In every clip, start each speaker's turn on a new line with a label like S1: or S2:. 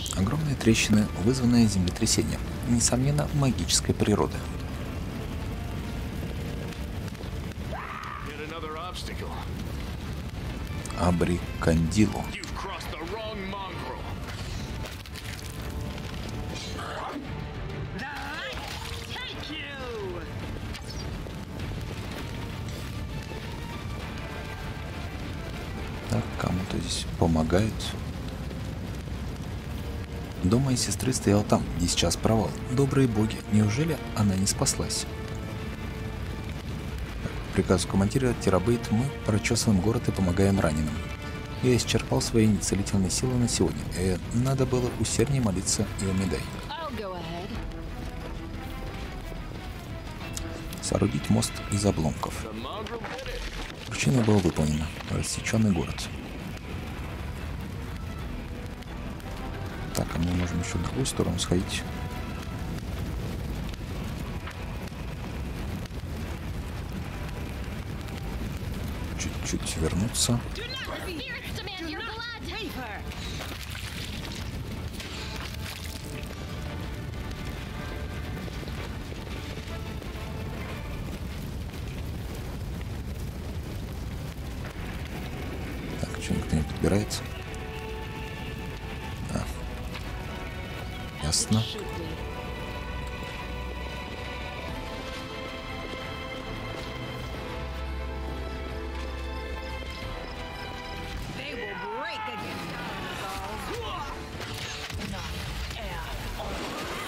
S1: Огромные трещины, вызванные землетрясением, несомненно, магической природы.
S2: Yet another obstacle.
S1: Абрикандилу.
S2: You've crossed the wrong mongrel.
S3: Take you!
S1: Так, кому-то здесь помогает. Дом моей сестры стоял там, где сейчас провал. Добрые боги, неужели она не спаслась? По приказу командира Терабейт мы прочесываем город и помогаем раненым. Я исчерпал свои целительные силы на сегодня, и надо было усерднее молиться и Омидай.
S3: I'll go ahead.
S1: Соорудить мост из обломков.
S2: The mongrel did it.
S1: Поручение было выполнено. Рассеченный город. Так, а мы можем еще в другую сторону сходить. Чуть-чуть вернуться.
S3: Do not fear to demand your blood! Save her!
S1: Так, что никто не подбирается? Да. Ясно.
S3: Should be. They will break against our resolve. Not air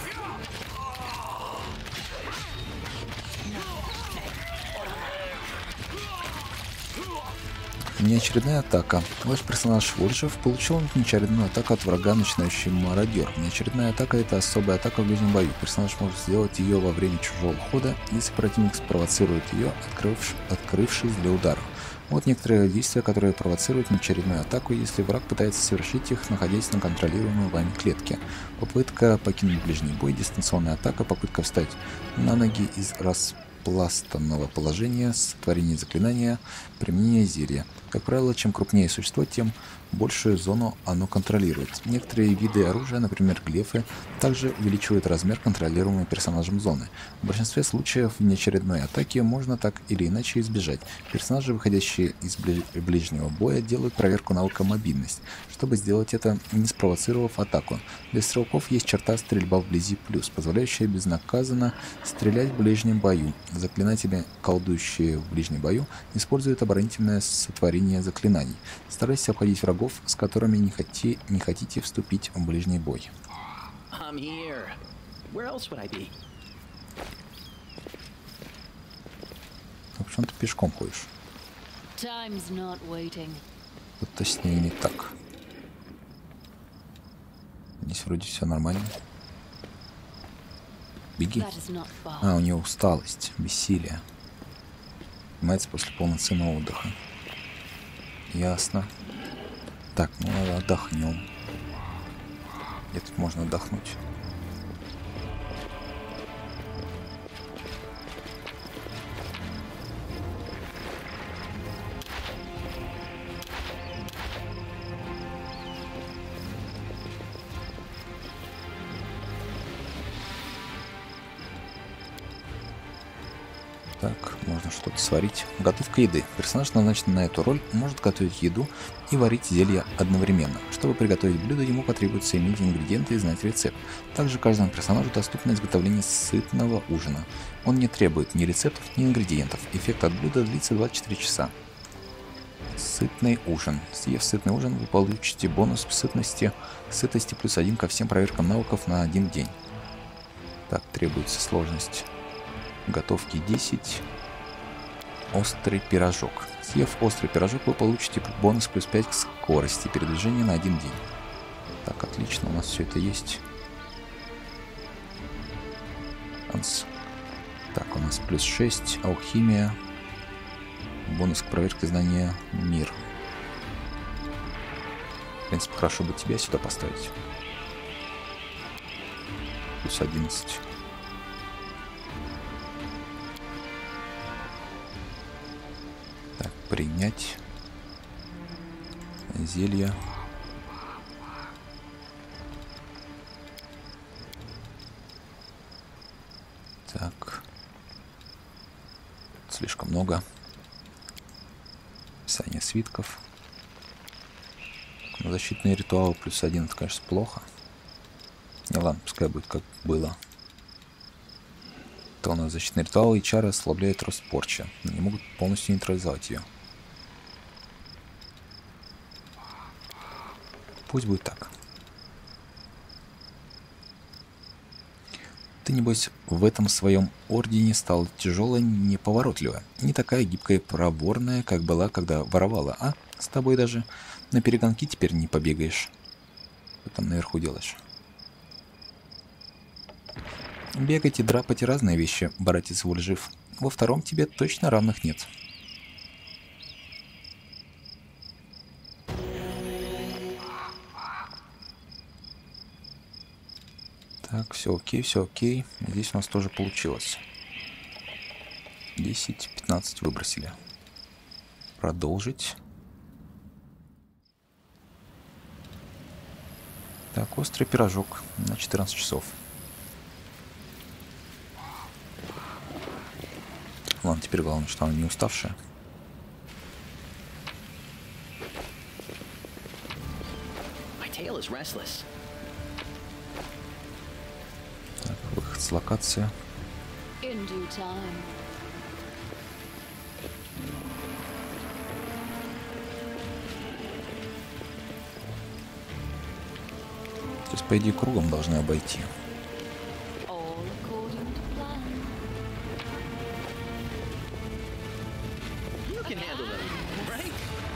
S1: Неочередная атака. Ваш персонаж Вольжев получил неочередную атаку от врага, начинающий мародер. Неочередная атака — это особая атака в ближнем бою. Персонаж может сделать ее во время чужого хода, если противник спровоцирует ее, открывшись для удара. Вот некоторые действия, которые провоцируют неочередную атаку, если враг пытается совершить их, находясь на контролируемой вами клетке. Попытка покинуть ближний бой, дистанционная атака, попытка встать на ноги из распластанного положения, сотворение заклинания, применение зелья. Как правило, чем крупнее существо, тем большую зону оно контролирует. Некоторые виды оружия, например глефы, также увеличивают размер контролируемой персонажем зоны. В большинстве случаев внеочередной атаки можно так или иначе избежать. Персонажи, выходящие из ближнего боя, делают проверку навыка мобильность, чтобы сделать это, не спровоцировав атаку. Для стрелков есть черта стрельба вблизи плюс, позволяющая безнаказанно стрелять в ближнем бою. Заклинатели, колдующие в ближнем бою, используют оборонительное сотворение заклинаний. Старайтесь обходить врагов, с которыми не хотите вступить в ближний бой.
S4: I'm here. Where else would I be?
S1: А почему ты пешком ходишь?
S3: Time's not waiting.
S1: Что-то с ней не так. Здесь вроде все нормально. Беги.
S3: That is not far.
S1: А, у нее усталость, бессилие. Поднимается после полноценного отдыха. Ясно. Так, ну отдохнем. Где тут можно отдохнуть? Так, можно что-то сварить. Готовка еды. Персонаж, назначенный на эту роль, может готовить еду и варить зелья одновременно. Чтобы приготовить блюдо, ему потребуется иметь ингредиенты и знать рецепт. Также каждому персонажу доступно изготовление сытного ужина. Он не требует ни рецептов, ни ингредиентов. Эффект от блюда длится 24 часа. Сытный ужин. Съев сытный ужин, вы получите бонус сытости плюс 1 ко всем проверкам навыков на 1 день. Так, требуется сложность готовки 10. Острый пирожок. Съев острый пирожок, вы получите бонус плюс 5 к скорости передвижения на 1 день. Так, отлично, у нас все это есть. Так, у нас плюс 6. Алхимия. Бонус к проверке знания мир. В принципе, хорошо бы тебя сюда поставить. Плюс 11. Так, принять. Зелье. слишком много. Описание свитков. Защитные ритуалы +1, это, конечно, плохо. Не, ладно, пускай будет как было. То у нас защитные ритуалы и чары ослабляют рост порчи, но не могут полностью нейтрализовать ее. Пусть будет так. Ты, небось, в этом своем ордене стала тяжелая, неповоротливая, не такая гибкая и проворная, как была, когда воровала, а? С тобой даже на перегонки теперь не побегаешь. Что там наверху делаешь? Бегать и драпать — разные вещи, братец Вульжив. Во втором тебе точно равных нет. Так, все окей, все окей. Здесь у нас тоже получилось. 10-15 выбросили. Продолжить. Так, острый пирожок на 14 часов. Ладно, теперь главное, что она не уставшая. Так, выход с локации.
S3: In due time.
S1: То есть, по идее, кругом должны обойти.
S3: All according to plan.
S4: You can handle them, right?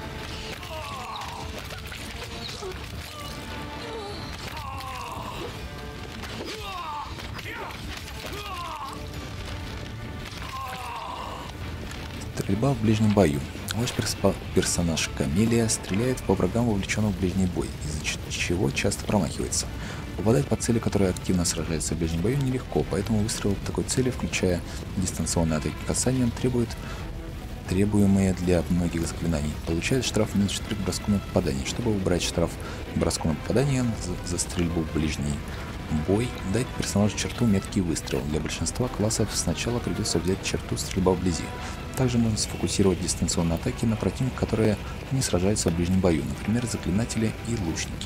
S1: Стрельба в ближнем бою. Ваш персонаж Камелия стреляет по врагам, вовлеченным в ближний бой, из-за чего часто промахивается. Попадать по цели, которая активно сражается в ближнем бою, нелегко, поэтому выстрел по такой цели, включая дистанционные атаки касанием, требуемые для многих заклинаний. Получает штраф минус 4 к броску на попадание. Чтобы убрать штраф к броску на попадание за стрельбу в ближний бой, дать персонажу черту меткий выстрел. Для большинства классов сначала придется взять черту стрельба вблизи. Также можно сфокусировать дистанционные атаки на противников, которые не сражаются в ближнем бою, например, заклинатели и лучники.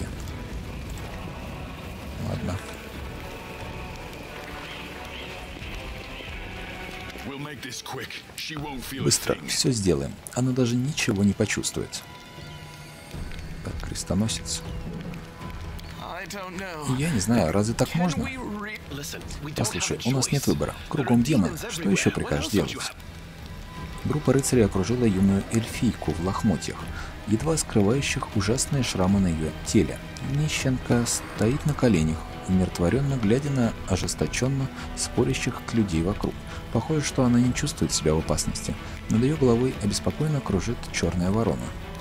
S1: Ладно. Быстро все сделаем. Она даже ничего не почувствует. Так, крестоносец. Я не знаю, разве так можно? Послушай, у нас нет выбора. Кругом демон. Что еще прикажешь делать? Группа рыцарей окружила юную эльфийку в лохмотьях, едва скрывающих ужасные шрамы на ее теле. Нищенка стоит на коленях, умиротворенно глядя на ожесточенно спорящих людей вокруг. Похоже, что она не чувствует себя в опасности. Над ее головой обеспокоенно кружит черная ворона.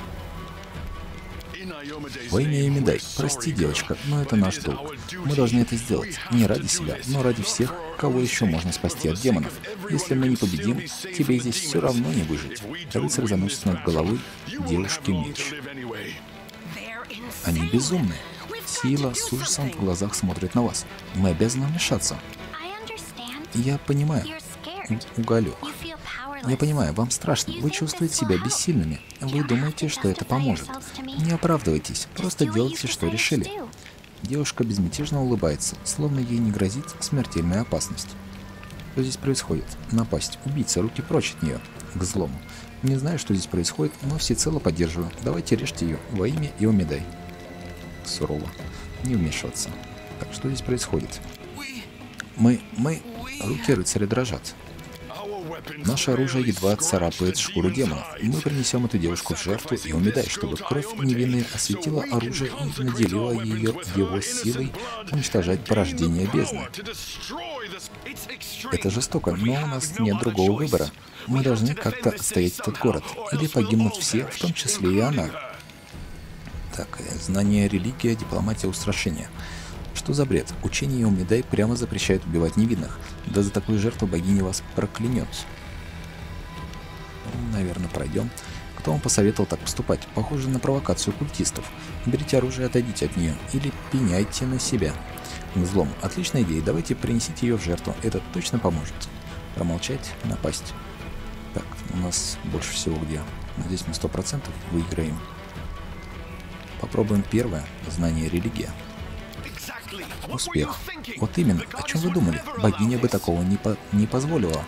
S1: Во имя Йомедай, прости, девочка, но это наш долг. Мы должны это сделать. Не ради себя, но ради всех, кого еще можно спасти от демонов. Если мы не победим, тебе здесь все равно не выжить. Рыцарь заносит над головой девушки меч. Они безумные. Сила с ужасом в глазах смотрит на вас. Мы обязаны вмешаться. Я понимаю. Уголек. Я понимаю, вам страшно, вы чувствуете себя бессильными. Вы думаете, что это поможет. Не оправдывайтесь, просто делайте, что решили. Девушка безмятежно улыбается, словно ей не грозит смертельная опасность. Что здесь происходит? Напасть, убийца, руки прочь от нее, к злому. Не знаю, что здесь происходит, но всецело поддерживаю. Давайте режьте ее во имя Йомедай. Сурово. Не вмешиваться. Так, что здесь происходит? Мы... Руки рыцаря дрожат. Наше оружие едва царапает шкуру демонов. Мы принесем эту девушку в жертву Йомедай, чтобы кровь невинной осветила оружие и наделила ее его силой уничтожать порождение бездны. Это жестоко, но у нас нет другого выбора. Мы должны как-то отстоять этот город, или погибнут все, в том числе и она. Так, знание, религия, дипломатия, устрашение. Что за бред? Учение Йомедай прямо запрещает убивать невинных. Да за такую жертву богиня вас проклянет. Наверное, пройдем. Кто вам посоветовал так поступать? Похоже на провокацию культистов. Берите оружие и отойдите от нее. Или пеняйте на себя. К злому. Отличная идея. Давайте принесите ее в жертву. Это точно поможет. Промолчать, напасть. Так, у нас больше всего где. Надеюсь, мы 100% выиграем. Попробуем первое. Знание религия. Успех. Вот именно. О чем вы думали? Богиня бы такого не позволила.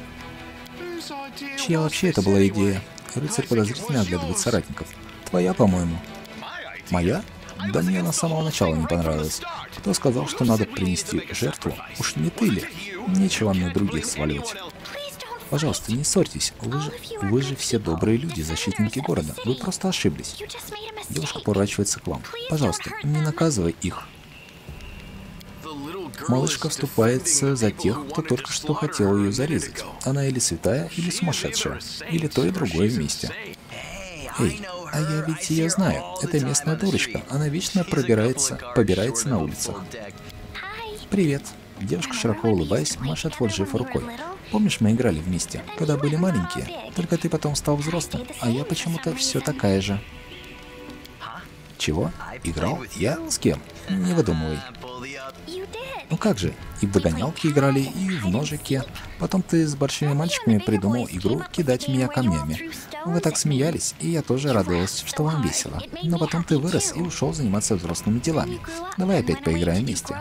S1: Чья вообще это была идея? Рыцарь подозрительно оглядывает соратников. Твоя, по-моему. Моя? Да мне она с самого начала не понравилась. Кто сказал, что надо принести жертву? Уж не ты ли? Нечего на других сваливать. Пожалуйста, не ссорьтесь. Вы же все добрые люди, защитники города. Вы просто ошиблись. Девушка поворачивается к вам. Пожалуйста, не наказывай их. Малышка вступается за тех, кто только что хотел ее зарезать. Она или святая, или сумасшедшая. Или то и другое вместе. Эй, а я ведь ее знаю. Это местная дурочка. Она вечно побирается на улицах. Привет. Девушка, широко улыбаясь, машет Вольжефа рукой. Помнишь, мы играли вместе, когда были маленькие? Только ты потом стал взрослым, а я почему-то все такая же. Чего? Играл? Я? С кем? Не выдумывай. Ну как же, и в догонялки играли, и в ножики. Потом ты с большими мальчиками придумал игру кидать меня камнями. Вы так смеялись, и я тоже радовалась, что вам весело. Но потом ты вырос и ушел заниматься взрослыми делами. Давай опять поиграем вместе.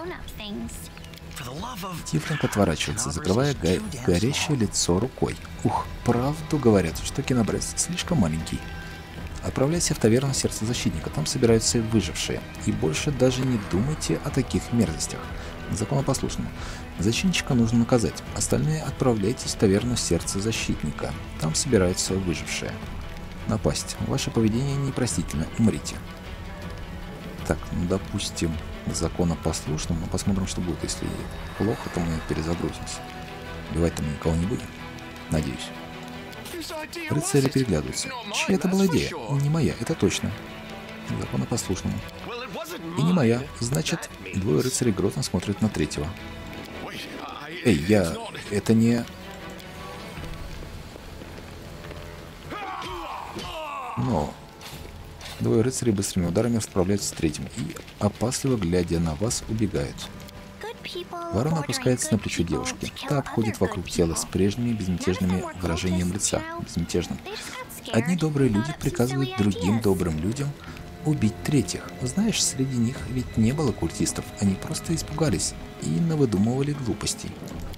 S1: Тифлинг отворачивается, закрывая горящее лицо рукой. Ух, правду говорят, что Кинобрез слишком маленький. Отправляйся в таверну Сердца Защитника, там собираются выжившие. И больше даже не думайте о таких мерзостях. Законопослушному. Зачинщика нужно наказать. Остальные отправляйтесь в таверну Сердца Защитника. Там собираются выжившие. Напасть. Ваше поведение непростительно. Умрите. Так, ну допустим, законопослушным. Но посмотрим, что будет. Если плохо, то мы перезагрузимся. Убивать-то мы никого не будем. Надеюсь. Рыцари переглядываются. Чья это была идея? Не моя, это точно. Законопослушному. И не моя. Значит, двое рыцарей грозно смотрят на третьего. Эй, это не... Но... Двое рыцарей быстрыми ударами расправляются с третьим и, опасливо глядя на вас, убегают. Ворона опускается на плечо девушки. Та обходит вокруг тела с прежними безмятежными выражением лица. Безмятежным. Одни добрые люди приказывают другим добрым людям убить третьих. Знаешь, среди них ведь не было культистов. Они просто испугались и навыдумывали глупостей.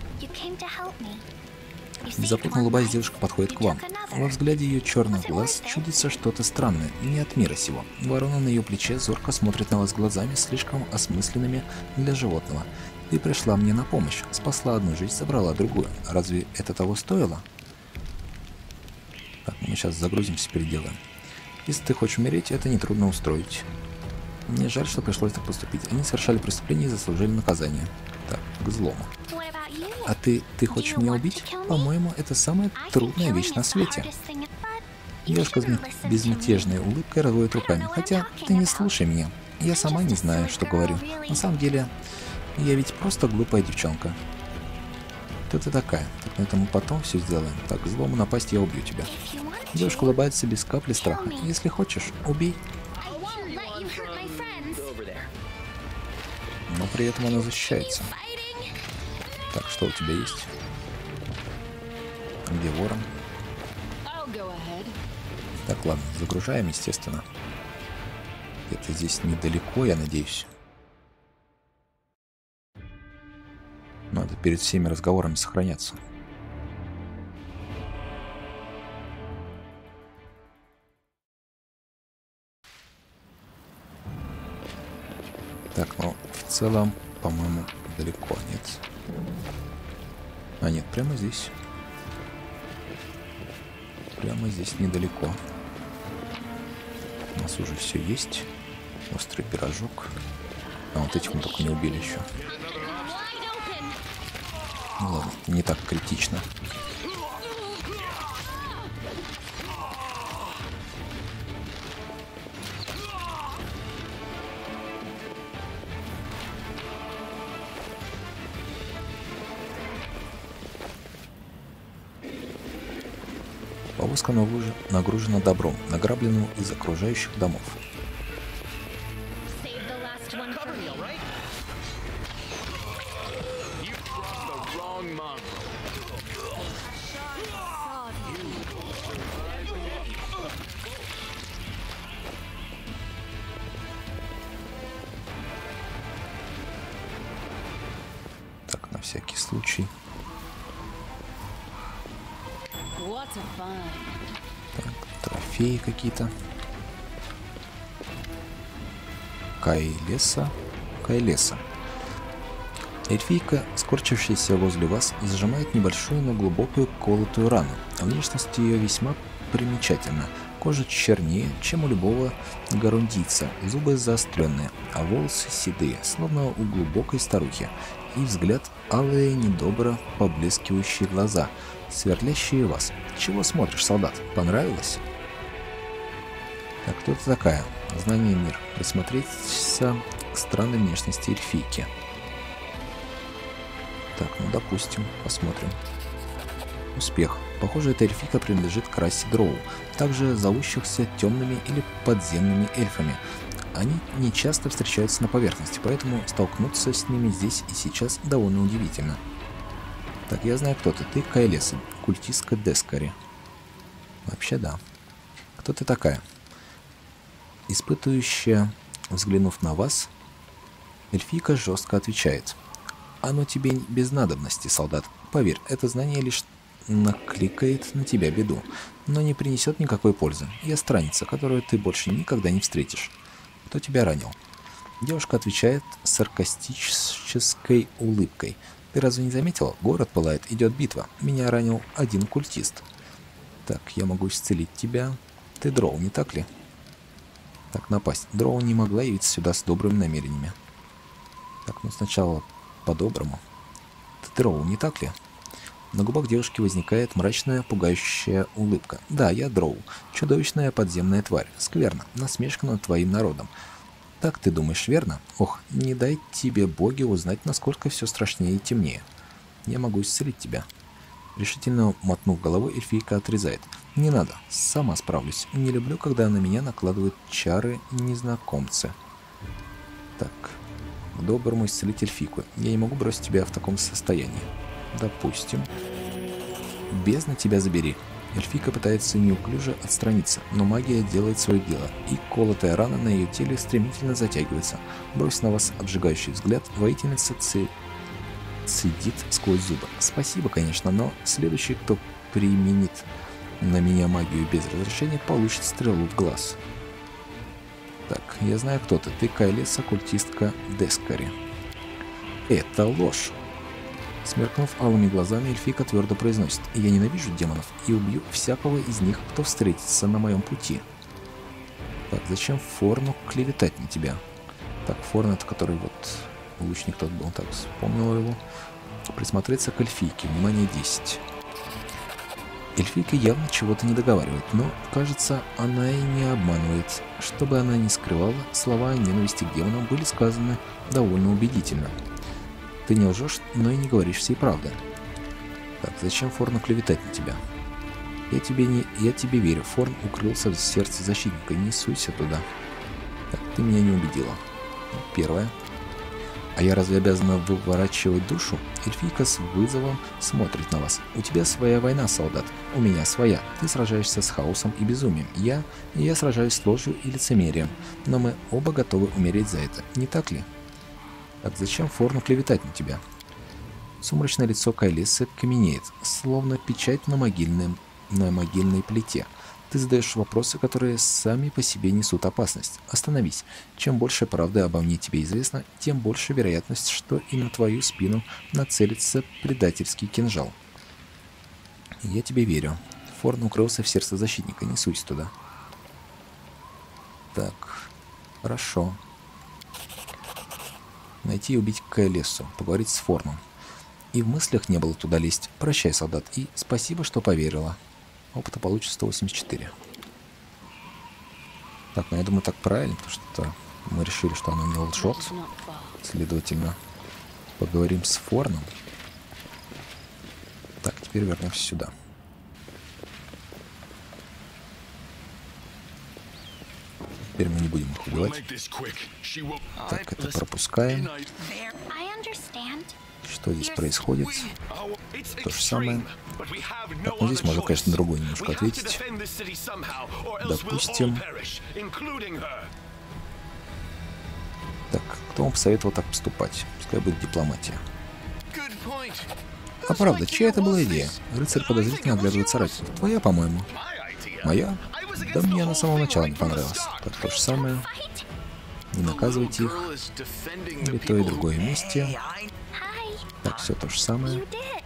S1: Запутанно улыбаясь, девушка подходит к вам. Во взгляде ее черных глаз чудится что-то странное, не от мира сего. Ворона на ее плече зорко смотрит на вас глазами, слишком осмысленными для животного. Ты пришла мне на помощь, спасла одну жизнь, забрала другую. Разве это того стоило? Так, мы сейчас загрузимся, переделаем. Если ты хочешь умереть, это нетрудно устроить. Мне жаль, что пришлось так поступить. Они совершали преступление и заслужили наказание. Так, к злому. А ты хочешь меня убить? По-моему, это самая трудная вещь на свете. Девушка с безмятежной улыбкой разводит руками. Хотя, ты не слушай меня. Я сама не знаю, что говорю. На самом деле, я ведь просто глупая девчонка. Кто ты такая? Так, на это мы потом все сделаем. Так, к злому напасть, я убью тебя. Девушка улыбается без капли страха. Если хочешь, убей. Но при этом она защищается. Так, что у тебя есть? Где ворон? Так, ладно, загружаем, естественно. Это здесь недалеко, я надеюсь. Надо перед всеми разговорами сохраняться. Так, ну, в целом, по-моему, далеко, нет. А нет, прямо здесь. Прямо здесь недалеко. У нас уже все есть. Острый пирожок. А вот этих мы только не убили еще. Ну ладно, не так критично. Повозка нагружена добром, награбленным из окружающих домов. всякий случай.
S3: What a find.
S1: Так, трофеи какие-то. Кайлеса. Эльфийка, скорчившаяся возле вас, зажимает небольшую, но глубокую колотую рану. Внешность ее весьма примечательна. Кожа чернее, чем у любого горундийца, зубы заостренные, а волосы седые, словно у глубокой старухи. И взгляд алые, недобро поблескивающие глаза, сверлящие вас. Чего смотришь, солдат? Понравилось? Так, кто ты такая? Знание мир. Присмотреться к странной внешности эльфийки. Так, ну допустим, посмотрим. Успех. Похоже, эта эльфийка принадлежит к расе дроу, также зовущихся темными или подземными эльфами. Они не часто встречаются на поверхности, поэтому столкнуться с ними здесь и сейчас довольно удивительно. Так, я знаю, кто ты. Ты Кайлеса, культистка Дескари. Вообще да. Кто ты такая? Испытывающая, взглянув на вас, эльфийка жестко отвечает. Оно тебе без надобности, солдат. Поверь, это знание лишь накликает на тебя беду, но не принесет никакой пользы. Я странница, которую ты больше никогда не встретишь. Кто тебя ранил? Девушка отвечает с саркастической улыбкой. Ты разве не заметила? Город пылает, идет битва. Меня ранил один культист. Так, я могу исцелить тебя. Ты дроу, не так ли? Так, напасть. Дроу не могла явиться сюда с добрыми намерениями. Так, ну сначала по-доброму. Ты дроу, не так ли? На губах девушки возникает мрачная, пугающая улыбка. Да, я дроу. Чудовищная подземная тварь. Скверно. Насмешка над твоим народом. Так ты думаешь, верно? Ох, не дай тебе боги узнать, насколько все страшнее и темнее. Я могу исцелить тебя. Решительно мотнув головой, эльфийка отрезает. Не надо, сама справлюсь. Не люблю, когда на меня накладывают чары незнакомцы. Так, к доброму исцелить эльфийку. Я не могу бросить тебя в таком состоянии. Допустим. Бездна тебя забери. Эльфийка пытается неуклюже отстраниться, но магия делает свое дело, и колотая рана на ее теле стремительно затягивается. Бросив на вас обжигающий взгляд, воительница цедит сквозь зубы. Спасибо, конечно, но следующий, кто применит на меня магию без разрешения, получит стрелу в глаз. Так, я знаю, кто ты. Ты Кайлеса, культистка Дескари. Это ложь. Смеркнув алыми глазами, эльфийка твердо произносит: «Я ненавижу демонов и убью всякого из них, кто встретится на моем пути». Так, зачем Форну клеветать на тебя? Так, Форн, это который вот лучник тот был. Так, вспомнил его. Присмотреться к эльфийке. Внимание, 10. Эльфийка явно чего-то не договаривает, но, кажется, она и не обманывает. Что бы она ни скрывала, слова о ненависти к демонам были сказаны довольно убедительно. Ты не лжешь, но и не говоришь всей правды. Так, зачем Форну клеветать на тебя? Я тебе верю. Форн укрылся в сердце защитника. Не суйся туда. Так, ты меня не убедила. Первое. А я разве обязана выворачивать душу? Эльфийка с вызовом смотрит на вас. У тебя своя война, солдат. У меня своя. Ты сражаешься с хаосом и безумием. Я сражаюсь с ложью и лицемерием. Но мы оба готовы умереть за это. Не так ли? Так зачем Форну клеветать на тебя? Сумрачное лицо Кайлесы каменеет, словно печать на могильной плите. Ты задаешь вопросы, которые сами по себе несут опасность. Остановись. Чем больше правды обо мне тебе известно, тем больше вероятность, что и на твою спину нацелится предательский кинжал. Я тебе верю. Форн укрылся в сердце защитника. Не суйся туда. Так, хорошо. Найти и убить Кайлесу, поговорить с Форном. И в мыслях не было туда лезть. Прощай, солдат, и спасибо, что поверила. Опыта получит 184. Так, ну я думаю, так правильно, потому что мы решили, что она не лжет. Следовательно, поговорим с Форном. Так, теперь вернемся сюда. Теперь мы не будем их убивать. Так, это пропускаем. Что здесь происходит? То же самое. Так, ну здесь можно, конечно, другой немножко ответить. Допустим. Так, кто вам посоветовал так поступать? Пускай будет дипломатия.
S2: Good point.
S1: А правда, чья это была идея? Рыцарь подозрительно оглядывает соратников. Твоя, по-моему. Моя? Да мне она с самого начала не понравилась. Так то же самое. Не наказывайте их. Или то и другое вместе. Так, все то же самое.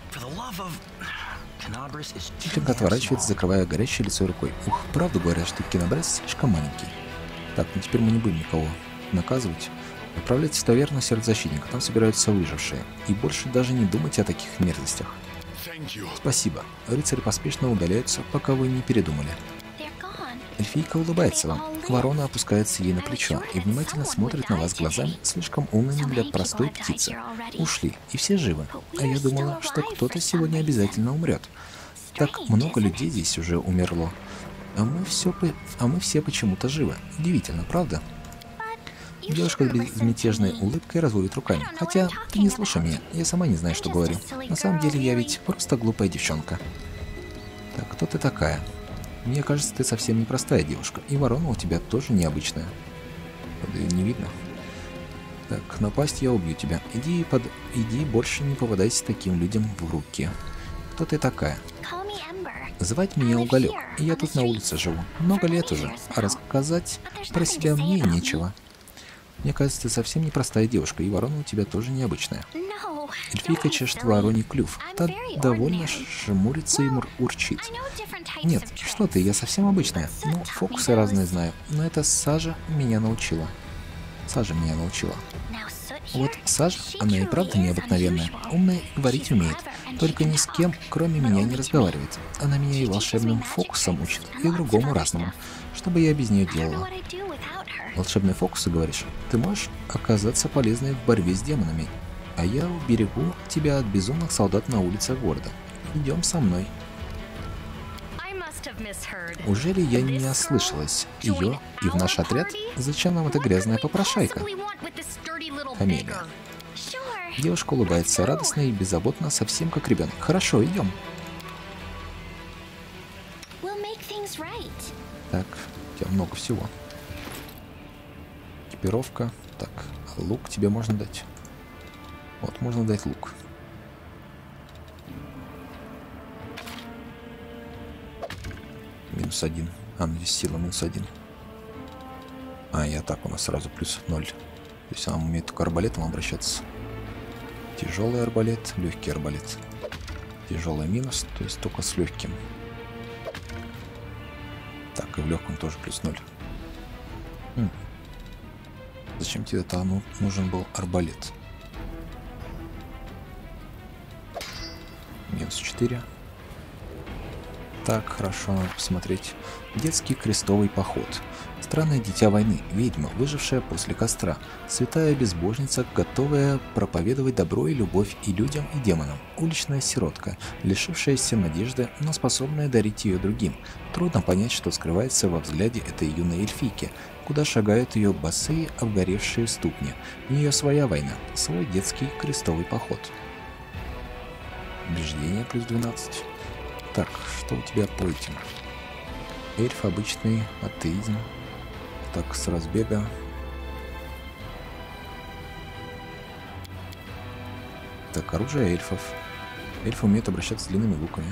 S1: Титлинг отворачивается, закрывая горящее лицо рукой. Ух, правду говорят, что Кинобрес слишком маленький. Так, ну теперь мы не будем никого наказывать. Отправляйтесь в таверну Сердцезащитника, там собираются выжившие. И больше даже не думайте о таких мерзостях. Спасибо. Рыцари поспешно удаляются, пока вы не передумали. Эльфийка улыбается вам. Ворона опускается ей на плечо и внимательно смотрит на вас глазами, слишком умными для простой птицы. Ушли, и все живы. А я думала, что кто-то сегодня обязательно умрет. Так много людей здесь уже умерло. А мы все почему-то живы. Удивительно, правда? Девушка с безмятежной улыбкой разводит руками. Хотя, ты не слушай меня, я сама не знаю, что говорю. На самом деле, я ведь просто глупая девчонка. Так, кто ты такая? Мне кажется, ты совсем непростая девушка, и ворона у тебя тоже необычная. Да не видно. Так, напасть я убью тебя. Иди, больше не попадайся таким людям в руки. Кто ты такая? Звать меня Уголек, и я тут на улице живу. Много лет уже, а рассказать про себя мне нечего. Мне кажется, ты совсем непростая девушка, и ворона у тебя тоже необычная. Эльфийка чешет вороний клюв. Та довольно шмурится и урчит. Нет, что ты, я совсем обычная. Ну, фокусы разные знаю, но это Сажа меня научила. Сажа меня научила. Вот Сажа, она и правда необыкновенная. Умная, говорить умеет. Только ни с кем, кроме меня, не разговаривает. Она меня и волшебным фокусом учит, и другому разному. Что бы я без нее делала? Волшебные фокусы, говоришь? Ты можешь оказаться полезной в борьбе с демонами. А я уберегу тебя от безумных солдат на улицах города. Идем со мной. Ужели я не ослышалась? Ее и в наш отряд? Зачем нам эта грязная попрошайка? Камелия. Девушка улыбается радостно и беззаботно, совсем как ребенок. Хорошо, идем. Так, у тебя много всего. Экипировка. Так, лук тебе можно дать. Вот, можно дать лук. -1. А, ну здесь сила -1. А, и атака у нас сразу +0. То есть она умеет только арбалетом обращаться. Тяжелый арбалет, легкий арбалет. Тяжелый минус, то есть только с легким. Так, и в легком тоже +0. Зачем тебе это нужен был арбалет? -4. Так, хорошо, надо посмотреть. Детский крестовый поход. Странное дитя войны, ведьма, выжившая после костра. Святая безбожница, готовая проповедовать добро и любовь и людям, и демонам. Уличная сиротка, лишившаяся надежды, но способная дарить ее другим. Трудно понять, что скрывается во взгляде этой юной эльфийки, куда шагают ее босые, обгоревшие ступни. У нее своя война, свой детский крестовый поход. Убеждение +12. Так, что у тебя по этим? Эльф обычный, атеизм. Так, с разбега. Так, оружие эльфов. Эльфы умеют обращаться с длинными луками.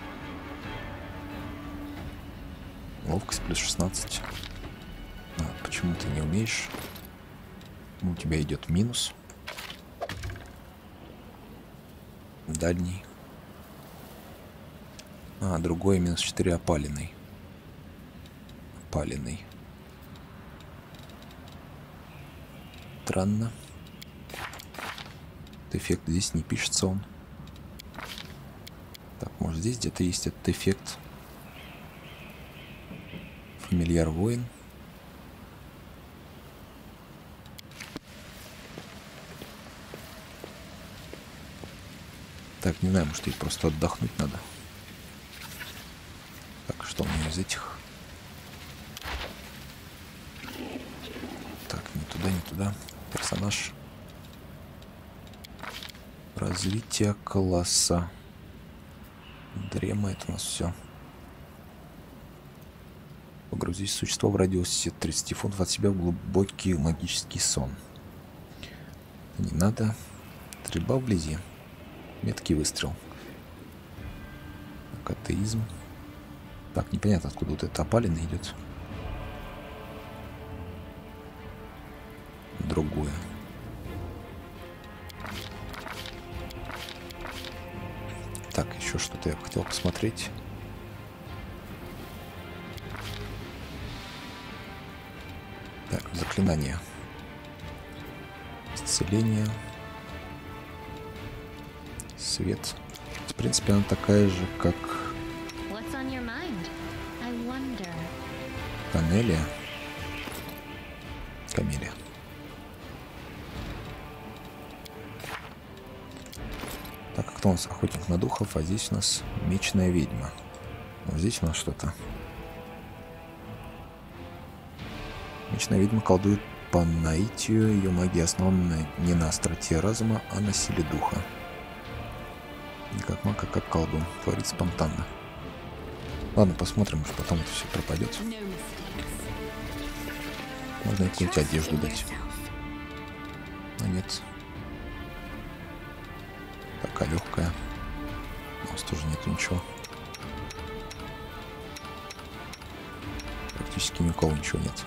S1: Ловкость +16. А, почему ты не умеешь? У тебя идет минус. Дальний. А, другой -4 опаленный. Опаленный. Странно. Этот эффект здесь не пишется он. Так, может здесь где-то есть этот эффект. Фамильяр воин. Так, не знаю, может ей просто отдохнуть надо. Так, что у меня из этих? Так, не туда, не туда. Персонаж. Развитие класса. Дремает у нас все. Погрузить существо в радиусе 30 фунтов от себя в глубокий магический сон. Не надо. Стрельба вблизи. Меткий выстрел. Так, атеизм. Так, непонятно, откуда вот эта опалина идет. Другое. Так, еще что-то я хотел посмотреть. Так, заклинание. Исцеление. Свет. В принципе, она такая же, как
S3: What's on your mind? I wonder.
S1: Камелия. Камелия. Так, как-то у нас охотник на духов, а здесь у нас мечная ведьма. Вот здесь у нас что-то. Мечная ведьма колдует по наитию. Ее магия основана не на остроте разума, а на силе духа. Не как маг, а как колдун. Творит спонтанно. Ладно, посмотрим, что потом это все пропадет.
S3: No mistakes.
S1: Можно и какую-нибудь
S3: Trust
S1: одежду
S3: in
S1: дать.
S3: yourself.
S1: Но нет. Такая легкая. У нас тоже нет ничего. Практически ни у кого ничего нет.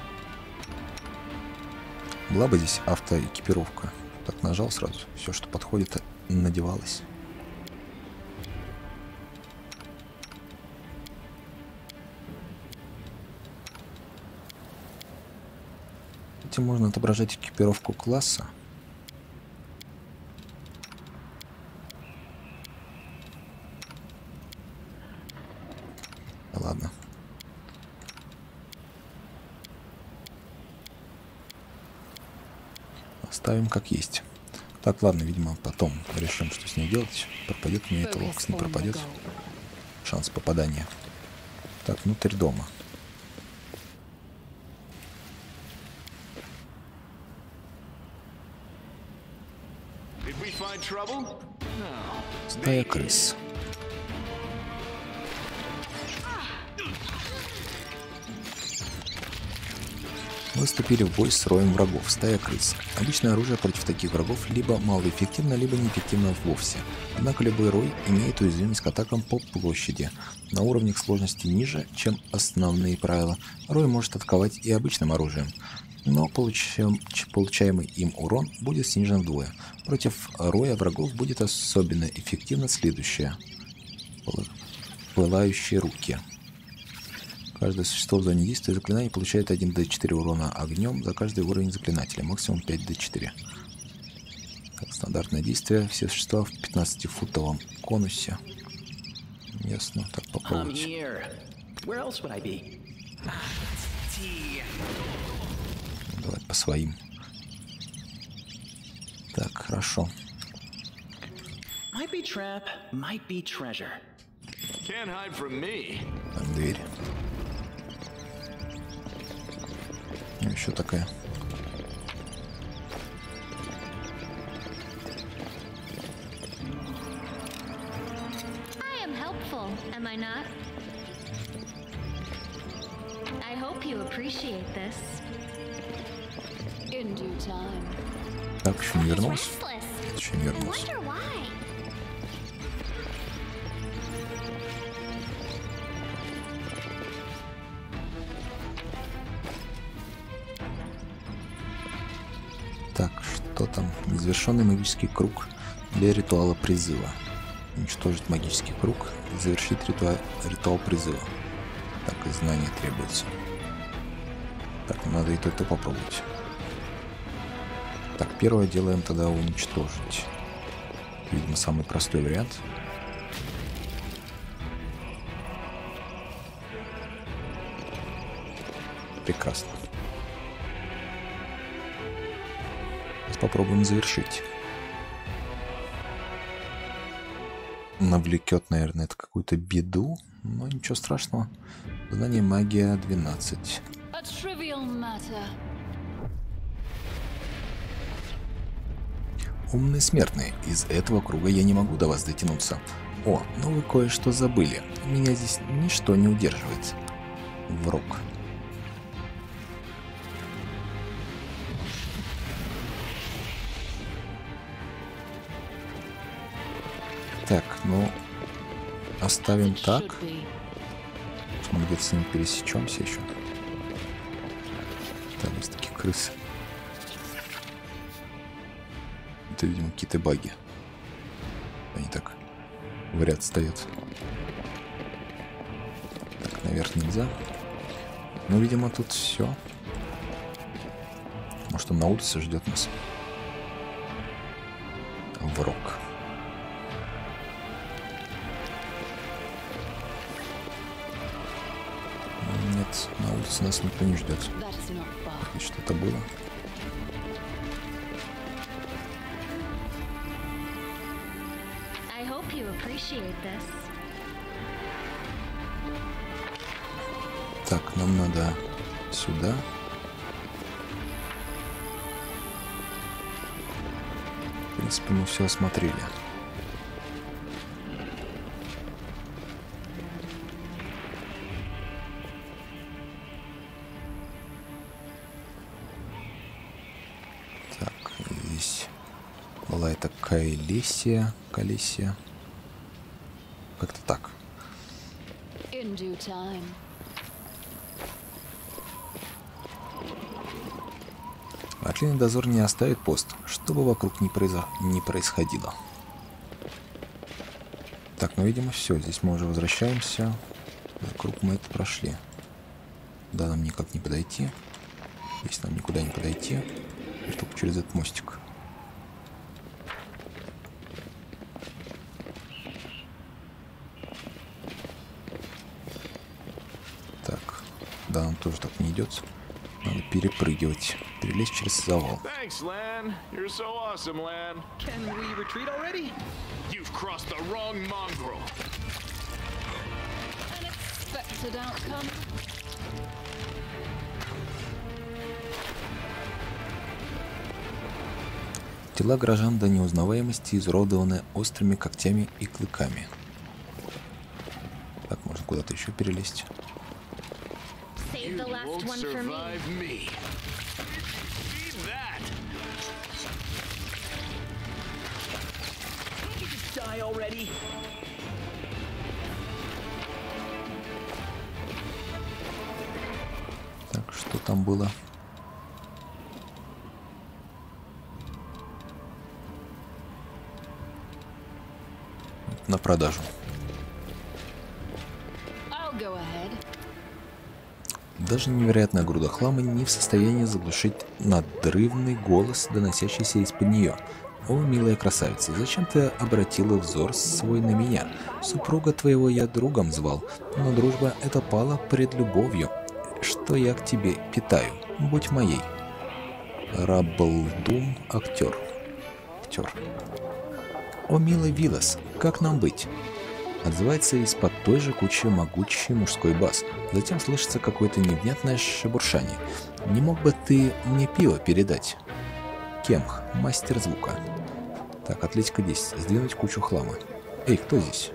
S1: Была бы здесь автоэкипировка. Так нажал сразу. Все, что подходит, надевалось. Этим можно отображать экипировку класса. Ладно. Оставим как есть. Так, ладно, видимо, потом решим, что с ней делать. Пропадет мне эта ловкость, не пропадет. Шанс попадания. Так, внутрь дома.
S2: Did we find trouble?
S1: Стая крыс. Мы вступили в бой с роем врагов, стая крыс. Обычное оружие против таких врагов либо малоэффективно, либо неэффективно вовсе. Однако любой рой имеет уязвимость к атакам по площади. На уровнях сложности ниже, чем основные правила, рой может атаковать и обычным оружием, но получаемый им урон будет снижен вдвое. Против роя врагов будет особенно эффективно следующее. Пылающие руки. Каждое существо в зоне действия заклинаний получает 1d4 урона огнем за каждый уровень заклинателя, максимум 5d4. Как стандартное действие, все существа в 15-футовом конусе. Ясно, так
S4: I'm
S1: попробовать.
S4: here. Where else would I be?
S1: Давай по своим. Так, хорошо.
S4: Might be trap, might be treasure.
S2: Can't hide from me.
S1: Там дверь. Ну, еще такая.
S3: I am helpful, am I not? I hope you appreciate this. In due time.
S1: Так, еще не
S3: He's
S1: вернулась?
S3: restless.
S1: Еще не вернулась.
S3: Wonder why.
S1: Так, что там? Незавершенный магический круг для ритуала призыва. Уничтожить магический круг и завершить ритуал призыва. Так, и знания требуются. Так, надо и то попробовать. Так, первое делаем тогда уничтожить. Видимо, самый простой вариант. Прекрасно. Сейчас попробуем завершить. Навлекет, наверное, это какую-то беду, но ничего страшного. Знание магия 12.
S3: A trivial matter.
S1: Умные смертные, из этого круга я не могу до вас дотянуться. О, ну вы кое-что забыли. Меня здесь ничто не удерживает. Враг. Так, ну, оставим так. Мы где-то с ним пересечемся еще. Там есть такие крысы. Это, видимо, какие-то баги. Они так в ряд стоят. Так, наверх нельзя. Ну, видимо, тут все. Может, он на улице ждет нас. Враг. Нет, на улице нас никто не ждет. И что-то было.
S3: I hope you appreciate this.
S1: Так, нам надо сюда. В принципе, мы все осмотрели. Так, здесь была эта Колесия. Как-то так.
S5: In due time.
S1: Отличный дозор не оставит пост, чтобы вокруг не происходило. Так, ну, видимо, все. Здесь мы уже возвращаемся. Вокруг мы это прошли. Да, нам никак не подойти. Здесь нам никуда не подойти. Только через этот мостик. Так. Да, нам тоже так не идет. Надо перепрыгивать. Перелезть через завал.
S2: Thanks, Lan. You're so awesome, Lan.
S4: Can we retreat already?
S2: You've crossed the wrong mongrel.
S5: Unexpected outcome.
S1: Тела горожан до неузнаваемости изуродованы острыми когтями и клыками. Так, можно куда-то еще перелезть.
S3: Save the
S2: You
S3: last
S2: won't
S3: one for me.
S2: survive me. Eat that.
S4: Can't you just die already?
S1: Так, что там было? На продажу.
S5: I'll go ahead.
S1: Даже невероятная груда хлама не в состоянии заглушить надрывный голос, доносящийся из-под нее. «О, милая красавица, зачем ты обратила взор свой на меня? Супруга твоего я другом звал, но дружба эта пала пред любовью, что я к тебе питаю. Будь моей». Рабблдум, актер. «О, милый Вилас, как нам быть?» Отзывается из-под той же кучи могучий мужской бас. Затем слышится какое-то невнятное шебуршание. «Не мог бы ты мне пиво передать?» Кемх, мастер звука. Так, атлетика 10. Сдвинуть кучу хлама. Эй, кто здесь?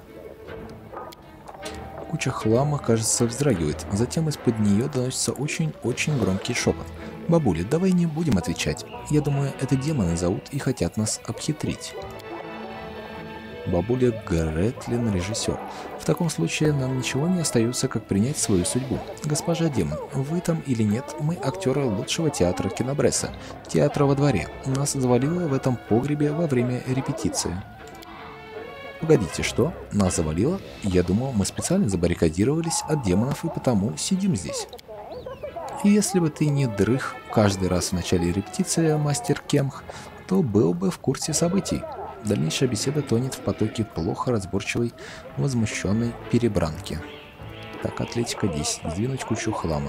S1: Куча хлама, кажется, вздрагивает. Затем из-под нее доносится очень-очень громкий шепот. «Бабуля, давай не будем отвечать. Я думаю, это демоны зовут и хотят нас обхитрить». Бабуля Гретлин, режиссер. В таком случае нам ничего не остается, как принять свою судьбу. Госпожа демон, вы там или нет, мы актеры лучшего театра Кинобресса, театра во дворе. Нас завалило в этом погребе во время репетиции. Погодите, что? Нас завалило? Я думал, мы специально забаррикадировались от демонов и потому сидим здесь. И если бы ты не дрых каждый раз в начале репетиции, мастер Кемх, то был бы в курсе событий. Дальнейшая беседа тонет в потоке плохо разборчивой, возмущенной перебранки. Так, атлетика 10. Сдвинуть кучу хлама.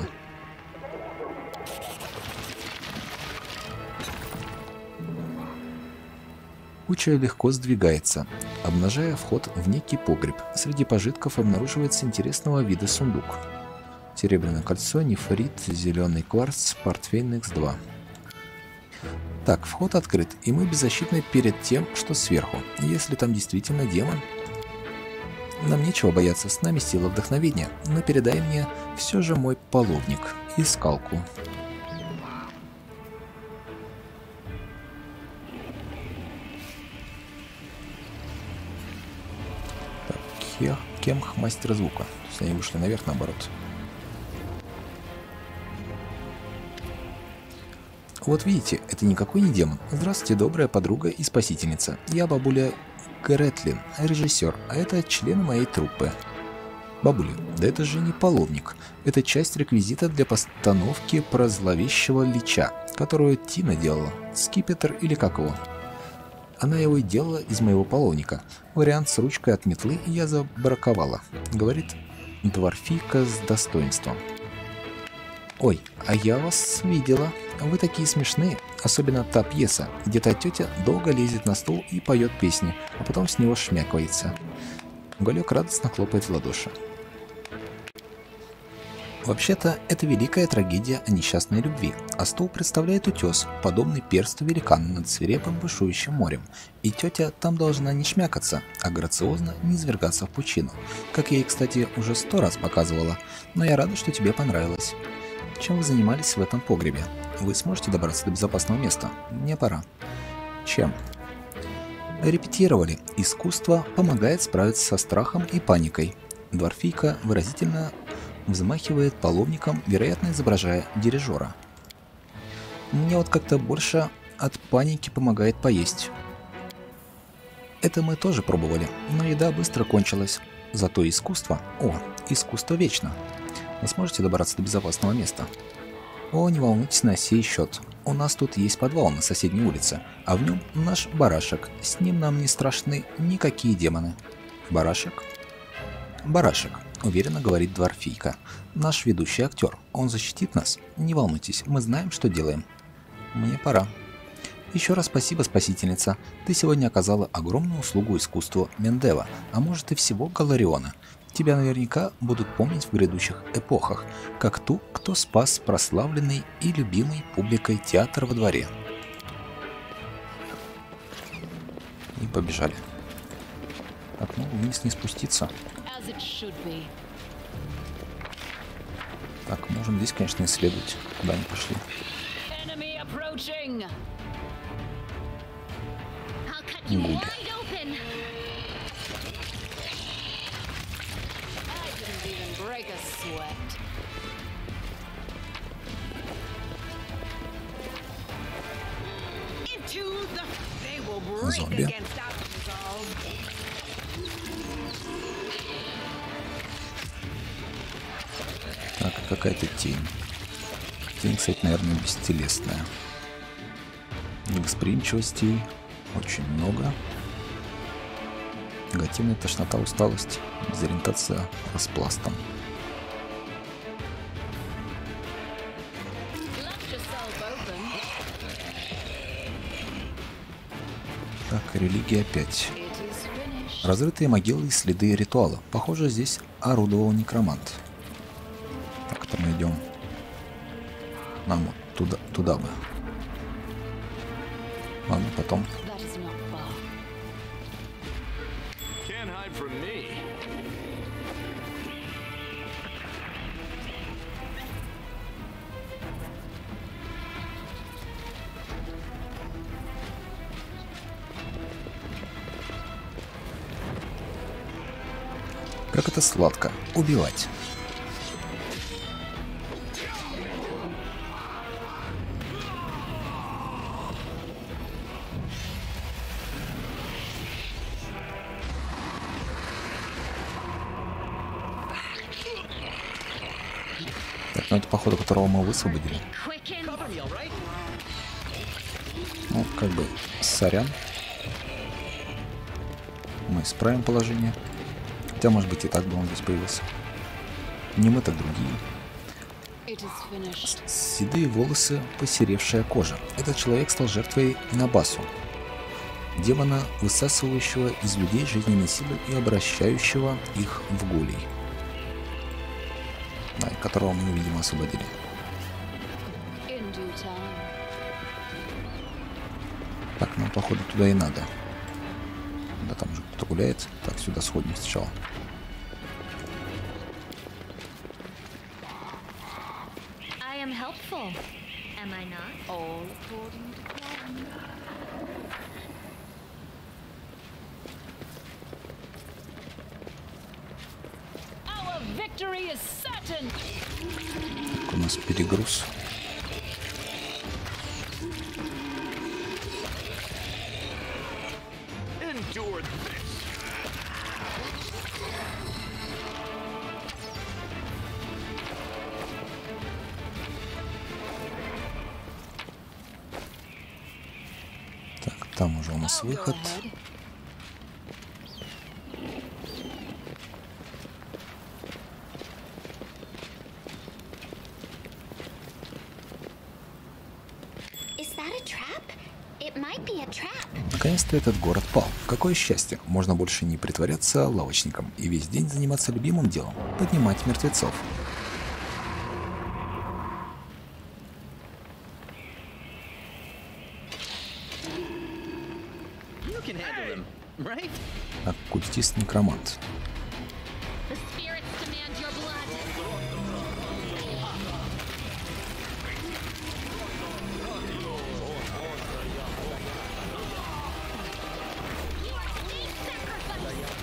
S1: Куча легко сдвигается, обнажая вход в некий погреб. Среди пожитков обнаруживается интересного вида сундук. Серебряное кольцо, нефрит, зеленый кварц, портфель X2. Так, вход открыт, и мы беззащитны перед тем, что сверху. Если там действительно демон, нам нечего бояться, с нами сила вдохновения, но передай мне все же мой половник и скалку. Кемх мастер звука. То есть они вышли наверх, наоборот. Вот видите, это никакой не демон. Здравствуйте, добрая подруга и спасительница. Я бабуля Гретлин, режиссер, а это члены моей труппы. Бабуля, да это же не половник. Это часть реквизита для постановки про зловещего лича, которую Тина делала. Скипетр или как его. Она его и делала из моего половника. Вариант с ручкой от метлы я забраковала. Говорит дворфийка с достоинством. Ой, а я вас видела. Вы такие смешные. Особенно та пьеса, где та тетя долго лезет на стул и поет песни, а потом с него шмякивается. Уголек радостно хлопает в ладоши. Вообще-то, это великая трагедия о несчастной любви, а стул представляет утес, подобный персту великана над свирепым бушующим морем, и тетя там должна не шмякаться, а грациозно не извергаться в пучину, как я ей, кстати, уже 100 раз показывала, но я рада, что тебе понравилось. Чем вы занимались в этом погребе? Вы сможете добраться до безопасного места? Мне пора. Чем? Репетировали. Искусство помогает справиться со страхом и паникой. Дворфийка выразительно взмахивает половником, вероятно, изображая дирижера. Мне вот как-то больше от паники помогает поесть. Это мы тоже пробовали, но еда быстро кончилась. Зато искусство... искусство вечно. Вы сможете добраться до безопасного места? О, не волнуйтесь на сей счет. У нас тут есть подвал на соседней улице, а в нем наш барашек. С ним нам не страшны никакие демоны. Барашек? Барашек, уверенно говорит дворфийка. Наш ведущий актер. Он защитит нас. Не волнуйтесь, мы знаем, что делаем. Мне пора. Еще раз спасибо, спасительница. Ты сегодня оказала огромную услугу искусству Мендева, а может и всего Галариона. Тебя наверняка будут помнить в грядущих эпохах, как ту, кто спас прославленный и любимый публикой театр во дворе. И побежали. Так, ну вниз не спуститься.
S5: As it should be.
S1: Так, можем здесь, конечно, исследовать, куда они пошли.
S5: Enemy approaching.
S3: I'll cut you
S1: Good.
S3: wide open.
S5: I didn't even break a sweat.
S6: Into the... They will break
S1: Zombie.
S6: against our resolve.
S1: Так, какая-то тень. Тень, кстати, наверное, бестелесная. Невосприимчивостей очень много. Негативная тошнота, усталость, дезориентация, распластом.
S5: Left yourself open.
S1: Так, религия опять.
S5: It is finished.
S1: Разрытые могилы и следы ритуала. Похоже, здесь орудовал некромант. Так, это мы идем. Нам вот туда бы. Ладно, потом.
S5: That is not far.
S2: Can't hide from me.
S1: Как это сладко. Убивать. Так, ну это походу, которого мы высвободили.
S3: Quicken.
S4: Cover me, all right?
S1: Ну, как бы, сорян. Мы исправим положение. Хотя, может быть, и так бы он здесь появился. Не мы, так другие.
S5: It is finished.
S1: Седые волосы, посеревшая кожа. Этот человек стал жертвой Набасу, демона, высасывающего из людей жизненные силы и обращающего их в гулей. Да, и которого мы, видимо, освободили.
S5: In due time.
S1: Так, нам, походу, туда и надо. Да, там уже кто-то гуляет. Так, сюда сходим сначала.
S3: I am helpful. Am I not?
S5: All according to plan. attention.
S1: Так, у нас перегруз.
S2: Endure this.
S1: Так, там уже у нас
S5: I'll go
S1: выход.
S5: ahead.
S3: Is that a trap? It might be a trap.
S1: Наконец-то этот город пал. Какое счастье! Можно больше не притворяться лавочником и весь день заниматься любимым делом – поднимать мертвецов.
S4: You can handle him, right?
S1: Оккультист-некромант.
S3: The spirits demand your blood. You are being sacrificed.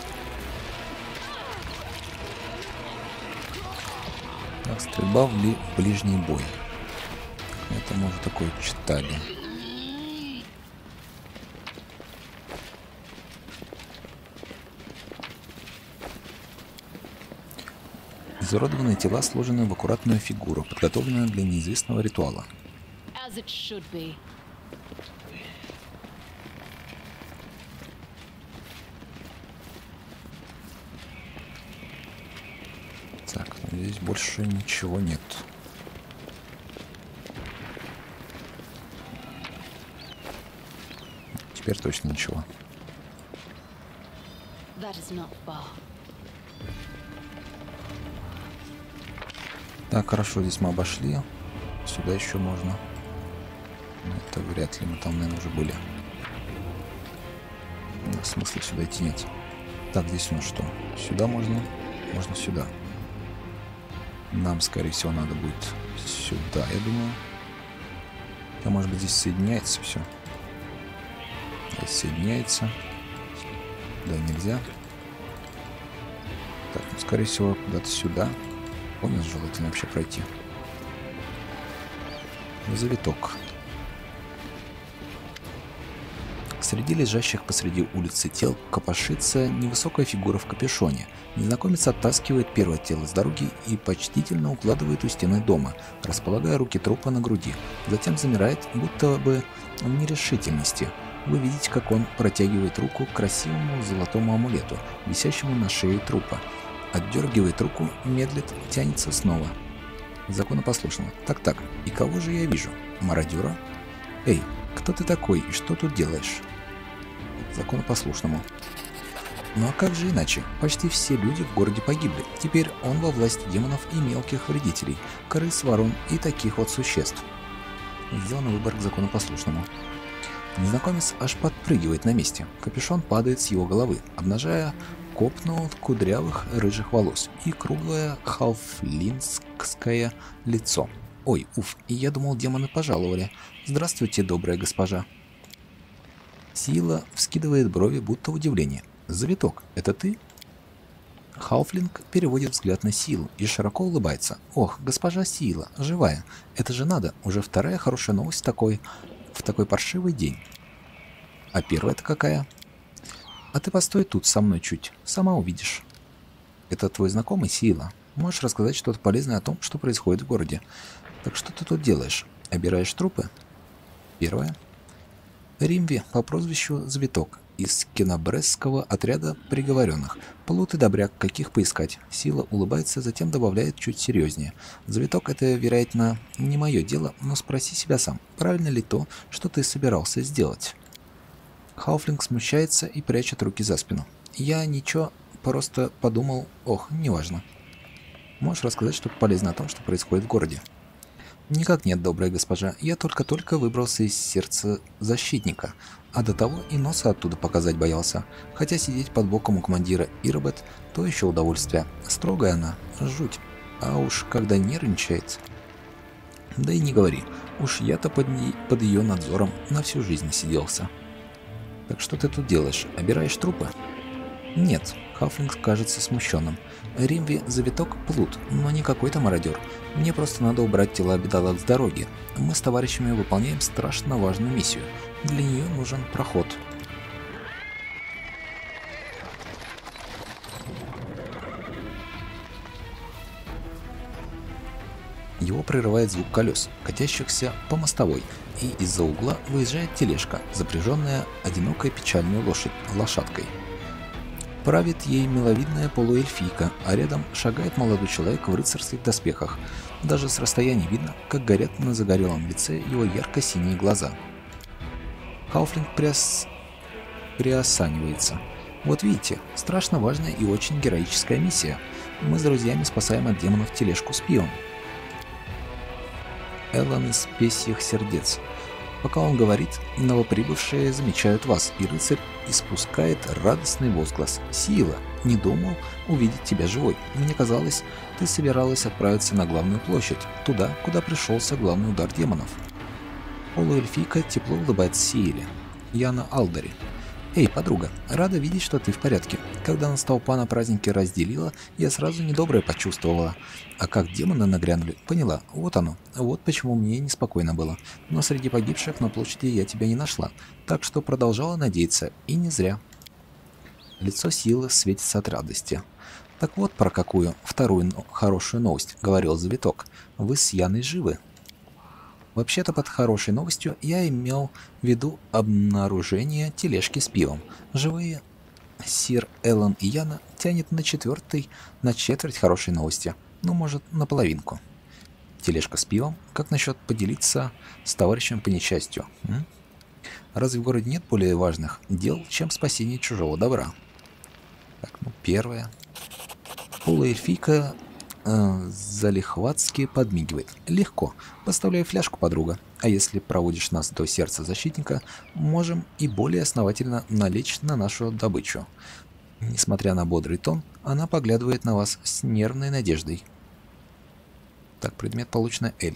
S1: Так, стрельба в ближний бой. Это мы уже такое читали. Изуродованные тела сложены в аккуратную фигуру, подготовленную для неизвестного ритуала.
S5: As it should be.
S1: Так, здесь больше ничего нет. Теперь точно ничего.
S5: That is not far.
S1: Так, хорошо, здесь мы обошли. Сюда еще можно. Но это вряд ли, мы там, наверное, уже были. Смысла сюда идти нет. Так, здесь у нас что? Сюда можно? Можно сюда. Нам, скорее всего, надо будет сюда, я думаю. А может быть, здесь соединяется все. Здесь соединяется. Да, нельзя. Так, ну, скорее всего, куда-то сюда. Помнишь, желательно вообще пройти. Завиток. Среди лежащих посреди улицы тел копошится невысокая фигура в капюшоне. Незнакомец оттаскивает первое тело с дороги и почтительно укладывает у стены дома, располагая руки трупа на груди. Затем замирает, будто бы в нерешительности. Вы видите, как он протягивает руку к красивому золотому амулету, висящему на шее трупа. Отдергивает руку, медлит, тянется снова. Законопослушного. Так-так, и кого же я вижу? Мародера? Эй, кто ты такой и что тут делаешь? Законопослушному. Ну а как же иначе? Почти все люди в городе погибли. Теперь он во власти демонов и мелких вредителей, крыс, ворон и таких вот существ. Сделан выбор к законопослушному. Незнакомец аж подпрыгивает на месте. Капюшон падает с его головы, обнажая копну кудрявых рыжих волос и круглое халфлинское лицо. Ой, уф, и я думал, демоны пожаловали. Здравствуйте, добрая госпожа. Сила вскидывает брови, будто в удивлении. Завиток, это ты? Халфлинг переводит взгляд на Силу и широко улыбается. Ох, госпожа Сила, живая. Это же надо, уже вторая хорошая новость в такой паршивый день. А первая-то какая? А ты постой тут со мной чуть, сама увидишь. Это твой знакомый Сила. Можешь рассказать что-то полезное о том, что происходит в городе. Так что ты тут делаешь? Обираешь трупы? Первое. Римви по прозвищу Завиток из кенабресского отряда приговоренных. Плут и добряк, каких поискать. Сила улыбается, затем добавляет чуть серьезнее. Завиток — это, вероятно, не мое дело, но спроси себя сам, правильно ли то, что ты собирался сделать. Халфлинг смущается и прячет руки за спину. Я ничего, просто подумал, ох, неважно. Можешь рассказать что-то полезное о том, что происходит в городе? Никак нет, добрая госпожа. Я только-только выбрался из сердца защитника, а до того и носа оттуда показать боялся. Хотя сидеть под боком у командира Ирбет — то еще удовольствие. Строгая она, жуть. А уж когда нервничает... Да и не говори. Уж я-то под ее надзором на всю жизнь сиделся. Так что ты тут делаешь? Обираешь трупы? Нет. Хафлинг кажется смущенным. Римви завиток плут, но не какой-то мародер. Мне просто надо убрать тела бедолаг с дороги. Мы с товарищами выполняем страшно важную миссию. Для нее нужен проход. Его прерывает звук колес, катящихся по мостовой, и из-за угла выезжает тележка, запряженная одинокой печальной лошадкой. Правит ей миловидная полуэльфийка, а рядом шагает молодой человек в рыцарских доспехах. Даже с расстояния видно, как горят на загорелом лице его ярко-синие глаза. Хауфлинг приосанивается. Вот видите, страшно важная и очень героическая миссия. Мы с друзьями спасаем от демонов тележку с пивом. Эллен из Песьих сердец. Пока он говорит, новоприбывшие замечают вас, и рыцарь испускает радостный возглас. «Сила! Не думал увидеть тебя живой. Мне казалось, ты собиралась отправиться на главную площадь, туда, куда пришелся главный удар демонов». Полуэльфийка тепло улыбается Сииле. Яна Алдари. «Эй, подруга, рада видеть, что ты в порядке. Когда нас толпа на празднике разделила, я сразу недоброе почувствовала. А как демоны нагрянули, поняла, вот оно. Вот почему мне неспокойно было. Но среди погибших на площади я тебя не нашла, так что продолжала надеяться, и не зря». Лицо Силы светится от радости. «Так вот про какую вторую хорошую новость», — говорил завиток. «Вы с Яной живы». Вообще-то под хорошей новостью я имел в виду обнаружение тележки с пивом. Живые сир Эллен и Яна тянет на четверть хорошей новости. Ну, может, на половинку. Тележка с пивом? Как насчет поделиться с товарищем по несчастью? Разве в городе нет более важных дел, чем спасение чужого добра? Так, ну, первое. Полуэльфийка залихватски подмигивает. «Легко. Поставляй фляжку, подруга. А если проводишь нас до сердца защитника, можем и более основательно налечь на нашу добычу». Несмотря на бодрый тон, она поглядывает на вас с нервной надеждой. Так, предмет получено Эль.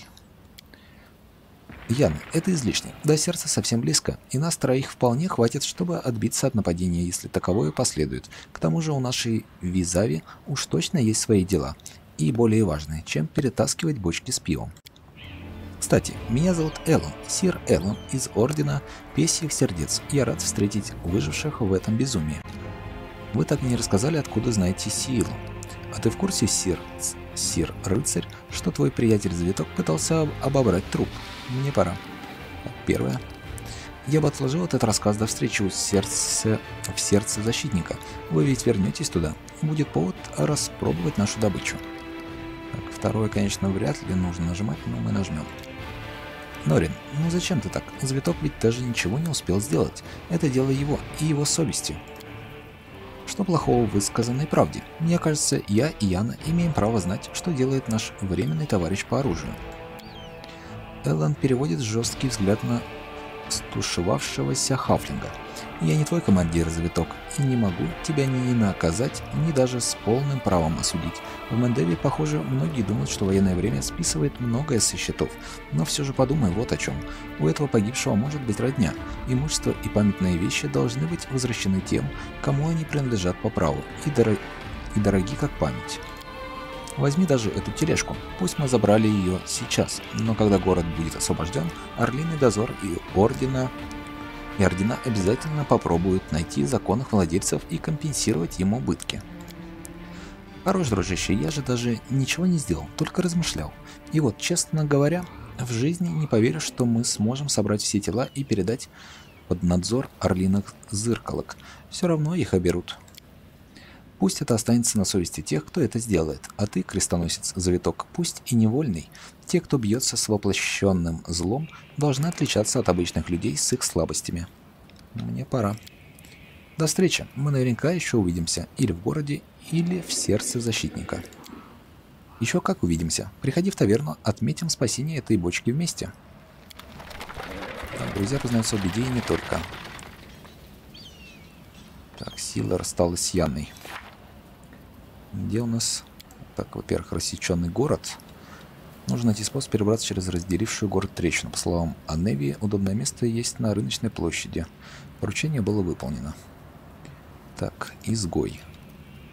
S1: «Ян, это излишне. До сердца совсем близко, и нас троих вполне хватит, чтобы отбиться от нападения, если таковое последует. К тому же у нашей визави уж точно есть свои дела, и более важные, чем перетаскивать бочки с пивом. Кстати, меня зовут Эллен, сир Эллен из Ордена Песьих сердец. Я рад встретить выживших в этом безумии. Вы так и не рассказали, откуда знаете Силу. А ты в курсе, сир рыцарь, что твой приятель Завиток пытался обобрать труп? Мне пора». Первое. Я бы отложил этот рассказ до встречи в сердце защитника. Вы ведь вернетесь туда. Будет повод распробовать нашу добычу. Так, второе, конечно, вряд ли нужно нажимать, но мы нажмем. Норин, ну зачем ты так? Завиток ведь даже ничего не успел сделать. Это дело его и его совести. Что плохого в высказанной правде? Мне кажется, я и Яна имеем право знать, что делает наш временный товарищ по оружию. Эллен переводит жесткий взгляд на стушевавшегося Хафлинга. «Я не твой командир, Завиток, и не могу тебя ни наказать, ни даже с полным правом осудить. В Мендеве, похоже, многие думают, что военное время списывает многое со счетов, но все же подумай вот о чем. У этого погибшего может быть родня. Имущество и памятные вещи должны быть возвращены тем, кому они принадлежат по праву, и дороги как память. Возьми даже эту тележку, пусть мы забрали ее сейчас, но когда город будет освобожден, Орлиный дозор и ордена обязательно попробуют найти законных владельцев и компенсировать им убытки». «Хорош, дружище, я же даже ничего не сделал, только размышлял. И вот, честно говоря, в жизни не поверю, что мы сможем собрать все тела и передать под надзор орлиных зыркалок. Все равно их оберут. Пусть это останется на совести тех, кто это сделает, а ты, крестоносец Завиток, пусть и невольный, те, кто бьется с воплощенным злом, должны отличаться от обычных людей с их слабостями. Мне пора. До встречи, мы наверняка еще увидимся или в городе, или в сердце защитника. Еще как увидимся. Приходи в таверну, отметим спасение этой бочки вместе». Так, друзья познаются в беде и не только. Так, Сила рассталась с Яной. Где у нас? Так, во-первых, рассеченный город. Нужно найти способ перебраться через разделившую город трещину. По словам Анневи, удобное место есть на рыночной площади. Поручение было выполнено. Так, изгой.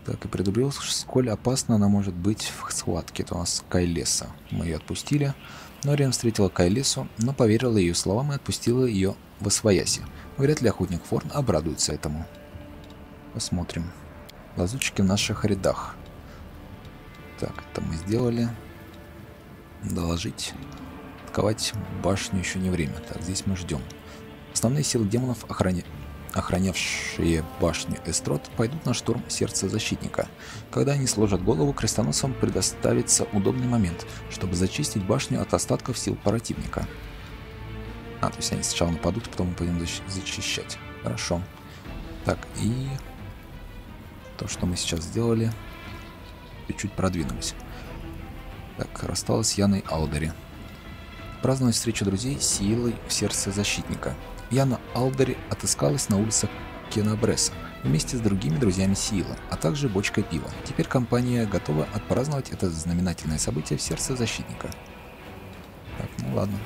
S1: Так, и предупредил, сколь опасно она может быть в схватке. Это у нас Кайлеса. Мы ее отпустили. Нориан встретила Кайлесу, но поверила ее словам и отпустила ее в освояси. Вряд ли охотник Форн обрадуется этому. Посмотрим. Лазутчики в наших рядах. Так, это мы сделали. Доложить. Атаковать башню еще не время. Так, здесь мы ждем. Основные силы демонов, охранявшие башню Эстрот, пойдут на штурм сердца защитника. Когда они сложат голову, крестоносцам предоставится удобный момент, чтобы зачистить башню от остатков сил противника. То есть они сначала нападут, а потом мы пойдем зачищать. Хорошо. Так, и то, что мы сейчас сделали, чуть-чуть продвинулись. Так, рассталась с Яной Алдери. Праздновать встречу друзей силой в сердце защитника. Яна Алдери отыскалась на улицах Кенабреса вместе с другими друзьями Сиила, а также бочкой пива. Теперь компания готова отпраздновать это знаменательное событие в сердце защитника. Так, ну ладно.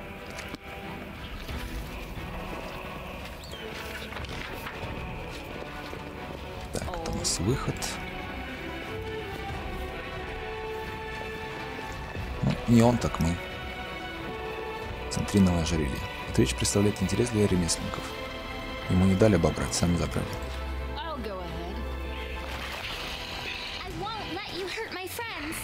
S1: Так, это у нас выход. Ну, не он, так мы. Центриновое ожерелье. Эта вещь представляет интерес для ремесленников. Ему не дали обобрать, сами забрали.
S5: I'll go ahead.
S3: I won't let you hurt my friends.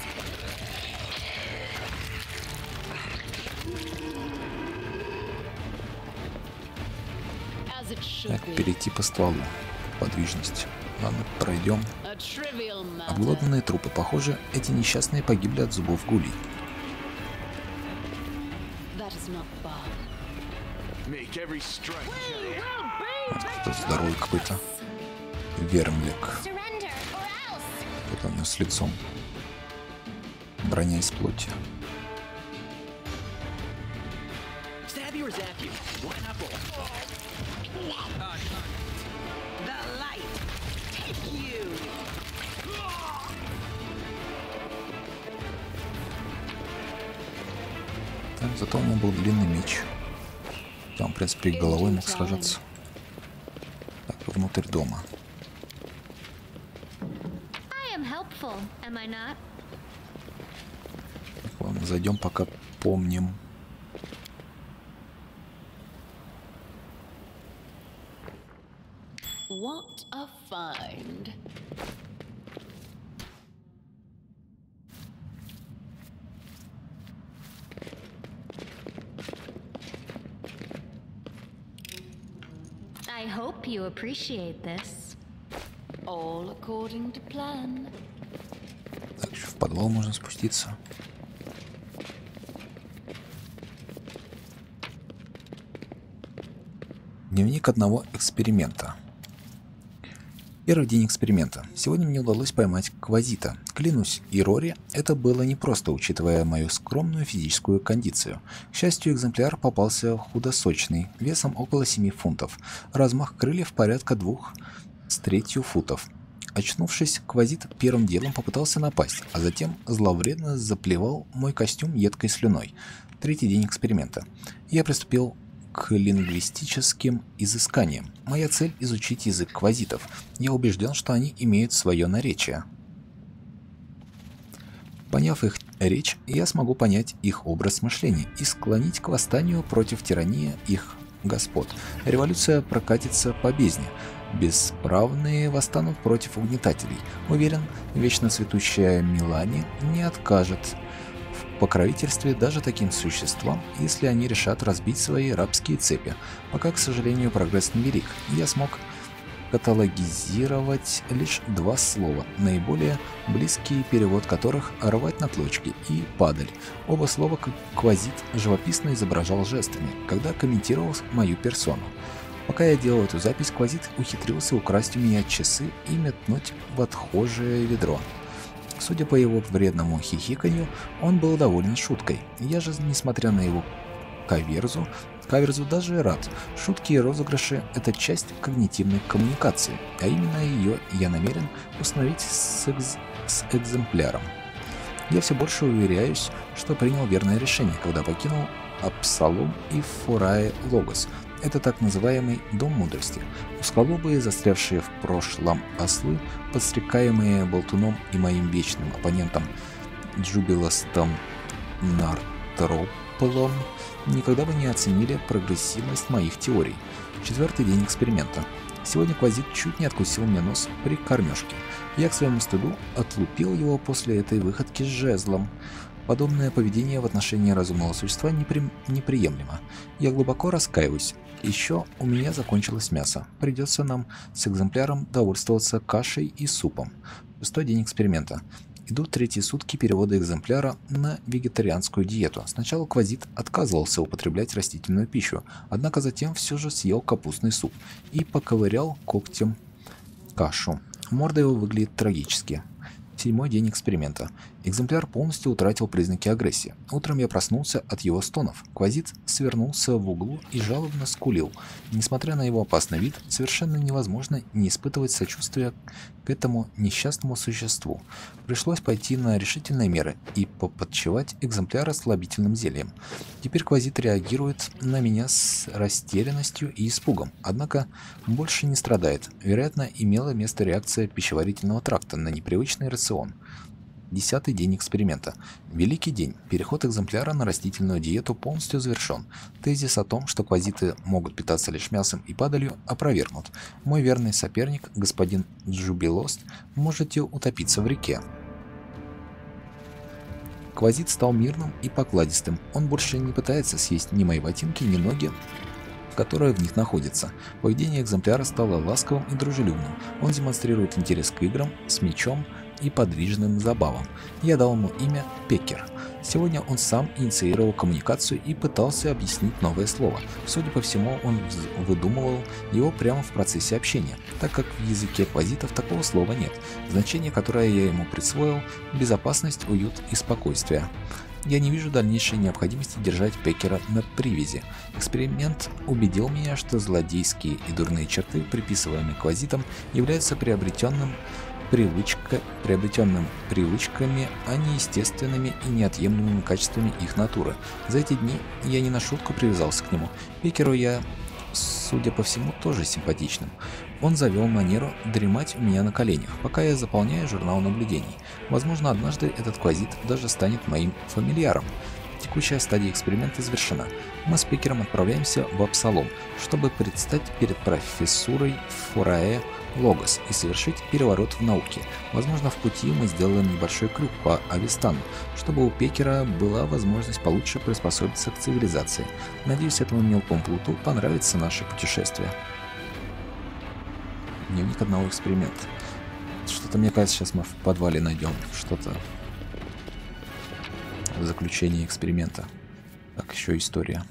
S5: As it should
S1: Так,
S5: be.
S1: перейти по стволу. Подвижность. Ладно, пройдем.
S5: A trivial matter.
S1: Обглоданные трупы. Похоже, эти несчастные погибли от зубов гулей.
S5: That is not far.
S2: Make every strike count.
S1: Кто здоровый какой-то. Вермлик.
S3: Surrender or else.
S1: Кто-то у него с лицом. Броня из плоти.
S4: Stab you or zap you? Why not both?
S6: The light. Take you.
S1: Так, зато у него был длинный меч. Там, в принципе, и головой мог сражаться. Так, внутрь дома.
S3: I am helpful, am I not?
S1: Так, ладно, зайдем, пока помним.
S5: What a find.
S3: I hope you appreciate this.
S5: All according to plan.
S1: Так, еще в подвал можно спуститься. Дневник одного эксперимента. Первый день эксперимента. Сегодня мне удалось поймать квазита. Клянусь, и Рори, это было непросто, учитывая мою скромную физическую кондицию. К счастью, экземпляр попался худосочный, весом около 7 фунтов. Размах крыльев порядка 2,3 футов. Очнувшись, квазит первым делом попытался напасть, а затем зловредно заплевал мой костюм едкой слюной. Третий день эксперимента. Я приступил к лингвистическим изысканиям. Моя цель — изучить язык квазитов. Я убежден, что они имеют свое наречие. Поняв их речь, я смогу понять их образ мышления и склонить к восстанию против тирании их господ. Революция прокатится по бездне. Бесправные восстанут против угнетателей. Уверен, вечно цветущая Милани не откажет в покровительстве даже таким существам, если они решат разбить свои рабские цепи. Пока, к сожалению, прогресс невелик. Я смог каталогизировать лишь 2 слова, наиболее близкий перевод которых «рвать на клочки» и «падаль». Оба слова квазит живописно изображал жестами, когда комментировал мою персону. Пока я делал эту запись, квазит ухитрился украсть у меня часы и метнуть в отхожее ведро. Судя по его вредному хихиканью, он был доволен шуткой. Я же, несмотря на его каверзу даже рад. Шутки и розыгрыши — это часть когнитивной коммуникации, а именно ее я намерен установить с экземпляром. Я все больше уверяюсь, что принял верное решение, когда покинул Абсалом и Фурае Логос. Это так называемый Дом Мудрости. Узколобые, застрявшие в прошлом ослы, подстрекаемые болтуном и моим вечным оппонентом Джубиластом Нартрополом, никогда бы не оценили прогрессивность моих теорий. 4-й день эксперимента. Сегодня Квазит чуть не откусил мне нос при кормежке. Я к своему стыду отлупил его после этой выходки с жезлом. Подобное поведение в отношении разумного существа неприемлемо. Я глубоко раскаиваюсь. Еще у меня закончилось мясо. Придется нам с экземпляром довольствоваться кашей и супом. 6-й день эксперимента. Идут 3-е сутки перевода экземпляра на вегетарианскую диету. Сначала Квазит отказывался употреблять растительную пищу, однако затем все же съел капустный суп и поковырял когтем кашу. Морда его выглядит трагически. 7-й день эксперимента. Экземпляр полностью утратил признаки агрессии. Утром я проснулся от его стонов. Квазит свернулся в углу и жалобно скулил. Несмотря на его опасный вид, совершенно невозможно не испытывать сочувствия к этому несчастному существу. Пришлось пойти на решительные меры и поподчевать экземпляра слабительным зельем. Теперь Квазит реагирует на меня с растерянностью и испугом, однако больше не страдает. Вероятно, имела место реакция пищеварительного тракта на непривычный рацион. 10-й день эксперимента. Великий день. Переход экземпляра на растительную диету полностью завершен. Тезис о том, что квазиты могут питаться лишь мясом и падалью, опровергнут. Мой верный соперник, господин Джубилост, можете утопиться в реке. Квазит стал мирным и покладистым. Он больше не пытается съесть ни мои ботинки, ни ноги, которые в них находятся. Поведение экземпляра стало ласковым и дружелюбным. Он демонстрирует интерес к играм с мячом и подвижным забавам. Я дал ему имя Пекер. Сегодня он сам инициировал коммуникацию и пытался объяснить новое слово. Судя по всему, он выдумывал его прямо в процессе общения, так как в языке квазитов такого слова нет. Значение, которое я ему присвоил – безопасность, уют и спокойствие. Я не вижу дальнейшей необходимости держать Пекера на привязи. Эксперимент убедил меня, что злодейские и дурные черты, приписываемые квазитам, являются приобретенными привычками, а не естественными и неотъемлемыми качествами их натуры. За эти дни я не на шутку привязался к нему. Пекеру я, судя по всему, тоже симпатичным. Он завел манеру дремать у меня на коленях, пока я заполняю журнал наблюдений. Возможно, однажды этот квазит даже станет моим фамильяром. Текущая стадия эксперимента завершена. Мы с Пекером отправляемся в Абсалом, чтобы предстать перед профессурой Фурае Логос и совершить переворот в науке. Возможно, в пути мы сделаем небольшой крюк по Авистану, чтобы у Пекера была возможность получше приспособиться к цивилизации. Надеюсь, этому мелкому плуту понравится наше путешествие. Дневник одного эксперимента. Что-то, мне кажется, сейчас мы в подвале найдем что-то в заключении эксперимента. Так, еще история.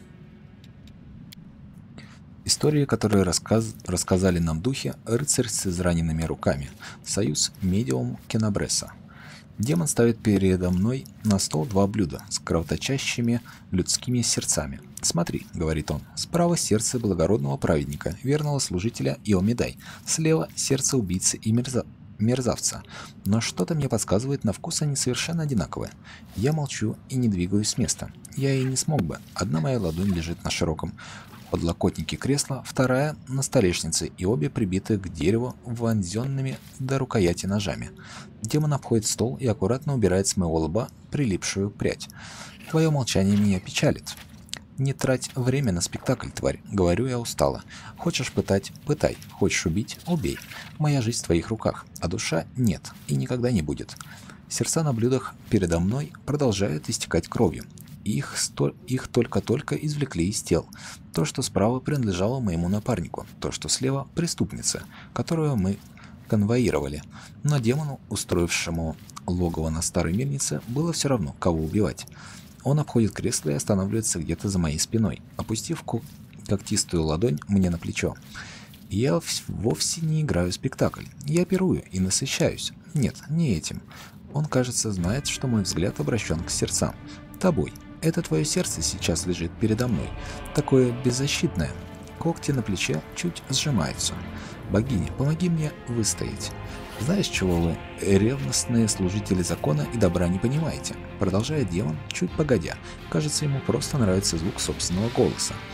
S1: Истории, которые рассказали нам духи, рыцарь с израненными руками. Союз медиум Кенабреса. Демон ставит передо мной на стол 2 блюда с кровоточащими людскими сердцами. «Смотри», — говорит он, — «справа сердце благородного праведника, верного служителя Иомидай, слева сердце убийцы и мерзавца. Но что-то мне подсказывает, на вкус они совершенно одинаковые. Я молчу и не двигаюсь с места. Я и не смог бы. Одна моя ладонь лежит на широком подлокотнике кресла, вторая на столешнице, и обе прибиты к дереву вонзенными до рукояти ножами. Демон обходит стол и аккуратно убирает с моего лба прилипшую прядь. Твое молчание меня печалит. Не трать время на спектакль, тварь. Говорю я устало. Хочешь пытать – пытай. Хочешь убить – убей. Моя жизнь в твоих руках, а душа нет и никогда не будет. Сердца на блюдах передо мной продолжают истекать кровью. Их только-только извлекли из тел. То, что справа, принадлежало моему напарнику. То, что слева – преступнице, которую мы конвоировали. Но демону, устроившему логово на старой мельнице, было все равно, кого убивать. Он обходит кресло и останавливается где-то за моей спиной, опустив когтистую ладонь мне на плечо. Я вовсе не играю спектакль. Я пирую и насыщаюсь. Нет, не этим. Он, кажется, знает, что мой взгляд обращен к сердцам. Тобой. Это твое сердце сейчас лежит передо мной. Такое беззащитное. Когти на плече чуть сжимаются. Богиня, помоги мне выстоять. Знаешь, чего вы, ревностные служители закона и добра, не понимаете? Продолжает демон, чуть погодя. Кажется, ему просто нравится звук собственного голоса.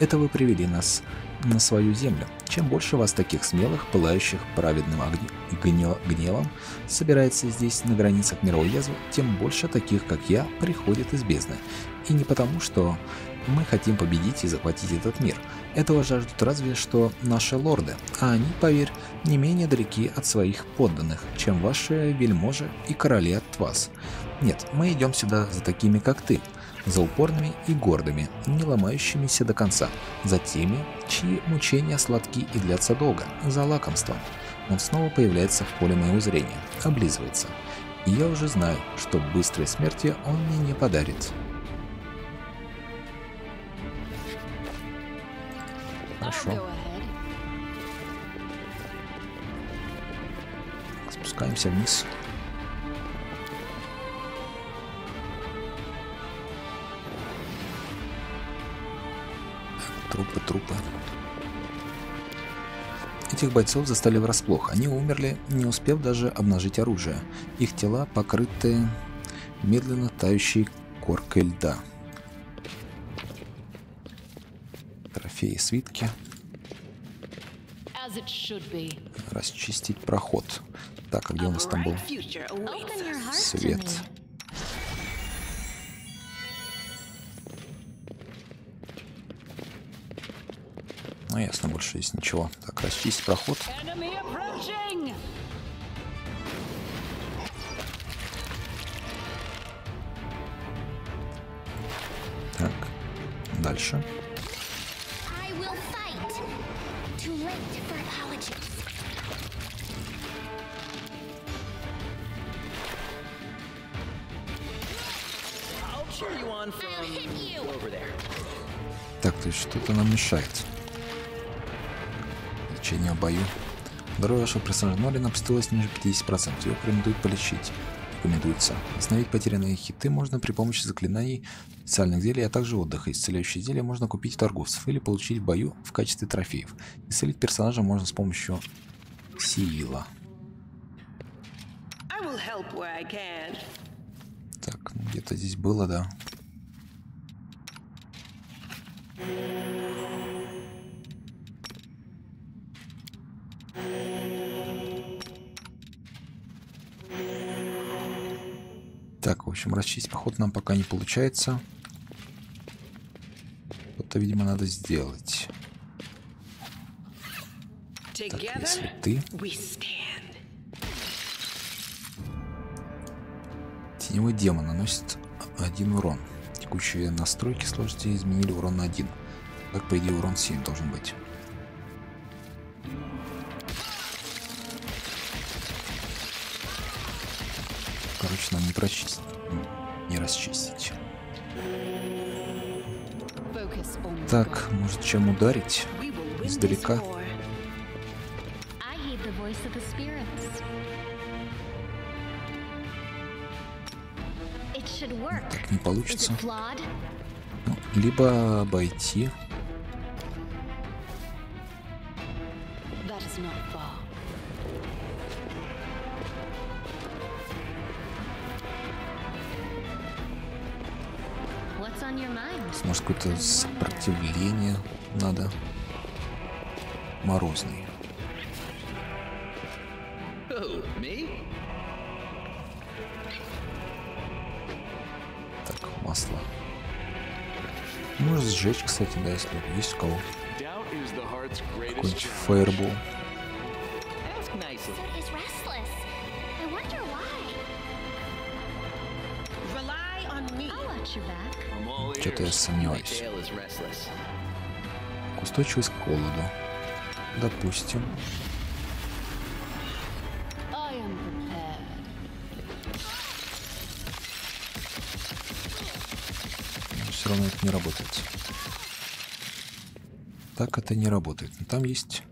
S1: Это вы привели нас на свою землю. Чем больше вас таких смелых, пылающих праведным гневом, собирается здесь на границах мировой язвы, тем больше таких, как я, приходит из бездны. И не потому, что мы хотим победить и захватить этот мир. Этого жаждут разве что наши лорды, а они, поверь, не менее далеки от своих подданных, чем ваши вельможи и короли от вас. Нет, мы идем сюда за такими, как ты, за упорными и гордыми, не ломающимися до конца, за теми, чьи мучения сладки и длятся долго, за лакомством. Он снова появляется в поле моего зрения, облизывается. И я уже знаю, что быстрой смерти он мне не подарит. Хорошо. Спускаемся вниз. Трупы. Этих бойцов застали врасплох. Они умерли, не успев даже обнажить оружие. Их тела покрыты медленно тающей коркой льда. Трофеи, свитки. Расчистить проход. Так, а где у нас там был? Свет. Ну, ясно, больше здесь ничего. Так, расчистить проход. Так, дальше. Так, то есть что-то нам мешает. Лечение в бою. Здоровье вашего персонажа Нолина опустилось ниже 50%. Его рекомендуют полечить. Рекомендуется. Восстановить потерянные хиты можно при помощи заклинаний, специальных зелий, а также отдыха. Исцеляющие зелья можно купить у торговцев или получить в бою в качестве трофеев. Исцелить персонажа можно с помощью сила. Так, где-то здесь было, да. Так, в общем, расчистить поход нам пока не получается. Что-то, видимо, надо сделать. Так, если ты... Теневой демон наносит 1 урон. Текущие настройки сложности изменили урон на 1. Так, по идее, урон 7 должен быть. Короче, нам не прочистить. Не расчистить. Так, может, чем ударить? Издалека. Так не получится. Ну, либо обойти. Может, какое-то сопротивление надо. Морозный. Так, масло. Может сжечь, кстати, да, если есть у кого. Какой-нибудь фаербол. Что-то я сомневаюсь. Устойчивость к холоду. Допустим. Но все равно это не работает. Так это не работает. Но там есть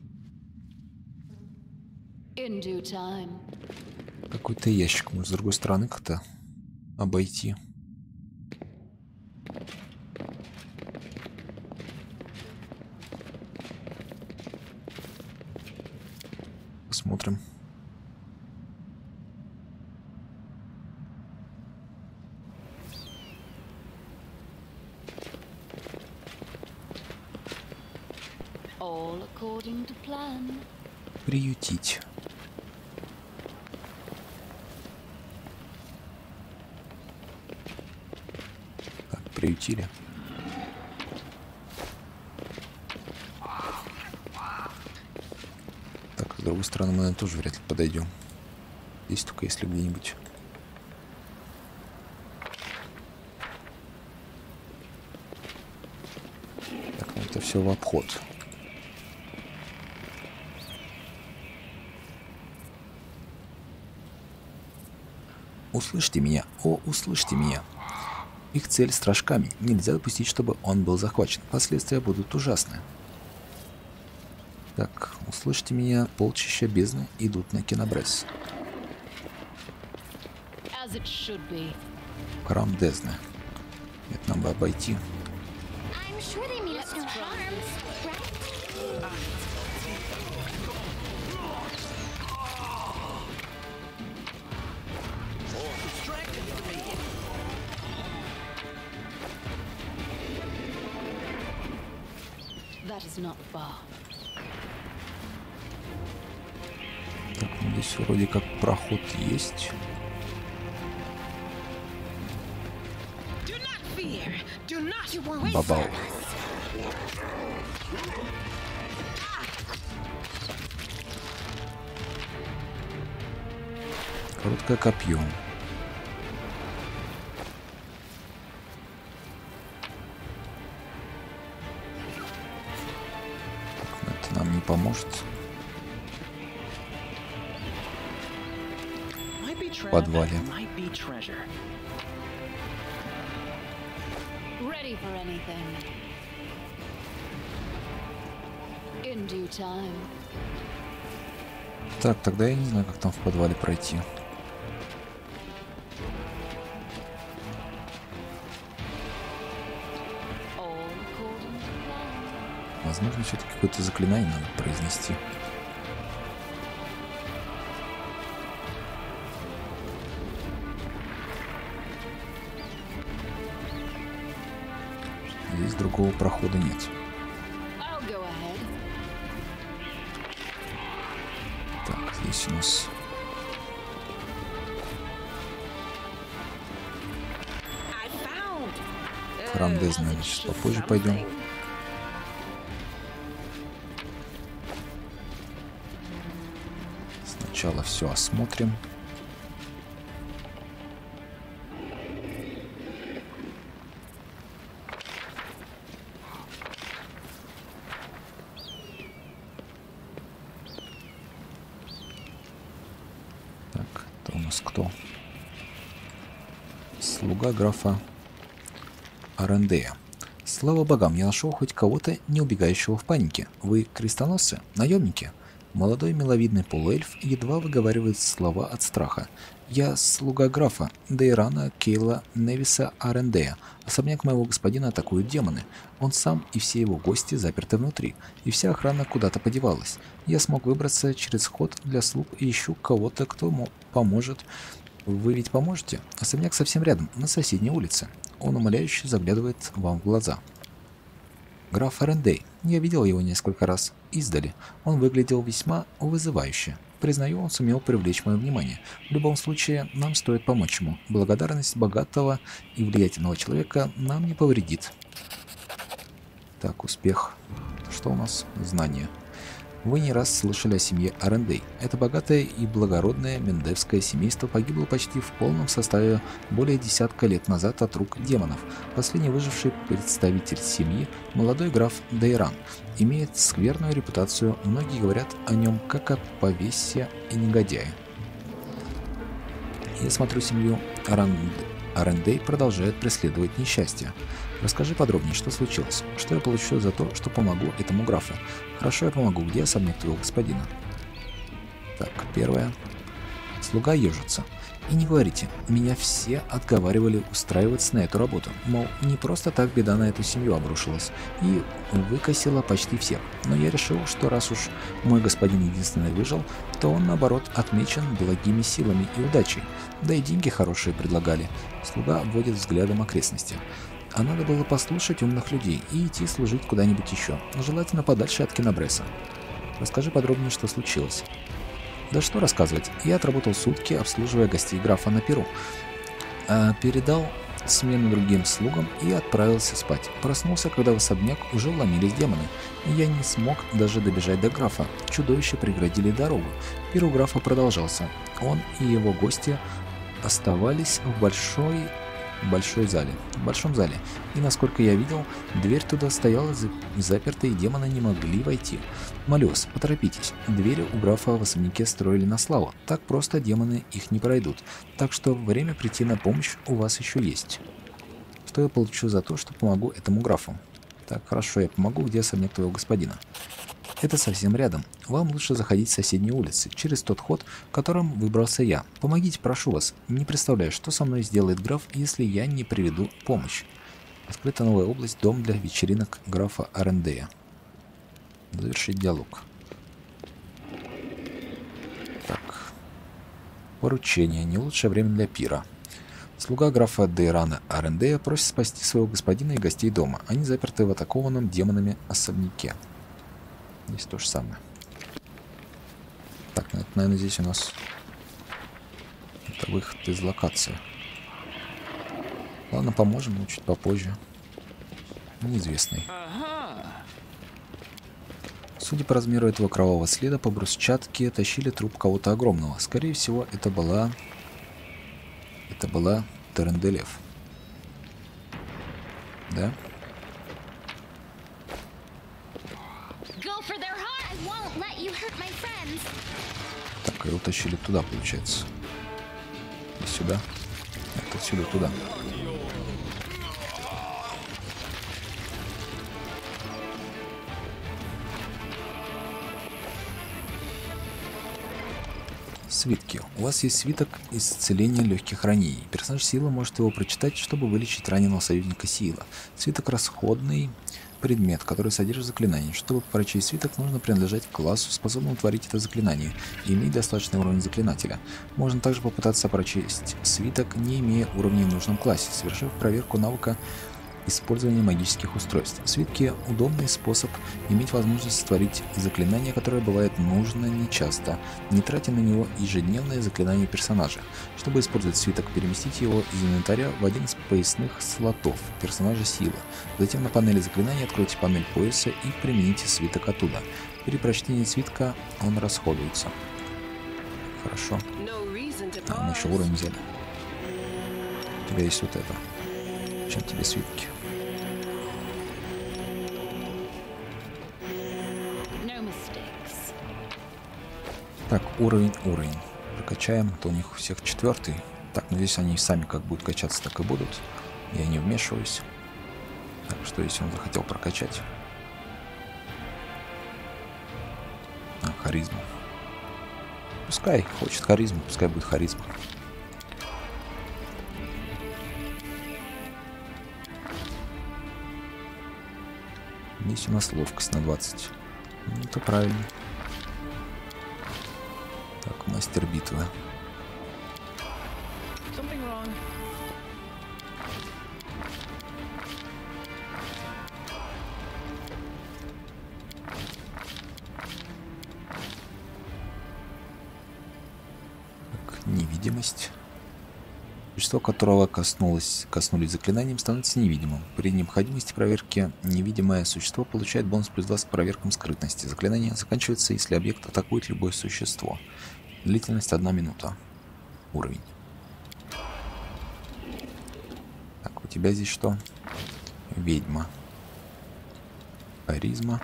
S1: какой-то ящик. Может, с другой стороны как-то обойти. Посмотрим.
S5: All according to plan.
S1: Приютить. Так, приютили. Так, с другой стороны, мы тоже вряд ли подойдем. Здесь только если где-нибудь. Так, ну это все в обход. Услышьте меня, о, услышьте меня. Их цель — Страж Камень. Нельзя допустить, чтобы он был захвачен. Последствия будут ужасны. Так, услышьте меня, полчища бездны идут на Кенабрес.
S5: As it should be.
S1: Храм Дезны. Это нам бы обойти.
S3: I'm sure they mean us no harm, right?
S5: That is not far.
S1: Так, ну здесь вроде как проход есть.
S6: Do not fear. Do not.
S3: You won't
S1: Бабау.
S3: hurt us.
S1: Короткое копье. Так, это нам не поможет.
S4: Might be trap,
S1: подвале.
S4: might be treasure.
S5: Ready for anything. In due time.
S1: Так, тогда я не знаю, как там в подвале пройти.
S5: All according to plan.
S1: Возможно, все-таки какое-то заклинание надо произнести. Здесь другого прохода нет.
S5: I'll go ahead.
S1: Так, здесь у нас
S6: I found.
S1: храм Дезны, наверное, сейчас попозже пойдем. Сначала все осмотрим. Так, это у нас кто? Слуга графа Арендея. Слава богам, я нашел хоть кого-то, не убегающего в панике. Вы крестоносцы? Наемники? Молодой миловидный полуэльф едва выговаривает слова от страха. Я слуга графа Дейрана Кейла Невиса Арендея. Особняк моего господина атакуют демоны. Он сам и все его гости заперты внутри, и вся охрана куда-то подевалась. Я смог выбраться через ход для слуг и ищу кого-то, кто поможет. Вы ведь поможете? Особняк совсем рядом, на соседней улице. Он умоляюще заглядывает вам в глаза. Граф Арендей. Я видел его несколько раз издали. Он выглядел весьма вызывающе. Признаю, он сумел привлечь мое внимание. В любом случае, нам стоит помочь ему. Благодарность богатого и влиятельного человека нам не повредит. Так, успех. Что у нас? Знания. Вы не раз слышали о семье Арендей. Это богатое и благородное мендевское семейство погибло почти в полном составе более десятка лет назад от рук демонов. Последний выживший представитель семьи, молодой граф Дейран, имеет скверную репутацию. Многие говорят о нем как о повесе и негодяе. Я смотрю, семью Арендей продолжает преследовать несчастье. Расскажи подробнее, что случилось. Что я получу за то, что помогу этому графу? Хорошо, я помогу. Где особняк твоего господина? Так, первое. Слуга ежится. И не говорите, меня все отговаривали устраиваться на эту работу. Мол, не просто так беда на эту семью обрушилась и выкосила почти всех. Но я решил, что раз уж мой господин единственный выжил, то он, наоборот, отмечен благими силами и удачей. Да и деньги хорошие предлагали. Слуга обводит взглядом окрестности. А надо было послушать умных людей и идти служить куда-нибудь еще, желательно подальше от Кинобреса. Расскажи подробнее, что случилось. Да что рассказывать, я отработал сутки, обслуживая гостей графа на Перу. Передал смену другим слугам и отправился спать. Проснулся, когда в особняк уже вломились демоны, и я не смог даже добежать до графа. Чудовища преградили дорогу. Пир у графа продолжался. Он и его гости оставались в большом зале, и, насколько я видел, дверь туда стояла заперта, и демоны не могли войти. Молю вас, поторопитесь. Двери у графа в особняке строили на славу. Так просто демоны их не пройдут. Так что время прийти на помощь у вас еще есть. Что я получу за то, что помогу этому графу? Так, хорошо, я помогу. Где особняк твоего господина? Это совсем рядом. Вам лучше заходить с соседней улицы, через тот ход, которым выбрался я. Помогите, прошу вас. Не представляю, что со мной сделает граф, если я не приведу помощь. Открыта новая область, дом для вечеринок графа Арендея. Завершить диалог. Так. Поручение. Не лучшее время для пира. Слуга графа Дейрана Арендея просит спасти своего господина и гостей дома. Они заперты в атакованном демонами особняке. Здесь то же самое. Так, ну это, наверное, здесь у нас это выход из локации. Ладно, поможем, но чуть попозже. Неизвестный. Судя по размеру этого кровавого следа, по брусчатке тащили труп кого-то огромного. Скорее всего, это была Теренделев. Да? Так, его тащили туда, получается. И сюда. Нет, отсюда туда. Свитки. У вас есть свиток исцеления легких ранений. Персонаж Сила может его прочитать, чтобы вылечить раненого союзника Сила. Свиток расходный предмет, который содержит заклинание. Чтобы прочесть свиток, нужно принадлежать к классу, способному творить это заклинание, и иметь достаточный уровень заклинателя. Можно также попытаться прочесть свиток, не имея уровня в нужном классе, совершив проверку навыка использования магических устройств. Свитки – удобный способ иметь возможность сотворить заклинание, которое бывает нужно нечасто, не тратя на него ежедневное заклинание персонажа. Чтобы использовать свиток, переместите его из инвентаря в один из поясных слотов персонажа Сила. Затем на панели заклинания откройте панель пояса и примените свиток оттуда. При прочтении свитка он расходуется. Хорошо. Мы еще уровень взяли. У тебя есть вот это. Чем тебе свитки? Так, уровень. Прокачаем, то у них у всех 4. Так, ну здесь они сами как будут качаться, так и будут. Я не вмешиваюсь. Так, что если он захотел прокачать? Харизма. Пускай хочет харизму, пускай будет харизма. Здесь у нас ловкость на 20. Ну, это правильно. Так, мастер битвы. Так, невидимость. Существо, которого коснулись заклинанием, становится невидимым. При необходимости проверки невидимое существо получает бонус +2 к проверкам скрытности. Заклинание заканчивается, если объект атакует любое существо. Длительность 1 минута. Уровень. Так, у тебя здесь что? Ведьма. Харизма.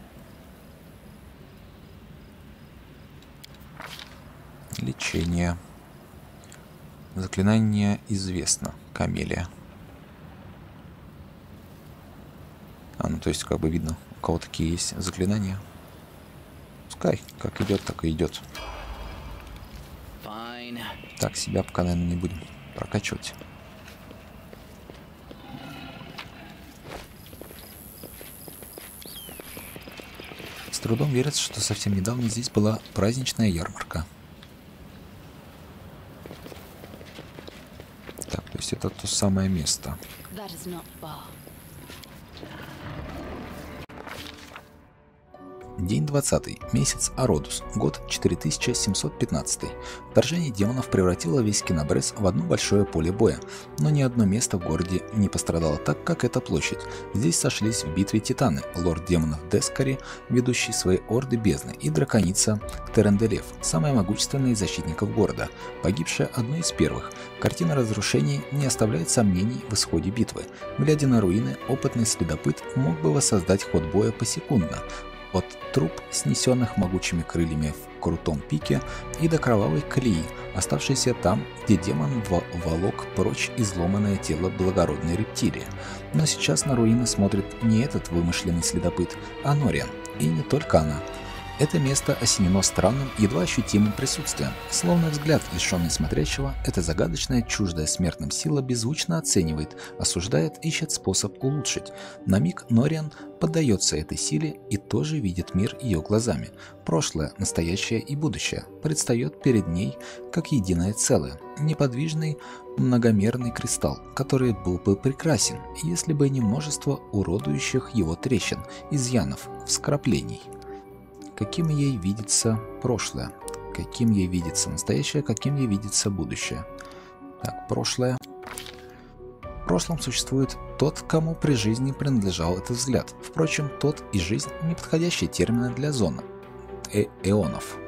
S1: Лечение. Заклинание известно. Камелия. Ну то есть как бы видно, у кого такие есть заклинания. Пускай, как идет, так и идет. Так, себя пока, наверное, не будем прокачивать. С трудом верится, что совсем недавно здесь была праздничная ярмарка. Так, То есть это то самое место.
S5: That is not far.
S1: День 20. Месяц Ародус. Год 4715. Вторжение демонов превратило весь Кинабрес в одно большое поле боя. Но ни одно место в городе не пострадало так, как эта площадь. Здесь сошлись в битве титаны, лорд демонов Дескари, ведущий свои орды бездны, и драконица Теренделев, самая могущественная из защитников города, погибшая одной из первых. Картина разрушений не оставляет сомнений в исходе битвы. Глядя на руины, опытный следопыт мог бы воссоздать ход боя посекундно. От труб, снесенных могучими крыльями в крутом пике, и до кровавой колеи, оставшейся там, где демон волок прочь изломанное тело благородной рептилии. Но сейчас на руины смотрит не этот вымышленный следопыт, а Нориан, и не только она. Это место осенено странным, едва ощутимым присутствием. Словно взгляд, лишенный смотрящего, эта загадочная, чуждая смертным сила беззвучно оценивает, осуждает, ищет способ улучшить. На миг Нориан поддается этой силе и тоже видит мир ее глазами. Прошлое, настоящее и будущее предстает перед ней как единое целое. Неподвижный, многомерный кристалл, который был бы прекрасен, если бы не множество уродующих его трещин, изъянов, вкраплений. Каким ей видится прошлое, каким ей видится настоящее, каким ей видится будущее. Так, прошлое. В прошлом существует тот, кому при жизни принадлежал этот взгляд. Впрочем, тот и жизнь – неподходящие термины для зоны. Эонов.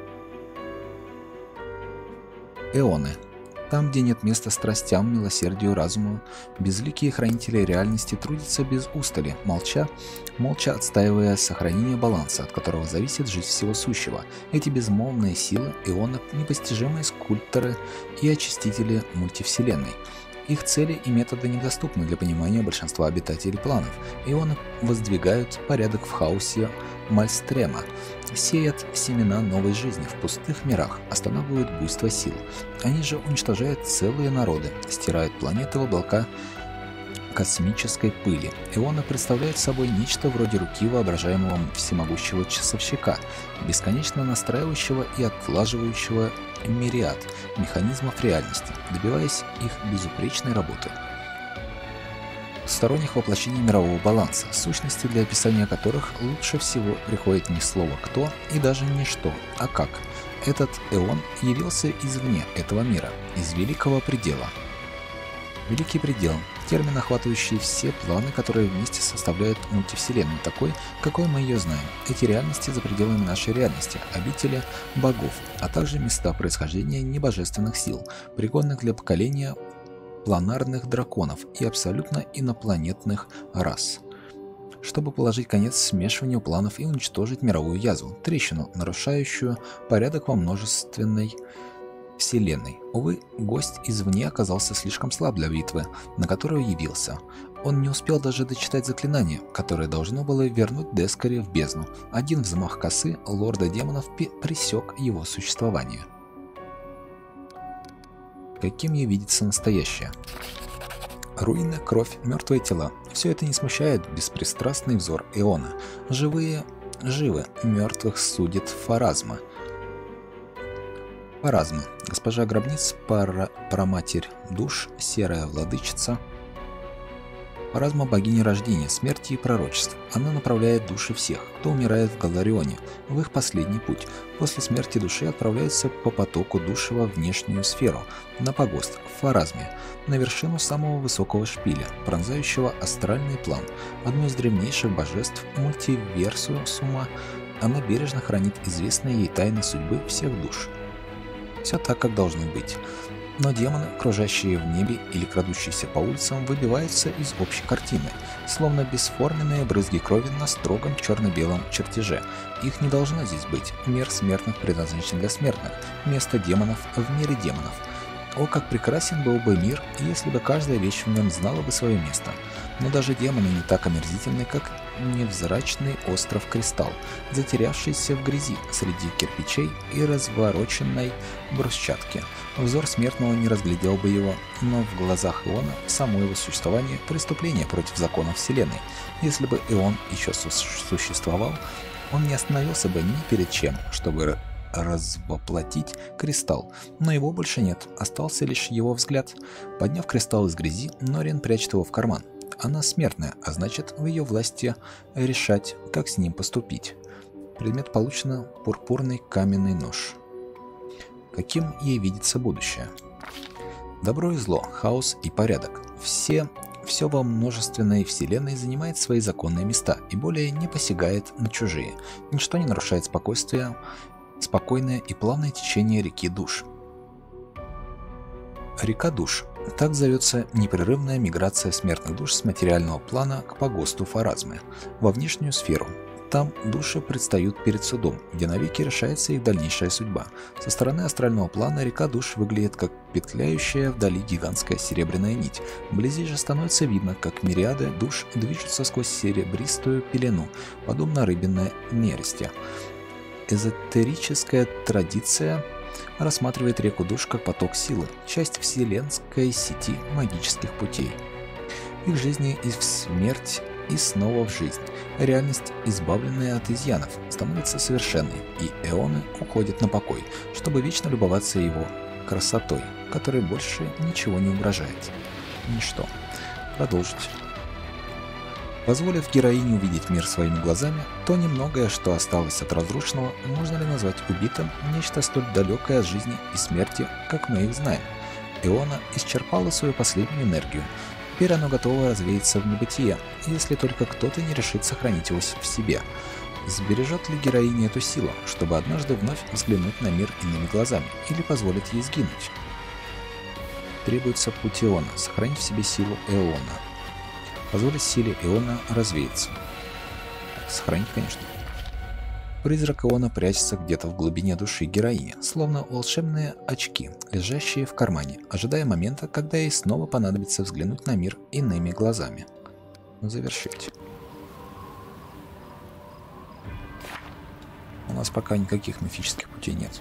S1: Эоны. Там, где нет места страстям, милосердию, разуму, безликие хранители реальности трудятся без устали, молча отстаивая сохранение баланса, от которого зависит жизнь всего сущего. Эти безмолвные силы, эоны, непостижимые скульпторы и очистители мультивселенной. Их цели и методы недоступны для понимания большинства обитателей планов. Эоны воздвигают порядок в хаосе Мальстрема, сеят семена новой жизни в пустых мирах, останавливают буйство сил. Они же уничтожают целые народы, стирают планеты в облака космической пыли. Эоны представляют собой нечто вроде руки воображаемого всемогущего часовщика, бесконечно настраивающего и отлаживающего мириад механизмов реальности, добиваясь их безупречной работы. Сторонних воплощений мирового баланса, сущности, для описания которых лучше всего приходит не слово «кто» и даже не «что», а «как». Этот эон явился извне этого мира, из великого предела. Великий предел – термин, охватывающий все планы, которые вместе составляют мультивселенную такой, какой мы ее знаем. Эти реальности за пределами нашей реальности, обители богов, а также места происхождения небожественных сил, пригодных для поколения планарных драконов и абсолютно инопланетных рас, чтобы положить конец смешиванию планов и уничтожить мировую язву, трещину, нарушающую порядок во множественной вселенной. Увы, гость извне оказался слишком слаб для битвы, на которую явился. Он не успел даже дочитать заклинание, которое должно было вернуть Дескари в бездну. Один взмах косы лорда демонов пресек его существование. Каким ей видится настоящее? Руины, кровь, мертвые тела. Все это не смущает беспристрастный взор Эона. Живые живы, мертвых судит Фаразма. Фаразма. Госпожа гробниц, праматерь душ, серая владычица. Фаразма – богиня рождения, смерти и пророчеств. Она направляет души всех, кто умирает в Галарионе, в их последний путь. После смерти души отправляются по потоку душ во внешнюю сферу, на погост, в Фаразме, на вершину самого высокого шпиля, пронзающего астральный план. Одно из древнейших божеств мультиверсума, она бережно хранит известные ей тайны судьбы всех душ. Все так, как должно быть. Но демоны, кружащие в небе или крадущиеся по улицам, выбиваются из общей картины, словно бесформенные брызги крови на строгом черно-белом чертеже. Их не должно здесь быть. Мир смертных предназначен для смертных, место демонов в мире демонов. О, как прекрасен был бы мир, если бы каждая вещь в нем знала бы свое место. Но даже демоны не так омерзительны, как невзрачный остров Кристалл, затерявшийся в грязи среди кирпичей и развороченной брусчатки. Взор смертного не разглядел бы его, но в глазах Иона само его существование – преступление против законов Вселенной. Если бы Ион еще существовал, он не остановился бы ни перед чем, чтобы развоплотить кристалл, но его больше нет, остался лишь его взгляд. Подняв кристалл из грязи, Нориан прячет его в карман. Она смертная, а значит, в ее власти решать, как с ним поступить. Предмет получено пурпурный каменный нож. Каким ей видится будущее? Добро и зло, хаос и порядок. Все во множественной вселенной занимает свои законные места и более не посягает на чужие. Ничто не нарушает спокойствие, спокойное и плавное течение реки душ. Река душ. Так зовется непрерывная миграция смертных душ с материального плана к погосту Фаразмы, во внешнюю сферу. Там души предстают перед судом, где навеки решается их дальнейшая судьба. Со стороны астрального плана река душ выглядит как петляющая вдали гигантская серебряная нить. Вблизи же становится видно, как мириады душ движутся сквозь серебристую пелену, подобно рыбиной нересте. Эзотерическая традиция рассматривает реку душ как поток силы, часть вселенской сети магических путей. Их жизни и в смерть, и снова в жизнь. Реальность, избавленная от изъянов, становится совершенной, и эоны уходят на покой, чтобы вечно любоваться его красотой, которой больше ничего не угрожает. Ничто. Продолжить. Позволив героине увидеть мир своими глазами, то немногое, что осталось от разрушенного, можно ли назвать убитым нечто столь далекое от жизни и смерти, как мы их знаем. Эона исчерпала свою последнюю энергию. Теперь оно готово развеяться в небытие, если только кто-то не решит сохранить его в себе. Сбережет ли героиня эту силу, чтобы однажды вновь взглянуть на мир иными глазами, или позволит ей сгинуть? Требуется путь Эона, сохранить в себе силу Эона. Позволить силе Эона развеяться. Сохранить, конечно. Призрак Эона прячется где-то в глубине души героини, словно волшебные очки, лежащие в кармане, ожидая момента, когда ей снова понадобится взглянуть на мир иными глазами. Завершить. У нас пока никаких мифических путей нет.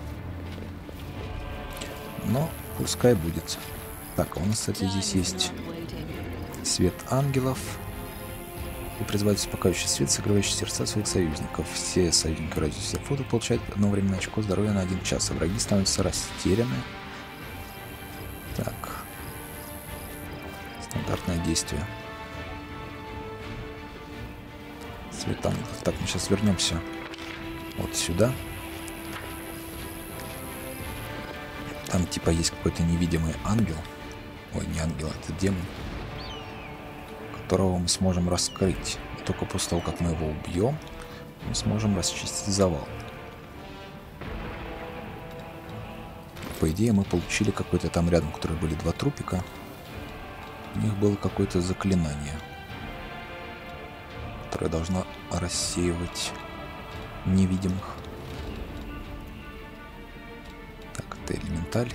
S1: Но пускай будет. Так, а у нас, кстати, здесь есть свет ангелов. И призывает успокаивающий свет, согревающий сердца своих союзников. Все союзники радиуса фото получают одновременно очко здоровья на 1 час, а враги становятся растеряны. Так. Стандартное действие. Свет ангелов. Так, мы сейчас вернемся вот сюда. Там типа есть какой-то невидимый ангел. Ой, не ангел, это демон, которого мы сможем раскрыть. И только после того, как мы его убьем, мы сможем расчистить завал. По идее, мы получили какой-то там рядом, которые были 2 трупика. У них было какое-то заклинание, которое должно рассеивать невидимых. Так, это элементаль.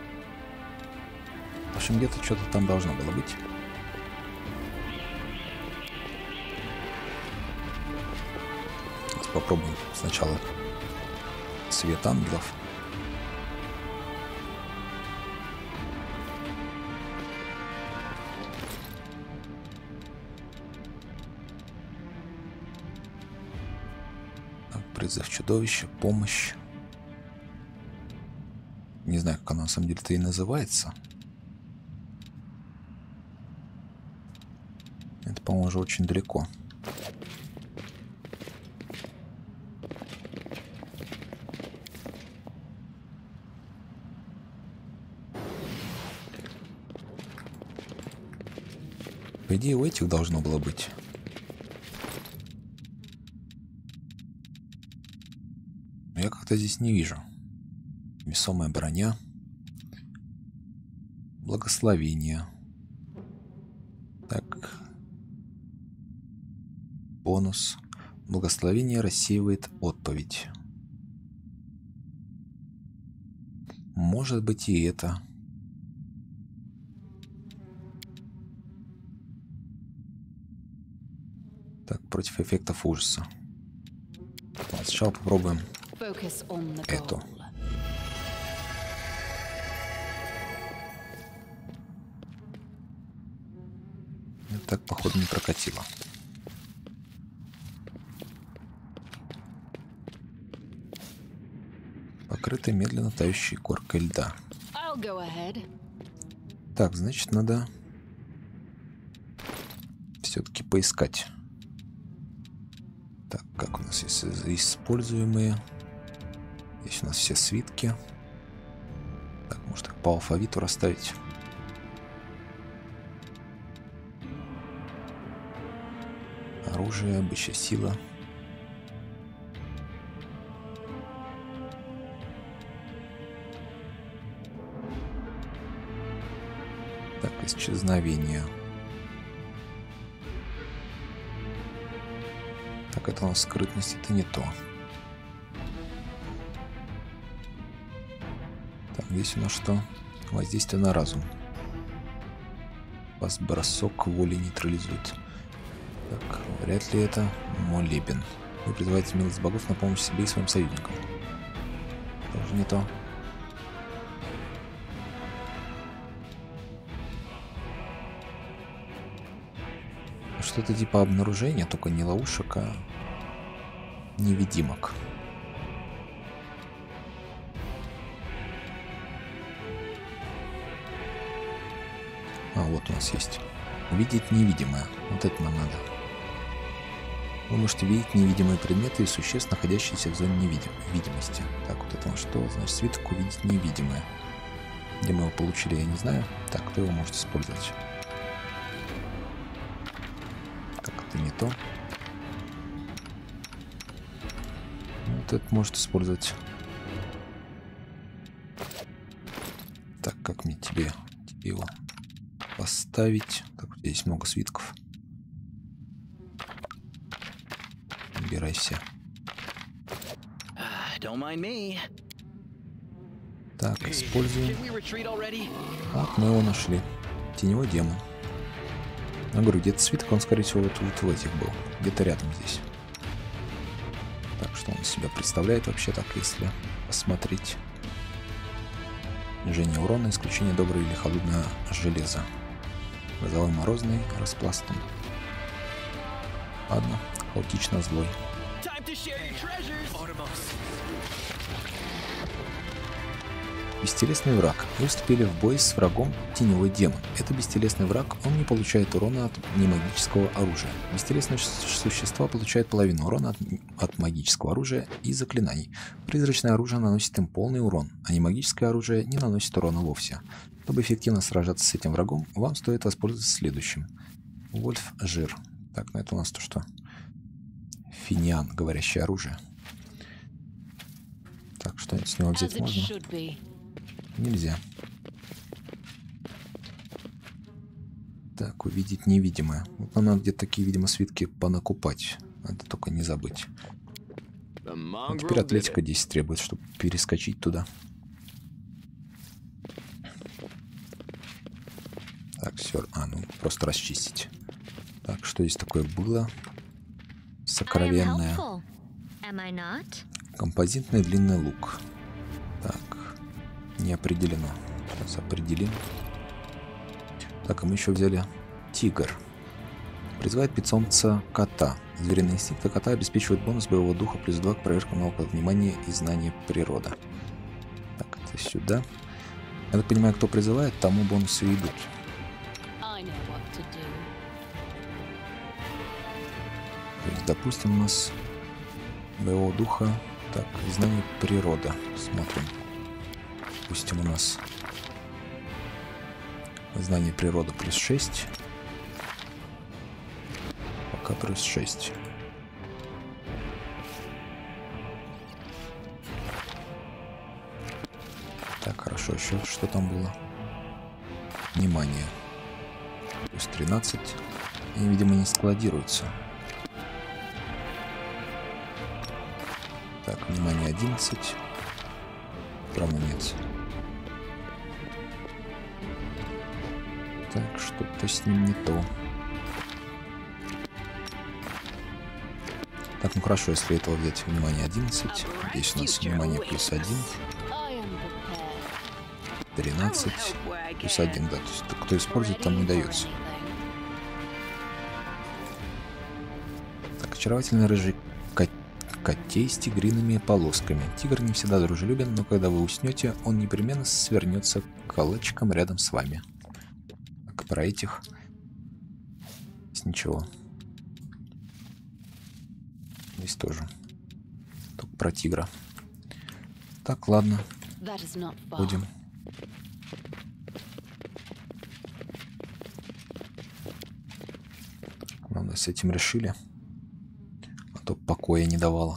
S1: В общем, где-то что-то там должно было быть. Попробуем сначала свет ангелов. Призыв чудовища, помощь. Не знаю, как она на самом деле-то и называется. Это, по-моему, уже очень далеко. По идее, у этих должно было быть. Но я как-то здесь не вижу. Весомая броня. Благословение. Так. Бонус. Благословение рассеивает отповедь. Может быть и это. Так, против эффектов ужаса. Сначала попробуем эту. Так, походу, не прокатило. покрытая медленно тающей коркой льда.
S5: I'll go ahead.
S1: Так, значит, надо все-таки поискать. Так, как у нас есть используемые? Здесь у нас все свитки. Так, может их по алфавиту расставить. Оружие, бычья сила. Так, исчезновение. Так, это у нас скрытность, это не то. Так, здесь у нас что? Воздействие на разум. Вас бросок воли нейтрализует. Так, вряд ли это молебен. Вы призываете милость богов на помощь себе и своим союзникам. Тоже не то. Что-то типа обнаружения, только не ловушек, а невидимок. А, вот у нас есть. Увидеть невидимое. Вот это нам надо. Вы можете видеть невидимые предметы и существ, находящиеся в зоне видимости. Так, вот это что? Значит, свиток увидеть невидимое. Где мы его получили, я не знаю. Так, кто его может использовать? Так, это не то. Вот это может использовать. Так, как мне тебе его поставить? Так, здесь много свитков. Убирайся. Так, используем. Вот мы его нашли. Теневой демон. Я говорю, где-то свиток, он, скорее всего, вот в этих был. Где-то рядом здесь. Так, что он из себя представляет вообще так, если посмотреть. Снижение урона, исключение доброе или холодное железо. Грозовой морозный, распластан. Ладно, хаотично злой. Бестелесный враг. Вы вступили в бой с врагом теневой демон. Это бестелесный враг, он не получает урона от немагического оружия. Бестелесные существа получают половину урона от магического оружия и заклинаний. Призрачное оружие наносит им полный урон, а немагическое оружие не наносит урона вовсе. Чтобы эффективно сражаться с этим врагом, вам стоит воспользоваться следующим. Вольф Жир. Так, ну это у нас то что? Финиан, говорящее оружие. Так, что-нибудь с него взять можно? Нельзя. Так, увидеть невидимое. Вот нам надо где-то такие, видимо, свитки понакупать. Надо только не забыть. А теперь атлетика 10 требует, чтобы перескочить туда. Так, все. А, ну, просто расчистить. Так, что здесь такое было? Сокровенное. Композитный длинный лук. Так. Не определено. Сейчас определим. Так, а мы еще взяли тигр. Призывает питомца кота. Звериные инстинкты кота обеспечивают бонус боевого духа плюс 2 к проверкам навыков внимания и знания природы. Так, это сюда. Я так понимаю, кто призывает, тому бонусы идут. То есть, допустим, у нас боевого духа. Так, знание природы. Смотрим. Допустим, у нас знание природы плюс 6. Пока плюс 6. Так, хорошо. Еще что там было? Внимание. Плюс 13. Они, видимо, не складируются. Так, внимание 11. Правда нет. Так, что-то с ним не то. Так, ну хорошо, если этого взять внимание 11. Здесь у нас внимание плюс 1. 13. Плюс 1, да. То есть кто использует, там не дается. Так, очаровательный рыжий котей с тигриными полосками. Тигр не всегда дружелюбен, но когда вы уснете, он непременно свернется калачиком рядом с вами. Так, про этих... Здесь ничего. Здесь тоже. Только про тигра. Так, ладно. Будем. Ладно, с этим решили. А то покоя не давало.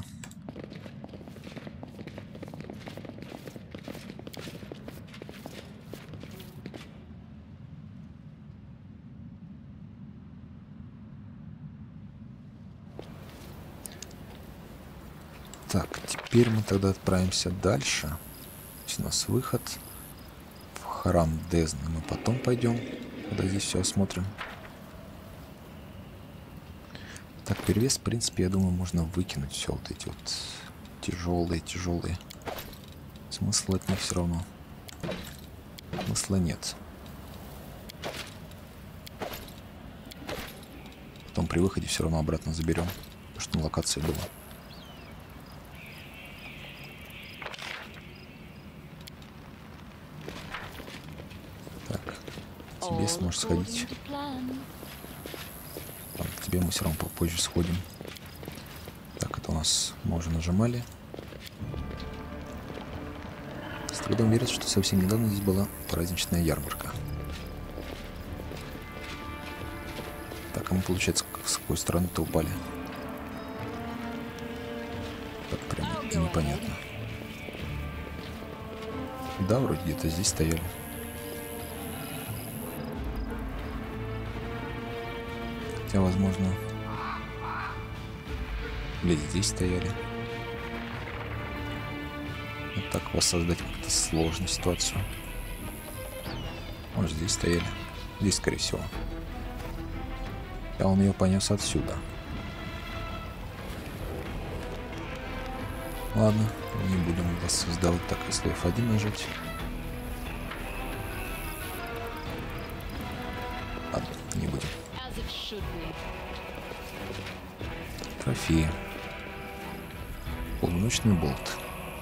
S1: Так, теперь мы тогда отправимся дальше. Здесь у нас выход в храм Дезны. Мы потом пойдем, когда здесь все осмотрим. Так, перевес, в принципе, я думаю, можно выкинуть все вот эти вот тяжелые. Смысла от них все равно. Смысла нет. Потом при выходе все равно обратно заберем, потому что на локации было. Тебе сможешь сходить. К тебе мы все равно попозже сходим. Так, это у нас мы уже нажимали. С трудом верится, что совсем недавно здесь была праздничная ярмарка. Так, а мы, получается, с какой стороны-то упали? Так прям и непонятно. Да, вроде где-то здесь стояли. Хотя, возможно, или здесь стояли. Вот так воссоздать как-то сложную ситуацию. Может, здесь стояли. Здесь, скорее всего. А он ее понес отсюда. Ладно, не будем воссоздавать, так, если F1 нажать. Ладно, не будем. Трофеи. Полуночный болт.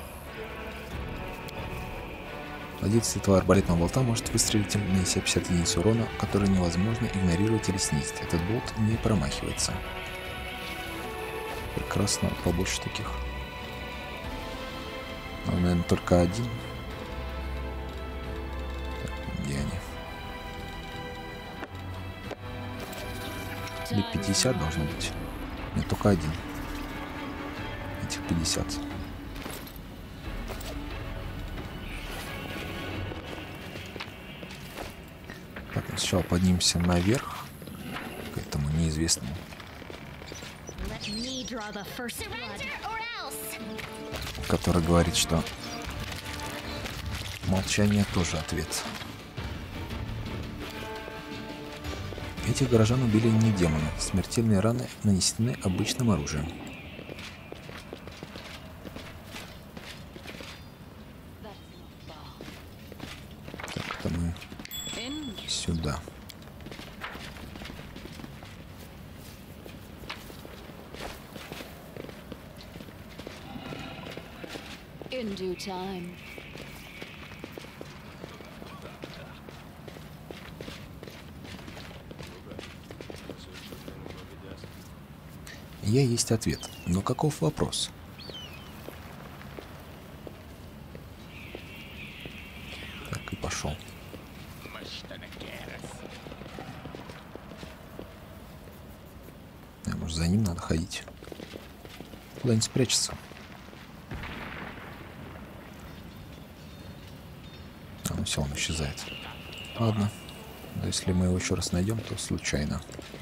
S1: Владелец этого арбалетного болта может выстрелить им, нанеся 50 единиц урона, который невозможно игнорировать или снизить. Этот болт не промахивается. Прекрасно, побольше таких. Но, наверное, только один. Так, где они? Или 50 должно быть. Нет, только один. Этих 50. Так, ну сначала поднимемся наверх к этому неизвестному. Который говорит, что молчание тоже ответ. Этих горожан убили не демоны. Смертельные раны нанесены обычным оружием. Так, это мы сюда.
S5: In due time.
S1: Я есть ответ, но каков вопрос? Так, и пошел. Может, за ним надо ходить? Куда-нибудь спрячется. А, ну все, он исчезает. Ладно. Да, если мы его еще раз найдем, то случайно.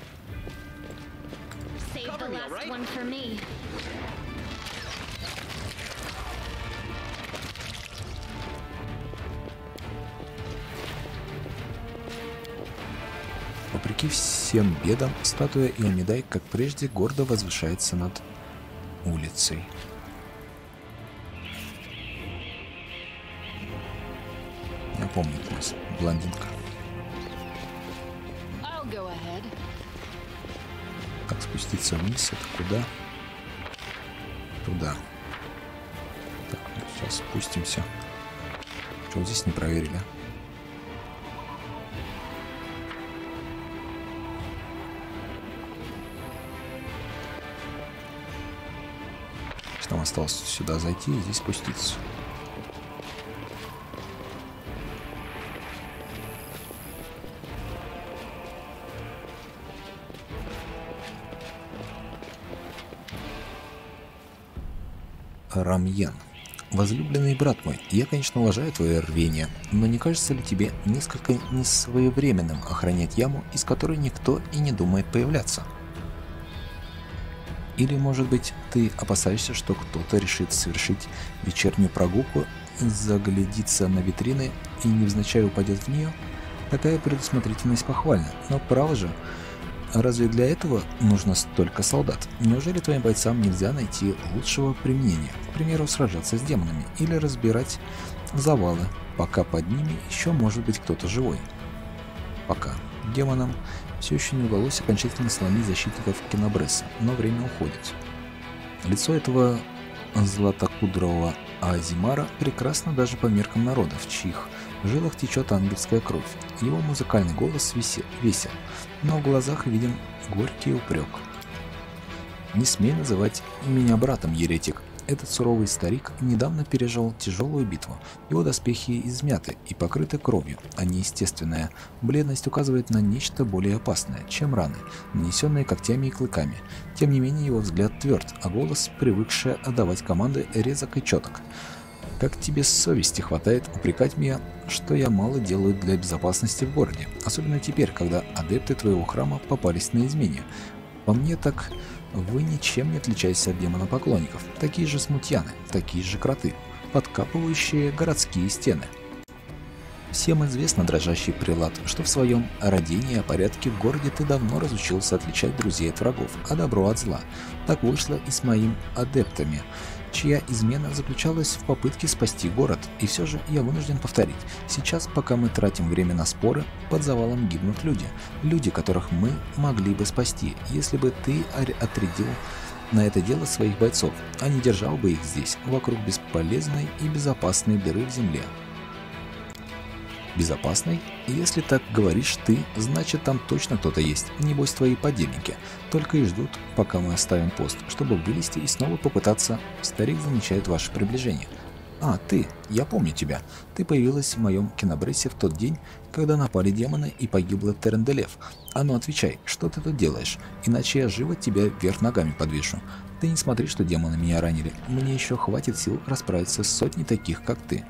S1: Вопреки всем бедам, статуя Ионидай, как прежде, гордо возвышается над улицей. Я помню, у нас блондинка. Как спуститься вниз? Это куда? туда. Так, сейчас спустимся. Что вот здесь не проверили? Нам осталось сюда зайти и здесь спуститься. Рамьен. Возлюбленный брат мой, я, конечно, уважаю твое рвение, но не кажется ли тебе несколько несвоевременным охранять яму, из которой никто и не думает появляться? Или, может быть, ты опасаешься, что кто-то решит совершить вечернюю прогулку, заглядится на витрины и невзначай упадет в нее? Такая предусмотрительность похвальна, но право же, разве для этого нужно столько солдат? Неужели твоим бойцам нельзя найти лучшего применения? К примеру, сражаться с демонами или разбирать завалы, пока под ними еще может быть кто-то живой? Пока. Демонам все еще не удалось окончательно сломить защитников Кенабреса, но время уходит. Лицо этого златокудрого Азимара прекрасно даже по меркам народа, в чьих жилах течет ангельская кровь. Его музыкальный голос весел, но в глазах виден горький упрек. «Не смей называть меня братом, еретик. Этот суровый старик недавно пережил тяжелую битву. Его доспехи измяты и покрыты кровью, а неестественная бледность указывает на нечто более опасное, чем раны, нанесенные когтями и клыками. Тем не менее, его взгляд тверд, а голос, привыкший отдавать команды, резок и четок. Как тебе совести хватает упрекать меня, что я мало делаю для безопасности в городе, особенно теперь, когда адепты твоего храма попались на измене? По мне так... Вы ничем не отличаетесь от демонопоклонников, такие же смутьяны, такие же кроты, подкапывающие городские стены. Всем известно, дрожащий прелат, что в своем родении о порядке в городе ты давно разучился отличать друзей от врагов, а добро от зла. Так вышло и с моими адептами, чья измена заключалась в попытке спасти город, и все же я вынужден повторить. Сейчас, пока мы тратим время на споры, под завалом гибнут люди. Люди, которых мы могли бы спасти, если бы ты отрядил на это дело своих бойцов, а не держал бы их здесь, вокруг бесполезной и безопасной дыры в земле. Безопасной? Если так говоришь ты, значит там точно кто-то есть, небось твои подельники. Только и ждут, пока мы оставим пост, чтобы вылезти и снова попытаться. Старик замечает ваше приближение. А, ты, я помню тебя. Ты появилась в моем Кенабресе в тот день, когда напали демоны и погибла Теренделев. А ну отвечай, что ты тут делаешь? Иначе я живо тебя вверх ногами подвешу. Ты не смотри, что демоны меня ранили. Мне еще хватит сил расправиться с сотней таких, как ты.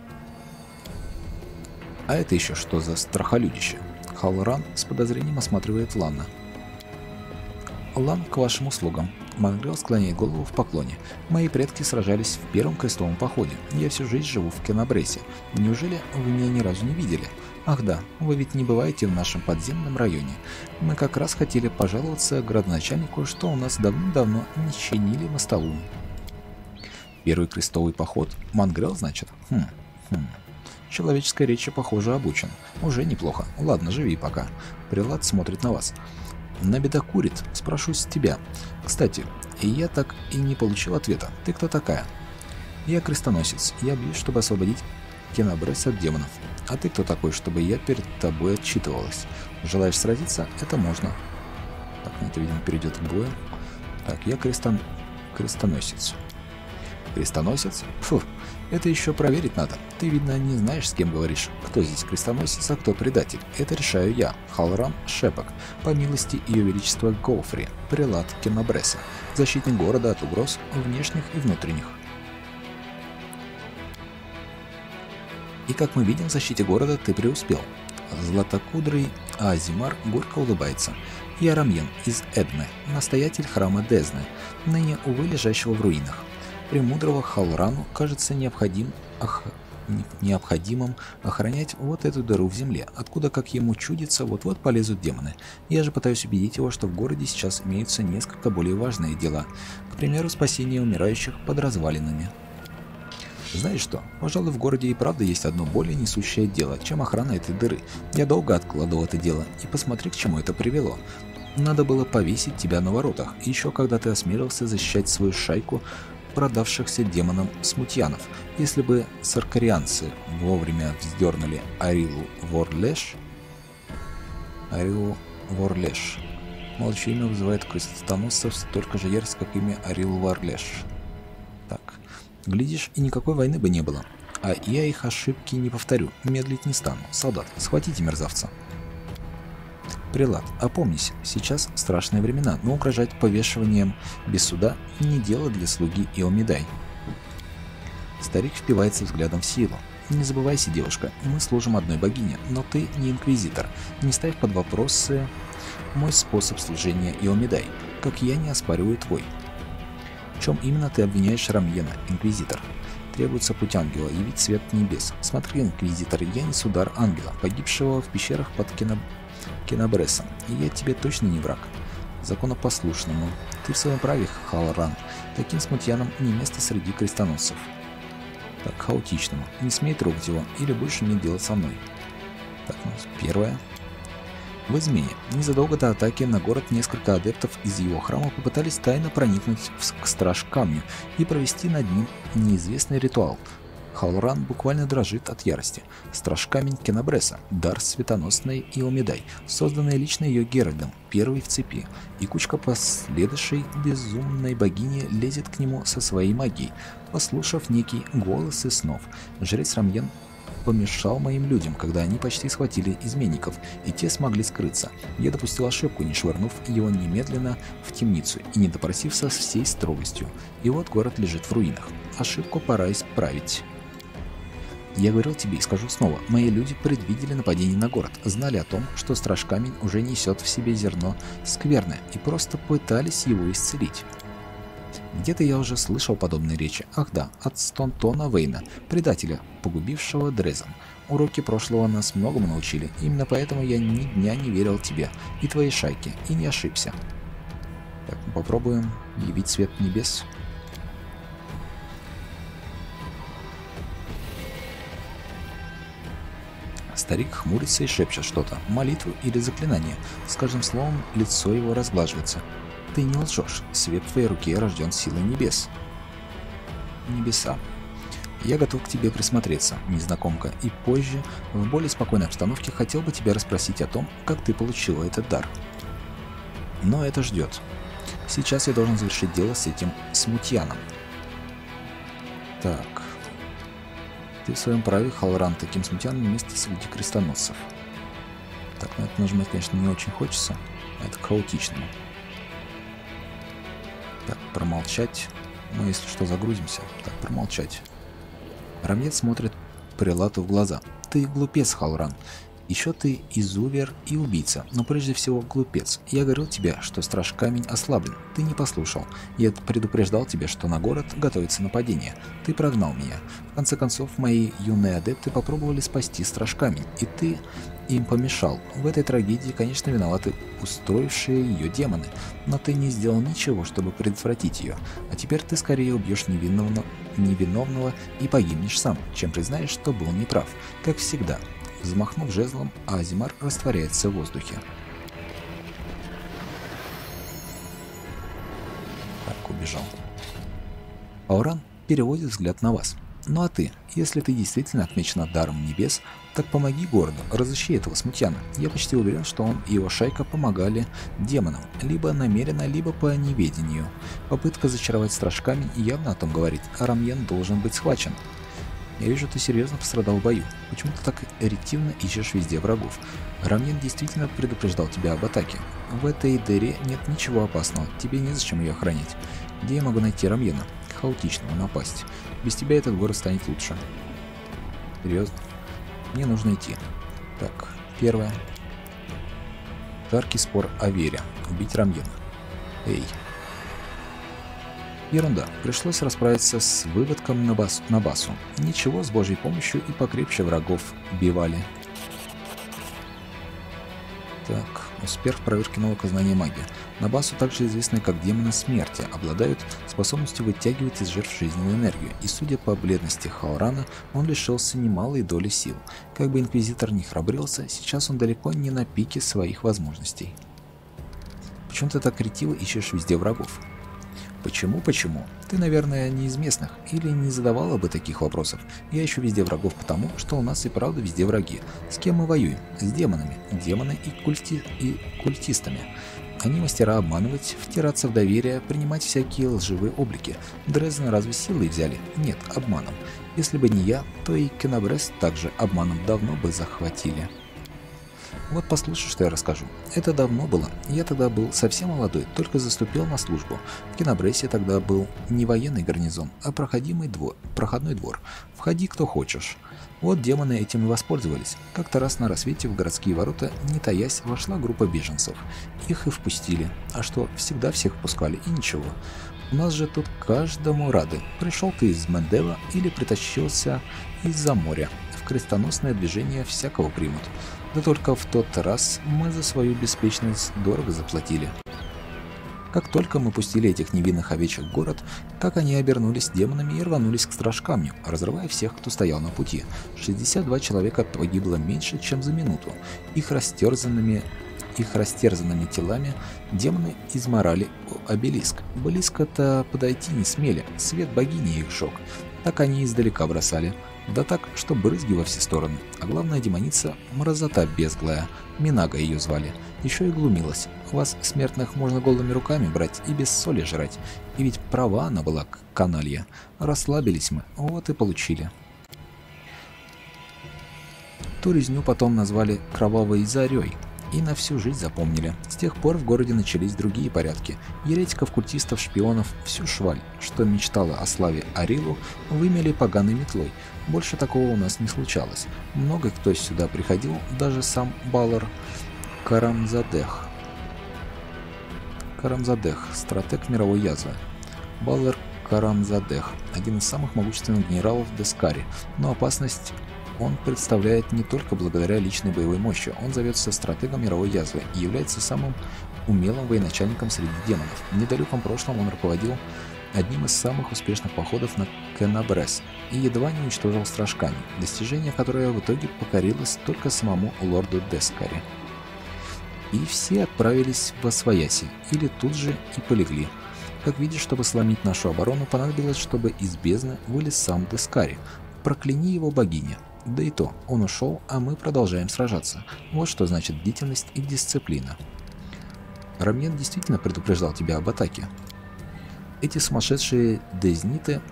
S1: А это еще что за страхолюдище? Халлоран с подозрением осматривает Лана. Лан, к вашим услугам. Мангрел склоняет голову в поклоне. Мои предки сражались в первом крестовом походе. Я всю жизнь живу в Кенабресе. Неужели вы меня ни разу не видели? Ах да, вы ведь не бываете в нашем подземном районе. Мы как раз хотели пожаловаться градоначальнику, что у нас давным-давно не чинили мостовую. Первый крестовый поход? Мангрел, значит? Человеческой речи, похоже, обучен. Уже неплохо. Ладно, живи пока. Прелат смотрит на вас. Набеда курит. Спрошу с тебя. Кстати, я так и не получил ответа. Ты кто такая? Я крестоносец. Я бьюсь, чтобы освободить Кенабрес от демонов. А ты кто такой, чтобы я перед тобой отчитывалась? Желаешь сразиться? Это можно. Так, это, видимо, перейдет к бою. Так, я крестоносец. Крестоносец? Фу, это еще проверить надо. Ты, видно, не знаешь, с кем говоришь. Кто здесь крестоносец, а кто предатель. Это решаю я, Халлоран Шепок, по милости Ее Величества Гоуфри, прелат Кенабреса, защитник города от угроз внешних и внутренних. И как мы видим, в защите города ты преуспел. Златокудрый Азимар горько улыбается. Я Рамьен из Эдме, настоятель храма Дезны, ныне, увы, лежащего в руинах. Премудрого Халлорану кажется необходимым охранять вот эту дыру в земле, откуда, как ему чудится, вот-вот полезут демоны. Я же пытаюсь убедить его, что в городе сейчас имеются несколько более важные дела, к примеру, спасение умирающих под развалинами. Знаешь что, пожалуй, в городе и правда есть одно более несущее дело, чем охрана этой дыры. Я долго откладывал это дело, и посмотри, к чему это привело. Надо было повесить тебя на воротах, и еще когда ты осмелился защищать свою шайку продавшихся демонам смутьянов. Если бы саркарианцы вовремя вздернули Арилу Ворлеш... Молчье имя вызывает крестоносцев столько же ярость, как имя Арилу Ворлеш. Так, глядишь, и никакой войны бы не было. А я их ошибки не повторю, медлить не стану. Солдат, схватите мерзавца. Прелат, опомнись, сейчас страшные времена, но угрожать повешиванием без суда не дело для слуги Иомидай. Старик впивается взглядом в силу. Не забывайся, девушка, мы служим одной богине, но ты не инквизитор. Не ставь под вопросы мой способ служения Иомидай, как я не оспариваю твой. В чем именно ты обвиняешь Рамьена, инквизитор? Требуется путь ангела, явить свет небес. Смотри, инквизитор, я несу дар ангела, погибшего в пещерах под Кенабресом, и я тебе точно не враг. Законопослушному. Ты в своем праве, Халран. Таким смутьянам не место среди крестоносцев. Так, хаотичному. Не смей трогать его, или будешь иметь дело со мной. Так, ну, первое. В измене. Незадолго до атаки на город несколько адептов из его храма попытались тайно проникнуть к Страж-камню и провести над ним неизвестный ритуал. Халран буквально дрожит от ярости. Страж-камень Кенабреса, дар светоносной Иомидай, созданный лично ее Геральдом, первый в цепи, и кучка последующей безумной богини лезет к нему со своей магией. Послушав некий голос из снов, жрец Рамьен помешал моим людям, когда они почти схватили изменников, и те смогли скрыться. Я допустил ошибку, не швырнув его немедленно в темницу и не допросив со всей строгостью. И вот город лежит в руинах. Ошибку пора исправить. Я говорил тебе и скажу снова, мои люди предвидели нападение на город, знали о том, что Страж-камень уже несет в себе зерно скверное, и просто пытались его исцелить. Где-то я уже слышал подобные речи. Ах да, от Стонтона Вейна, предателя, погубившего Дрезен. Уроки прошлого нас многому научили, именно поэтому я ни дня не верил тебе и твоей шайке, и не ошибся. Так, попробуем явить свет небес. Старик хмурится и шепчет что-то, молитву или заклинание. С каждым словом лицо его разглаживается. Ты не лжешь, свет в твоей руке рожден силой небес. Небеса. Я готов к тебе присмотреться, незнакомка, и позже, в более спокойной обстановке, хотел бы тебя расспросить о том, как ты получила этот дар. Но это ждет. Сейчас я должен завершить дело с этим смутьяном. Так. Ты в своем праве, Халран, таким смутьяном место среди крестоносцев. Так, на это нажимать, конечно, не очень хочется. Это к хаотичному. Так, промолчать. Ну, если что, загрузимся. Так, промолчать. Рамьен смотрит прелату в глаза. Ты глупец, Халран. Еще ты изувер и убийца, но прежде всего глупец. Я говорил тебе, что Страж-камень ослаблен. Ты не послушал. Я предупреждал тебя, что на город готовится нападение. Ты прогнал меня. В конце концов, мои юные адепты попробовали спасти Страж-камень, и ты им помешал. В этой трагедии, конечно, виноваты устроившие ее демоны, но ты не сделал ничего, чтобы предотвратить ее. А теперь ты скорее убьешь невиновного и погибнешь сам, чем признаешь, что был неправ. Как всегда. Взмахнув жезлом, Азимар растворяется в воздухе. Так, убежал. Ауран переводит взгляд на вас. Ну а ты, если ты действительно отмечена даром небес, так помоги городу, разыщи этого смутьяна. Я почти уверен, что он и его шайка помогали демонам, либо намеренно, либо по неведению. Попытка зачаровать Страж-камень явно о том говорит, а Рамьен должен быть схвачен. Я вижу, ты серьезно пострадал в бою. Почему ты так ретивно ищешь везде врагов? Рамьен действительно предупреждал тебя об атаке. В этой дыре нет ничего опасного, тебе незачем ее охранять. Где я могу найти Рамьена? Хаотичного напасть. Без тебя этот город станет лучше. Серьезно? Мне нужно идти. Так, первое. Жаркий спор о вере. Убить Рамьена. Эй. Ерунда. Пришлось расправиться с выводком на басу. Ничего, с Божьей помощью и покрепче врагов бивали. Так, успех в проверке навыка знания магии. Набасу, также известные как демоны смерти, обладают способностью вытягивать из жертв жизненную энергию, и судя по бледности Хаурана, он лишился немалой доли сил. Как бы инквизитор не храбрился, сейчас он далеко не на пике своих возможностей. Почему ты так ретиво ищешь везде врагов? Почему? Ты, наверное, не из местных или не задавала бы таких вопросов. Я ищу везде врагов потому, что у нас и правда везде враги. С кем мы воюем? С демонами. Демоны и культистами. Они мастера обманывать, втираться в доверие, принимать всякие лживые облики. Дрезден разве силой взяли? Нет, обманом. Если бы не я, то и Кенабрест также обманом давно бы захватили. Вот послушай, что я расскажу. Это давно было. Я тогда был совсем молодой, только заступил на службу. В Кенабресте тогда был не военный гарнизон, а проходной двор. Входи кто хочешь. Вот демоны этим и воспользовались. Как-то раз на рассвете в городские ворота, не таясь, вошла группа беженцев. Их и впустили. А что, всегда всех впускали, и ничего. У нас же тут каждому рады. Пришел ты из Мендела или притащился из-за моря. В крестоносное движение всякого примут. Да только в тот раз мы за свою беспечность дорого заплатили. Как только мы пустили этих невинных овечек в город, как они обернулись демонами и рванулись к страж-камню, разрывая всех, кто стоял на пути. 62 человека погибло меньше, чем за минуту. Их растерзанными телами демоны изморали обелиск. Близко-то подойти не смели, свет богини их шок. Так они издалека бросали. Да так, что брызги во все стороны. А главная демоница — мразота безглая. Минага ее звали. Еще и глумилась. Вас, смертных, можно голыми руками брать и без соли жрать. И ведь права она была, каналья. Расслабились мы, вот и получили. Ту резню потом назвали «кровавой зарей». И на всю жизнь запомнили. С тех пор в городе начались другие порядки. Еретиков, культистов, шпионов, всю шваль, что мечтала о славе Арилу, вымели поганой метлой. Больше такого у нас не случалось. Много кто сюда приходил, даже сам Балар Карамзадех, стратег мировой язвы. Балар Карамзадех, один из самых могущественных генералов Дескари, но опасность он представляет не только благодаря личной боевой мощи, он зовется стратегом мировой язвы и является самым умелым военачальником среди демонов. В недалеком прошлом он руководил одним из самых успешных походов на Кенабрес и едва не уничтожил стражками, достижение которое в итоге покорилось только самому лорду Дескари. И все отправились в Освояси, или тут же и полегли. Как видишь, чтобы сломить нашу оборону, понадобилось, чтобы из бездны вылез сам Дескари. Прокляни его богиня. Да и то, он ушел, а мы продолжаем сражаться. Вот что значит бдительность и дисциплина. Рамьен действительно предупреждал тебя об атаке. Эти сумасшедшие Дезна,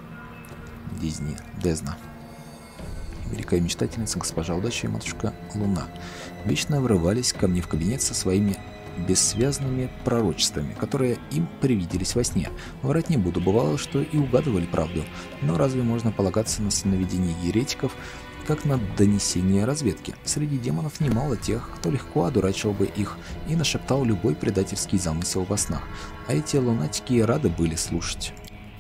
S1: великая мечтательница, госпожа удачи и матушка Луна, вечно врывались ко мне в кабинет со своими бессвязными пророчествами, которые им привиделись во сне. Врать не буду, бывало, что и угадывали правду, но разве можно полагаться на сновидение еретиков, как на донесение разведки? Среди демонов немало тех, кто легко одурачил бы их и нашептал любой предательский замысел во снах, а эти лунатики и рады были слушать.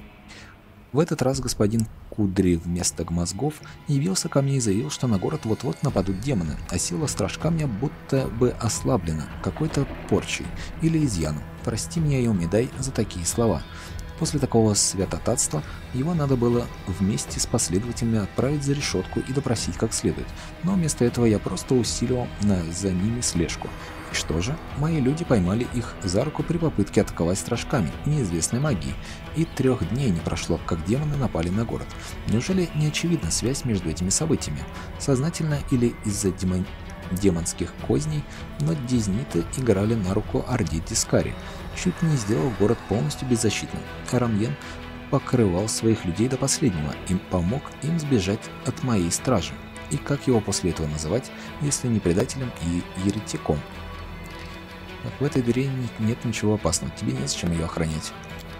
S1: В этот раз господин Кудри вместо мозгов явился ко мне и заявил, что на город вот-вот нападут демоны, а сила стражкамня будто бы ослаблена какой-то порчей или изъяном. Прости меня, Йомидай, за такие слова. После такого святотатства его надо было вместе с последователями отправить за решетку и допросить как следует, но вместо этого я просто усилил за ними слежку. И что же? Мои люди поймали их за руку при попытке атаковать стражками неизвестной магии, и 3 дней не прошло, как демоны напали на город. Неужели не очевидна связь между этими событиями? Сознательно или из-за демонских козней, но дезниты играли на руку Орде Дескари, чуть не сделав город полностью беззащитным. Рамьен покрывал своих людей до последнего и помог им сбежать от моей стражи. И как его после этого называть, если не предателем и еретиком? Так в этой двери нет ничего опасного, тебе незачем ее охранять.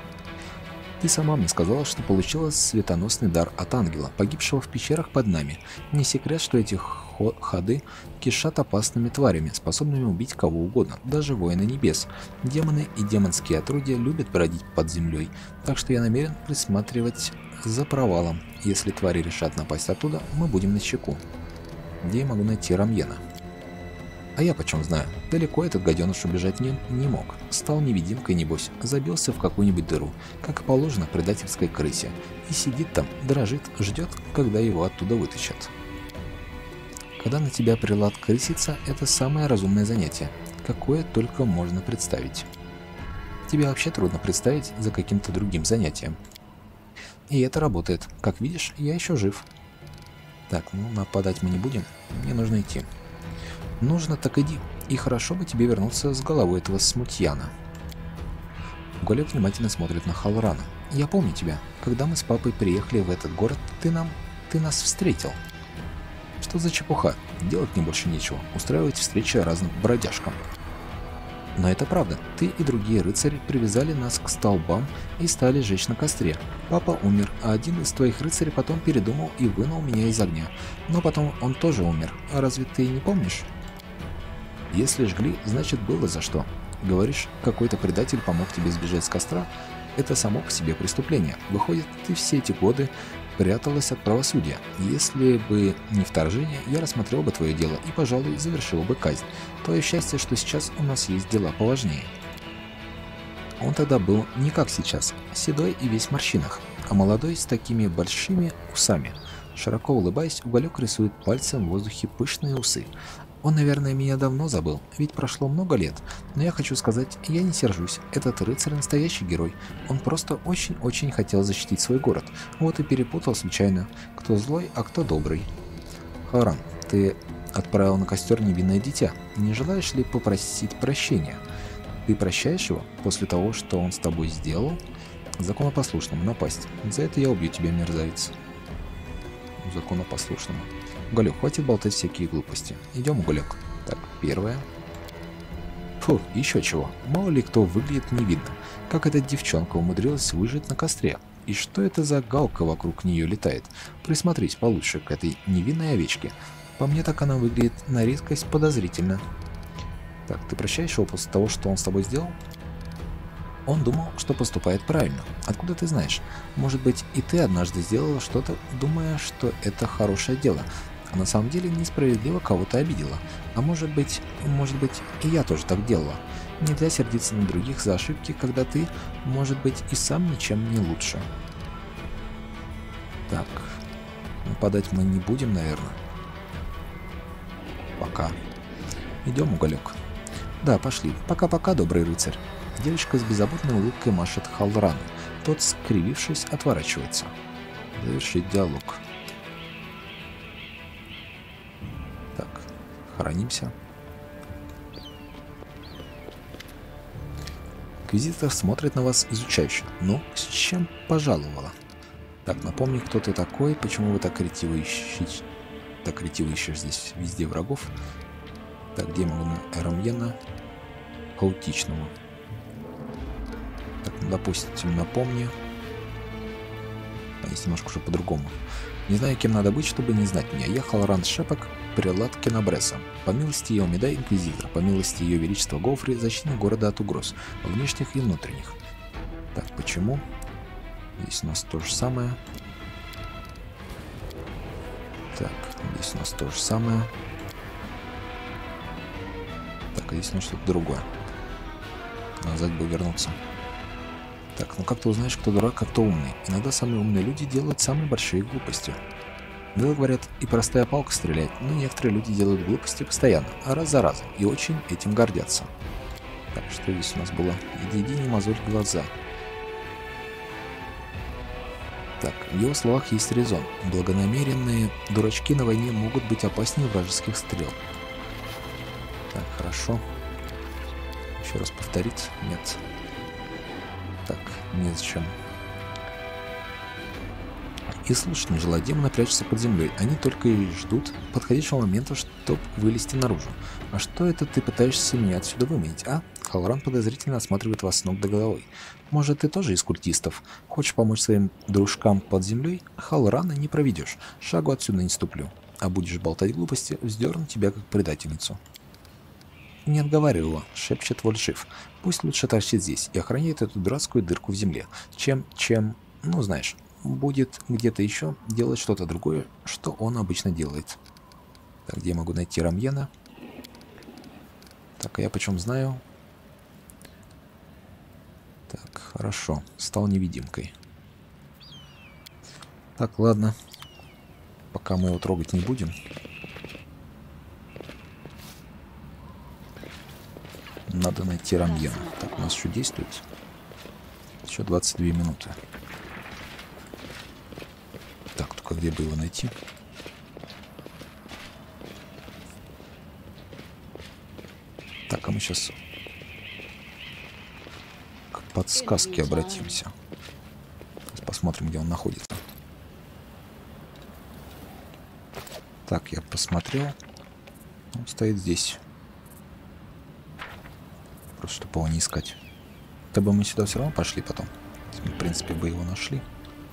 S1: Ты сама мне сказала, что получила светоносный дар от ангела, погибшего в пещерах под нами. Не секрет, что эти ходы кишат опасными тварями, способными убить кого угодно, даже воины небес. Демоны и демонские отродья любят бродить под землей, так что я намерен присматривать за провалом. Если твари решат напасть оттуда, мы будем начеку. Где я могу найти Рамьена? А я почем знаю? Далеко этот гаденыш убежать не мог. Стал невидимкой, небось, забился в какую-нибудь дыру, как и положено предательской крысе, и сидит там, дрожит, ждет, когда его оттуда вытащат. Когда на тебя прилад крысится, это самое разумное занятие, какое только можно представить. Тебе вообще трудно представить за каким-то другим занятием. И это работает. Как видишь, я еще жив. Так, ну нападать мы не будем. Мне нужно идти. Нужно, так иди. И хорошо бы тебе вернуться с головой этого смутьяна. Уголек внимательно смотрит на Халлорана. Я помню тебя. Когда мы с папой приехали в этот город, ты нас встретил. Что за чепуха? Делать мне больше нечего. Устраивать встречи разным бродяжкам. Но это правда. Ты и другие рыцари привязали нас к столбам и стали жечь на костре. Папа умер, а один из твоих рыцарей потом передумал и вынул меня из огня. Но потом он тоже умер. А разве ты не помнишь? Если жгли, значит было за что. Говоришь, какой-то предатель помог тебе сбежать с костра? Это само по себе преступление. Выходит, ты все эти годы пряталась от правосудия. Если бы не вторжение, я рассмотрел бы твое дело и, пожалуй, завершил бы казнь. Твое счастье, что сейчас у нас есть дела поважнее. Он тогда был не как сейчас, седой и весь в морщинах, а молодой с такими большими усами. Широко улыбаясь, Уголек рисует пальцем в воздухе пышные усы. Он, наверное, меня давно забыл, ведь прошло много лет. Но я хочу сказать, я не сержусь. Этот рыцарь настоящий герой. Он просто очень-очень хотел защитить свой город. Вот и перепутал случайно, кто злой, а кто добрый. Халлоран, ты отправил на костер невинное дитя. Не желаешь ли попросить прощения? Ты прощаешь его после того, что он с тобой сделал? Законопослушному напасть. За это я убью тебя, мерзавец. Законопослушному. Уголек, хватит болтать всякие глупости. Идем, Уголек. Так, первое. Фу, еще чего. Мало ли кто выглядит невинно. Как эта девчонка умудрилась выжить на костре. И что это за галка вокруг нее летает? Присмотрись получше к этой невинной овечке. По мне так она выглядит на редкость подозрительно. Так, ты прощаешь его после того, что он с тобой сделал? Он думал, что поступает правильно. Откуда ты знаешь? Может быть, и ты однажды сделала что-то, думая, что это хорошее дело, а на самом деле несправедливо кого-то обидела. А может быть, и я тоже так делала. Нельзя сердиться на других за ошибки, когда ты, может быть, и сам ничем не лучше. Так, нападать мы не будем, наверное. Пока. Идем, Уголек. Да, пошли. Пока-пока, добрый рыцарь. Девочка с беззаботной улыбкой машет Халлорану. Тот, скривившись, отворачивается. Завершить диалог. Так, хранимся. Инквизитор смотрит на вас изучающе. Ну, с чем пожаловала? Так, напомни, кто ты такой, почему вы так ретиво ищешь здесь везде врагов. Так, где я могу на Рамьена? Хаотичному. Так, ну, допустим, напомни. А есть немножко уже по-другому. Не знаю, кем надо быть, чтобы не знать меня. Я Халлоран Шепок, прелат Кенабреса. По милости ее Медай инквизитор, по милости ее величества Гофри, защитник города от угроз, внешних и внутренних. Так, почему? Здесь у нас то же самое. Так, здесь у нас то же самое. Так, а здесь у нас что-то другое. Назад бы вернуться. Так, ну как ты узнаешь, кто дурак, а кто умный? Иногда самые умные люди делают самые большие глупости. Да, говорят, и простая палка стреляет, но некоторые люди делают глупости постоянно, а раз за разом, и очень этим гордятся. Так, что здесь у нас было? Иди, не мозоль глаза. Так, в его словах есть резон. Благонамеренные дурачки на войне могут быть опаснее вражеских стрел. Так, хорошо. Еще раз повторить? Нет. Так, незачем. И слушать не желая, демоны прячутся под землей. Они только и ждут подходящего момента, чтобы вылезти наружу. А что это ты пытаешься меня отсюда выманить, а? Халлоран подозрительно осматривает вас с ног до головы. Может, ты тоже из культистов? Хочешь помочь своим дружкам под землей? Халлорана не проведешь. Шагу отсюда не ступлю. А будешь болтать глупости, вздерну тебя как предательницу. Не отговаривай его, шепчет Вольшив. Пусть лучше торчит здесь и охраняет эту дурацкую дырку в земле, чем, ну знаешь, будет где-то еще делать что-то другое, что он обычно делает. Так, где я могу найти Рамьена? Так, а я почем знаю? Так, хорошо, стал невидимкой. Так, ладно, пока мы его трогать не будем. Надо найти Рамьена. Так, у нас еще действует. Еще 22 минуты. Так, только где бы его найти? Так, а мы сейчас к подсказке обратимся. Сейчас посмотрим, где он находится. Так, я посмотрел. Он стоит здесь. Просто чтобы его не искать. То бы мы сюда все равно пошли потом. Мы, в принципе, бы его нашли.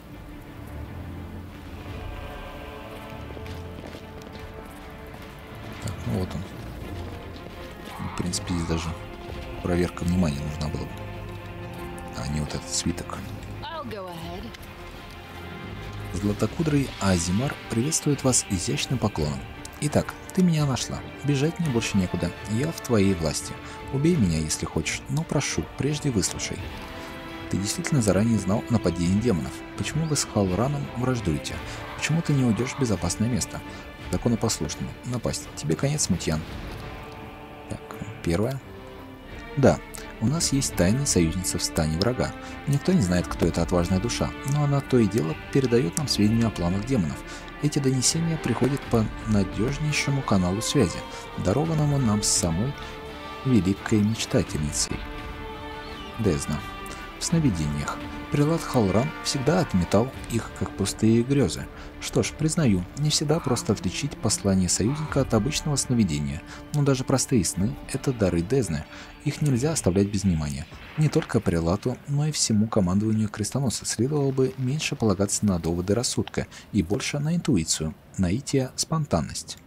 S1: Так, ну вот он. В принципе, здесь даже проверка внимания нужна была бы. А не вот этот свиток.
S5: I'll go ahead.
S1: Златокудрый Азимар приветствует вас изящным поклоном. Итак, ты меня нашла. Бежать мне больше некуда. Я в твоей власти. Убей меня, если хочешь, но прошу, прежде выслушай. Ты действительно заранее знал о нападении демонов. Почему вы с Халлраном враждуете? Почему ты не уйдешь в безопасное место? Законопослушному. Напасть. Тебе конец, Мутьян. Так, первое. Да, у нас есть тайная союзница в стане врага. Никто не знает, кто эта отважная душа, но она то и дело передает нам сведения о планах демонов. Эти донесения приходят по надежнейшему каналу связи, дарованному нам с самой великой мечтательницей Дезна. В сновидениях прелат Халлран всегда отметал их как пустые грезы. Что ж, признаю, не всегда просто отличить послание союзника от обычного сновидения, но даже простые сны – это дары Дезны, их нельзя оставлять без внимания. Не только прелату, но и всему командованию крестоносца следовало бы меньше полагаться на доводы рассудка и больше на интуицию, наитие, спонтанность.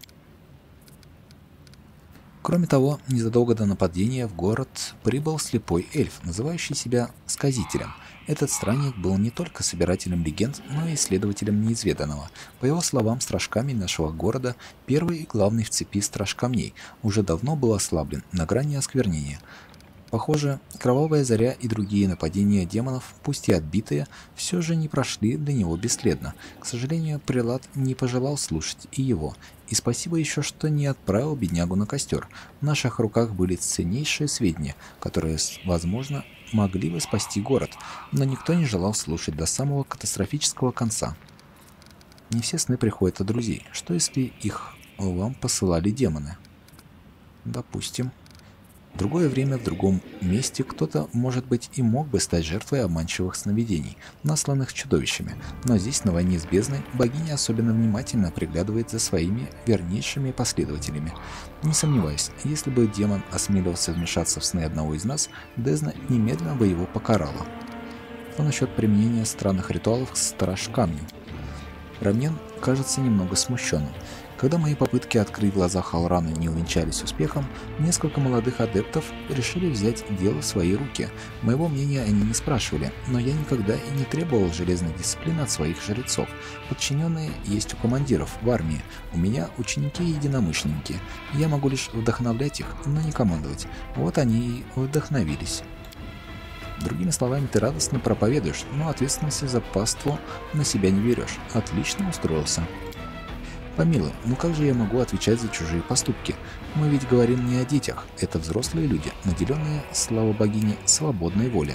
S1: Кроме того, незадолго до нападения в город прибыл слепой эльф, называющий себя Сказителем. Этот странник был не только собирателем легенд, но и исследователем неизведанного. По его словам, стражкамень нашего города, первый и главный в цепи стражкамней, уже давно был ослаблен, на грани осквернения. Похоже, Кровавая Заря и другие нападения демонов, пусть и отбитые, все же не прошли для него бесследно. К сожалению, прелат не пожелал слушать и его. И спасибо еще, что не отправил беднягу на костер. В наших руках были ценнейшие сведения, которые, возможно, могли бы спасти город, но никто не желал слушать до самого катастрофического конца. Не все сны приходят от друзей. Что если их вам посылали демоны? Допустим. В другое время, в другом месте кто-то, может быть, и мог бы стать жертвой обманчивых сновидений, насланных чудовищами, но здесь, на войне с бездной, богиня особенно внимательно приглядывает за своими вернейшими последователями. Не сомневаюсь, если бы демон осмеливался вмешаться в сны одного из нас, Дезна немедленно бы его покарала. Что насчет применения странных ритуалов к стражкамню? Рамьен кажется немного смущенным. Когда мои попытки открыть глаза Халлрана не увенчались успехом, несколько молодых адептов решили взять дело в свои руки. Моего мнения они не спрашивали, но я никогда и не требовал железной дисциплины от своих жрецов. Подчиненные есть у командиров в армии, у меня ученики и единомышленники. Я могу лишь вдохновлять их, но не командовать. Вот они и вдохновились. Другими словами, ты радостно проповедуешь, но ответственности за паству на себя не берешь. Отлично устроился. Помилуй, ну как же я могу отвечать за чужие поступки? Мы ведь говорим не о детях, это взрослые люди, наделенные, слава богине, свободной волей.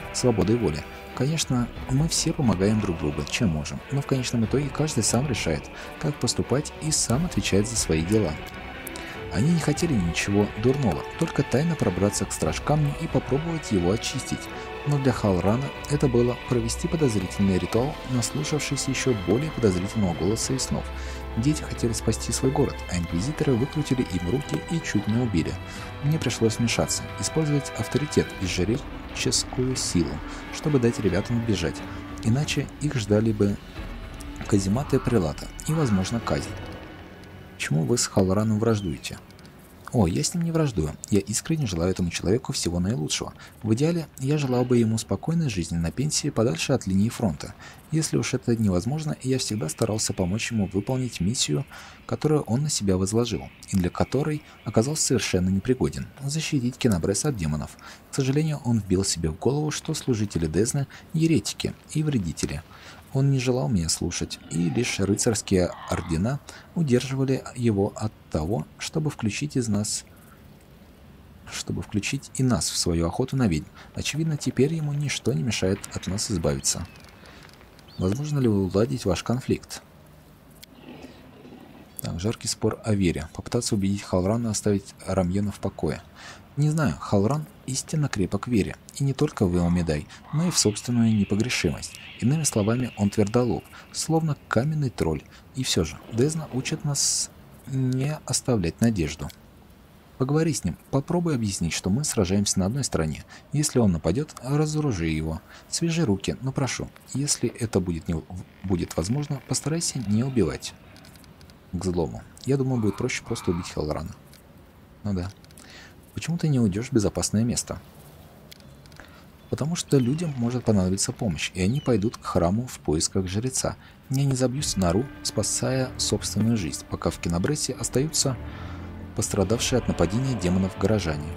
S1: Конечно, мы все помогаем друг другу, чем можем, но в конечном итоге каждый сам решает, как поступать и сам отвечает за свои дела. Они не хотели ничего дурного, только тайно пробраться к стражкамню и попробовать его очистить. Но для Халлрана это было провести подозрительный ритуал, наслушавшись еще более подозрительного голоса и снов. Дети хотели спасти свой город, а инквизиторы выкрутили им руки и чуть не убили. Мне пришлось вмешаться, использовать авторитет и жреческую силу, чтобы дать ребятам бежать. Иначе их ждали бы казематы прелата и, возможно, казнь. Почему вы с Халлраном враждуете? О, я с ним не враждую. Я искренне желаю этому человеку всего наилучшего. В идеале, я желал бы ему спокойной жизни на пенсии подальше от линии фронта. Если уж это невозможно, я всегда старался помочь ему выполнить миссию, которую он на себя возложил, и для которой оказался совершенно непригоден – защитить Кенабрес от демонов. К сожалению, он вбил себе в голову, что служители Дезны – еретики и вредители. Он не желал меня слушать, и лишь рыцарские ордена удерживали его от того, чтобы включить из нас чтобы включить и нас в свою охоту на ведьм. Очевидно, теперь ему ничто не мешает от нас избавиться. Возможно ли уладить ваш конфликт? Так, жаркий спор о вере. Попытаться убедить Халрана оставить Рамьена в покое. Не знаю, Халран истинно крепок в вере. И не только в Илмедай, но и в собственную непогрешимость. Иными словами, он твердолоб, словно каменный тролль. И все же, Дезна учит нас не оставлять надежду. Поговори с ним, попробуй объяснить, что мы сражаемся на одной стороне. Если он нападет, разоружи его. Свяжи руки, но прошу, если это будет возможно, постарайся не убивать. К злому. Я думаю, будет проще просто убить Халрана. Ну да. Почему ты не уйдешь в безопасное место? Потому что людям может понадобиться помощь, и они пойдут к храму в поисках жреца. Я не забьюсь в нору, спасая собственную жизнь, пока в Кинабрессе остаются пострадавшие от нападения демонов горожане.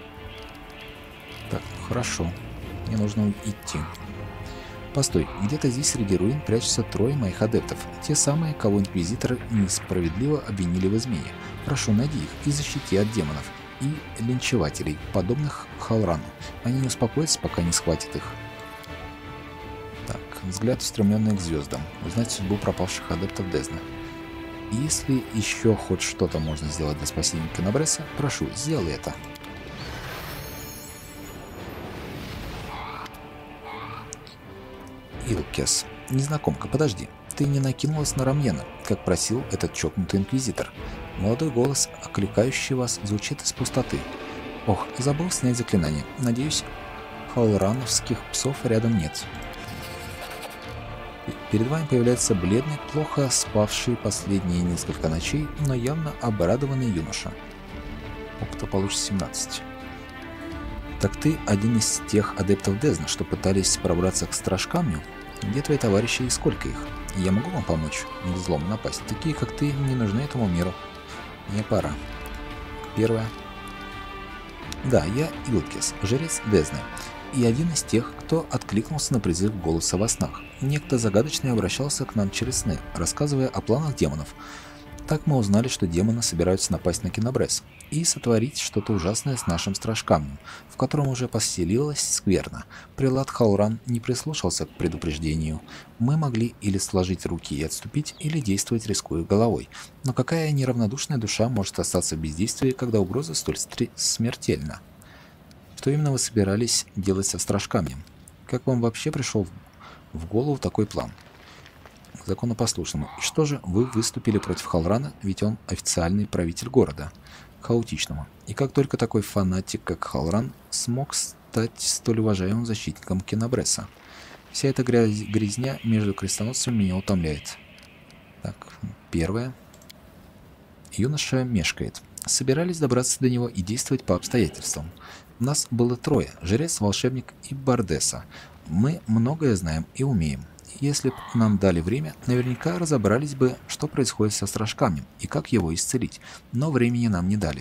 S1: Так, хорошо. Мне нужно идти. Постой, где-то здесь среди руин прячутся трое моих адептов. Те самые, кого инквизиторы несправедливо обвинили в измене. Прошу, найди их и защити от демонов и линчевателей, подобных Халрану. Они не успокоятся, пока не схватят их. Так, взгляд, устремленный к звездам. Узнать судьбу пропавших адептов Дезны. И если еще хоть что-то можно сделать для спасения Кинабресса, прошу, сделай это. Илкес. Незнакомка, подожди. Ты не накинулась на Рамьена, как просил этот чокнутый инквизитор. Молодой голос, окликающий вас, звучит из пустоты. Ох, забыл снять заклинание. Надеюсь, халрановских псов рядом нет. Перед вами появляется бледный, плохо спавший последние несколько ночей, но явно обрадованный юноша. Опыта получится 17. Так ты один из тех адептов Дезна, что пытались пробраться к Страж-камню? Где твои товарищи и сколько их? Я могу вам помочь к злому напасть? Такие, как ты, не нужны этому миру. Мне пора. Первое. Да, я Илкес, жрец Дезны, и один из тех, кто откликнулся на призыв голоса во снах. Некто загадочный обращался к нам через сны, рассказывая о планах демонов. Так мы узнали, что демоны собираются напасть на Кинабресс и сотворить что-то ужасное с нашим Страж-камнем, в котором уже поселилась скверна. Прелат Халран не прислушался к предупреждению. Мы могли или сложить руки и отступить, или действовать, рискуя головой. Но какая неравнодушная душа может остаться в бездействии, когда угроза столь смертельна? Что именно вы собирались делать со Страж-камнем? Как вам вообще пришел в голову такой план? Законопослушному. И что же, вы выступили против Халрана, ведь он официальный правитель города. Хаотичному. И как только такой фанатик, как Халран, смог стать столь уважаемым защитником Кинабресса? Вся эта грязня между крестоносцами меня утомляет. Так, первое. Юноша мешкает. Собирались добраться до него и действовать по обстоятельствам. Нас было трое. Жрец, волшебник и Бардесса. Мы многое знаем и умеем. Если бы нам дали время, наверняка разобрались бы, что происходит со Страж-камнем и как его исцелить, но времени нам не дали.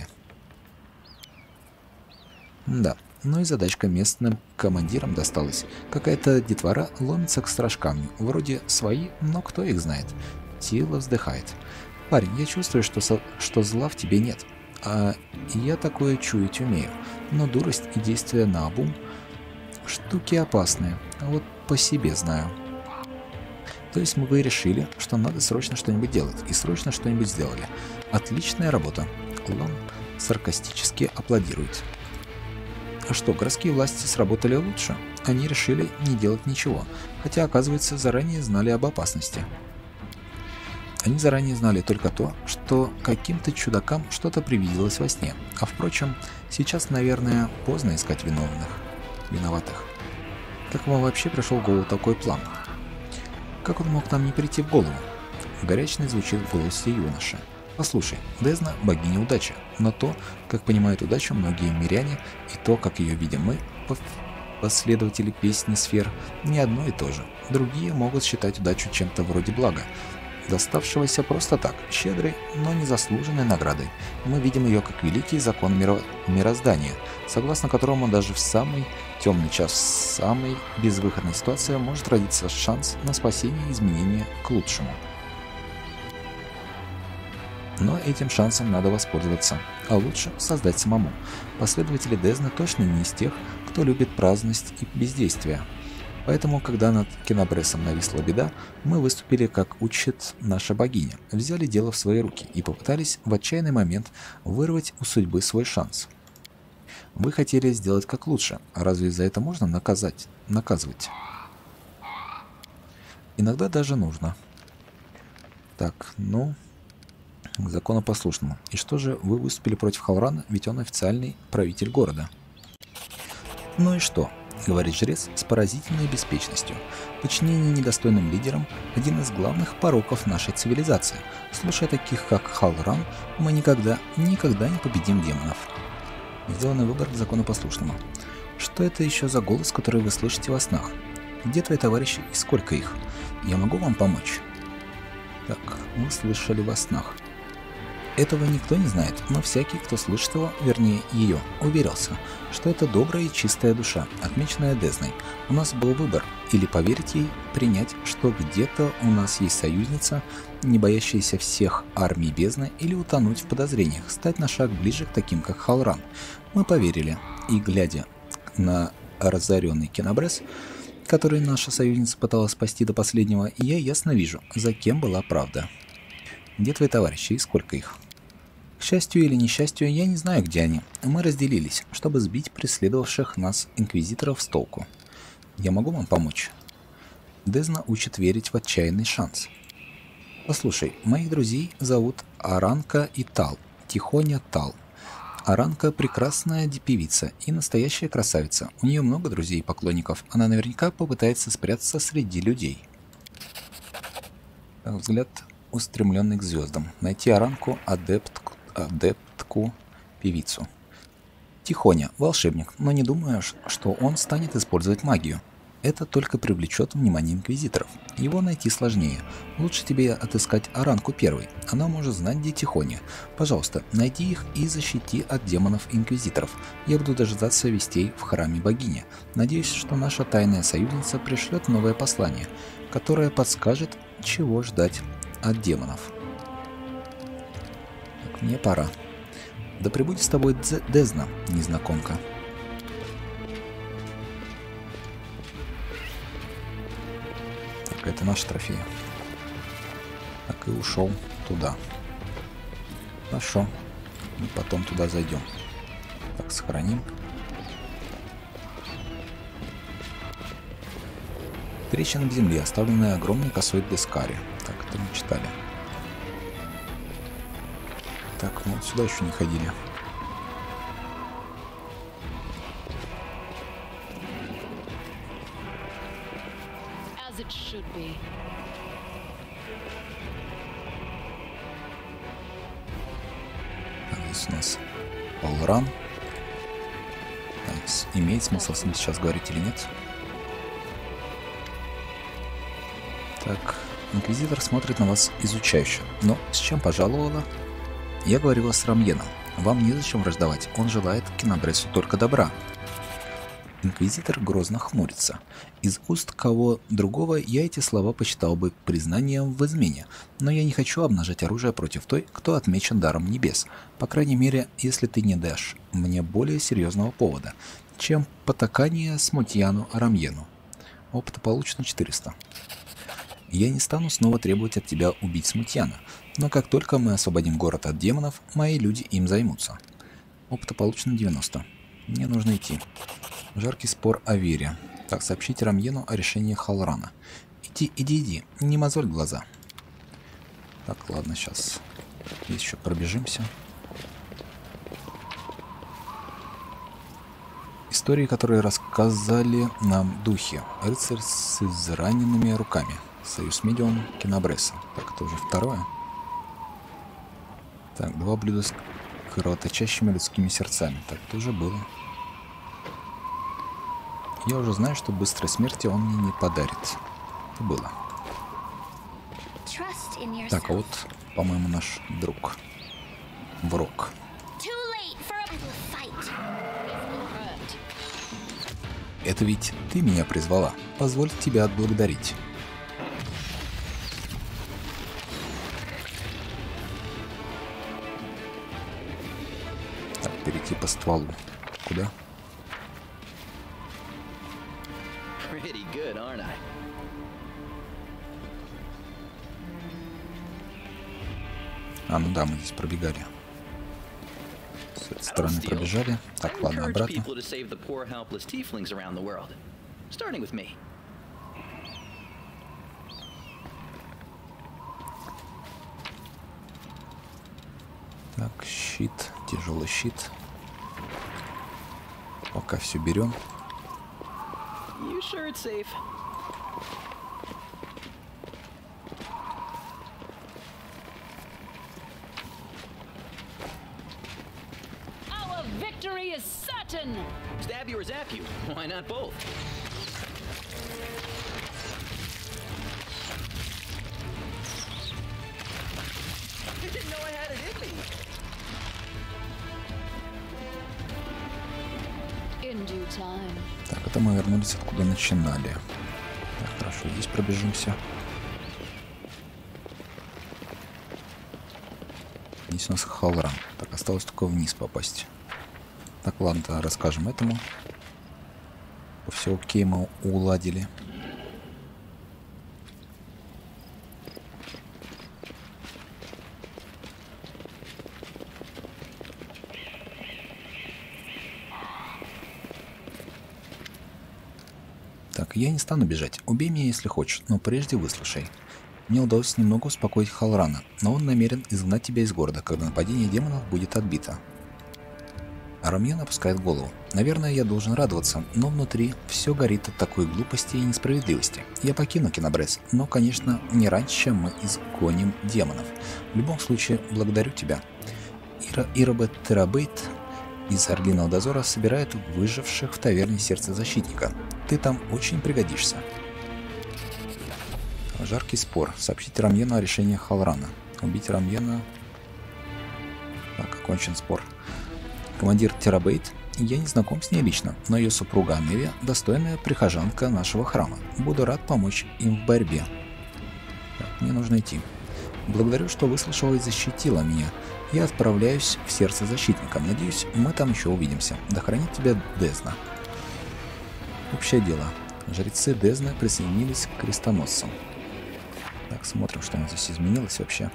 S1: Да, но и задачка местным командирам досталась. Какая-то детвора ломится к Страж-камню, вроде свои, но кто их знает. Тила вздыхает. Парень, я чувствую, что зла в тебе нет, а я такое чуять умею, но дурость и действия наобум — штуки опасные, вот по себе знаю. То есть вы решили, что надо срочно что-нибудь делать, и срочно что-нибудь сделали. Отличная работа. Лан саркастически аплодирует. А что, городские власти сработали лучше? Они решили не делать ничего, хотя, оказывается, заранее знали об опасности. Они заранее знали только то, что каким-то чудакам что-то привиделось во сне. А впрочем, сейчас, наверное, поздно искать виноватых. Как вам вообще пришел в голову такой план? Как он мог нам не прийти в голову? Горячный звучит в голосе юноши. Послушай, Дезна – богиня удачи, но то, как понимают удачу многие миряне, и то, как ее видим мы, последователи песни сфер, не одно и то же. Другие могут считать удачу чем-то вроде блага, доставшегося просто так, щедрой, но незаслуженной наградой. Мы видим ее как великий закон мироздания, согласно которому даже в самый темный час, в самой безвыходной ситуации может родиться шанс на спасение и изменение к лучшему. Но этим шансом надо воспользоваться, а лучше создать самому. Последователи Дезна точно не из тех, кто любит праздность и бездействие. Поэтому, когда над Кенабресом нависла беда, мы выступили, как учит наша богиня, взяли дело в свои руки и попытались в отчаянный момент вырвать у судьбы свой шанс. Вы хотели сделать как лучше, а разве за это можно наказывать? Иногда даже нужно. Так, ну, к законопослушному. И что же, вы выступили против Халрана, ведь он официальный правитель города. Ну и что? Говорит жрец с поразительной беспечностью. Подчинение недостойным лидерам – один из главных пороков нашей цивилизации. Слушая таких, как Халран, мы никогда не победим демонов. Сделанный выбор к законопослушному. Что это еще за голос, который вы слышите во снах? Где твои товарищи и сколько их? Я могу вам помочь? Так, мы слышали во снах. Этого никто не знает, но всякий, кто слышит его, вернее ее, уверился, что это добрая и чистая душа, отмеченная Дезной. У нас был выбор, или поверить ей, принять, что где-то у нас есть союзница, не боящаяся всех армий бездны, или утонуть в подозрениях, стать на шаг ближе к таким, как Халран. Мы поверили, и, глядя на разоренный Кенабрес, который наша союзница пыталась спасти до последнего, я ясно вижу, за кем была правда. Где твои товарищи и сколько их? К счастью или несчастью, я не знаю, где они. Мы разделились, чтобы сбить преследовавших нас инквизиторов с толку. Я могу вам помочь? Дезна учит верить в отчаянный шанс. Послушай, моих друзей зовут Аранка и Тал, Тихоня Тал. Аранка прекрасная певица и настоящая красавица. У нее много друзей и поклонников. Она наверняка попытается спрятаться среди людей. Так, взгляд устремленный к звездам. Найти Аранку, адептку, певицу. Тихоня, волшебник, но не думаю, что он станет использовать магию. Это только привлечет внимание инквизиторов. Его найти сложнее. Лучше тебе отыскать Аранку первой. Она может знать, где Тихоня. Пожалуйста, найди их и защити от демонов и инквизиторов. Я буду дожидаться вестей в храме богини. Надеюсь, что наша тайная союзница пришлет новое послание, которое подскажет, чего ждать от демонов. Так, мне пора. Да пребудет с тобой Дезна, незнакомка. Так, это наш трофей. Так, и ушел туда. Хорошо. Мы потом туда зайдем. Так, сохраним. Трещина в земле, оставленная огромной косой Дескари. Так, это мы читали. Так, мы вот сюда еще не ходили.
S5: As it should be.
S1: Так, здесь у нас Халран. Имеет смысл с ним сейчас говорить или нет? Так, инквизитор смотрит на вас изучающе. Но с чем пожаловала? Я говорила с Рамьеном. Вам незачем враждовать, он желает Кенабресу только добра. Инквизитор грозно хмурится. Из уст кого другого я эти слова посчитал бы признанием в измене, но я не хочу обнажать оружие против той, кто отмечен даром небес, по крайней мере, если ты не дашь мне более серьезного повода, чем потакание Смутьяну Рамьену. Опыта получено 400. Я не стану снова требовать от тебя убить Смутьяна, но как только мы освободим город от демонов, мои люди им займутся. Опыта получено 90. Мне нужно идти. Жаркий спор о вере. Так, сообщите Рамьену о решении Халрана. Иди, не мозоль глаза. Так, ладно, сейчас. Здесь еще пробежимся. Истории, которые рассказали нам духи. Рыцарь с израненными руками. Союз медиум Кенабреса. Так, это уже второе. Так, 2 блюда с кровоточащими людскими сердцами. Так, это уже было. Я уже знаю, что быстрой смерти он мне не подарит. Это было. Так, а вот, по-моему, наш друг. Врок. Это ведь ты меня призвала. Позволь тебя отблагодарить. по стволу. Куда?
S4: Pretty good, aren't I?
S1: А, ну да, мы здесь пробегали. С этой стороны пробежали. Так, ладно, обратно.
S4: People to save the poor, helpless tieflings around the world, starting with me.
S1: Так, щит, тяжелый щит. Пока все берем.
S4: You sure it's safe?
S5: Our victory is certain!
S4: Stab you or zap you? Why not both? I didn't know I had it in me.
S5: In due time.
S1: Так, это мы вернулись, откуда начинали. Так, хорошо, здесь пробежимся. Здесь у нас Халран. Так, осталось только вниз попасть. Так, ладно, расскажем этому. Все окей, мы уладили. Так, я не стану бежать. Убей меня, если хочешь, но прежде выслушай. Мне удалось немного успокоить Халрана, но он намерен изгнать тебя из города, когда нападение демонов будет отбито. Рамьен опускает голову. Наверное, я должен радоваться, но внутри все горит от такой глупости и несправедливости. Я покину Кенабрес, но, конечно, не раньше, чем мы изгоним демонов. В любом случае, благодарю тебя. Иробет Терабейт из Орлиного дозора собирает выживших в таверне Сердца Защитника. Ты там очень пригодишься. Жаркий спор. Сообщить Рамьену о решении Халрана. Убить Рамьена. Так, окончен спор. Командир Терабейт. Я не знаком с ней лично, но ее супруга Аневия – достойная прихожанка нашего храма. Буду рад помочь им в борьбе. Так, мне нужно идти. Благодарю, что выслушала и защитила меня. Я отправляюсь в Сердце Защитника. Надеюсь, мы там еще увидимся. Да хранит тебя Дезна. Общее дело. Жрецы Дезны присоединились к крестоносцам. Так, смотрим, что у нас здесь изменилось вообще.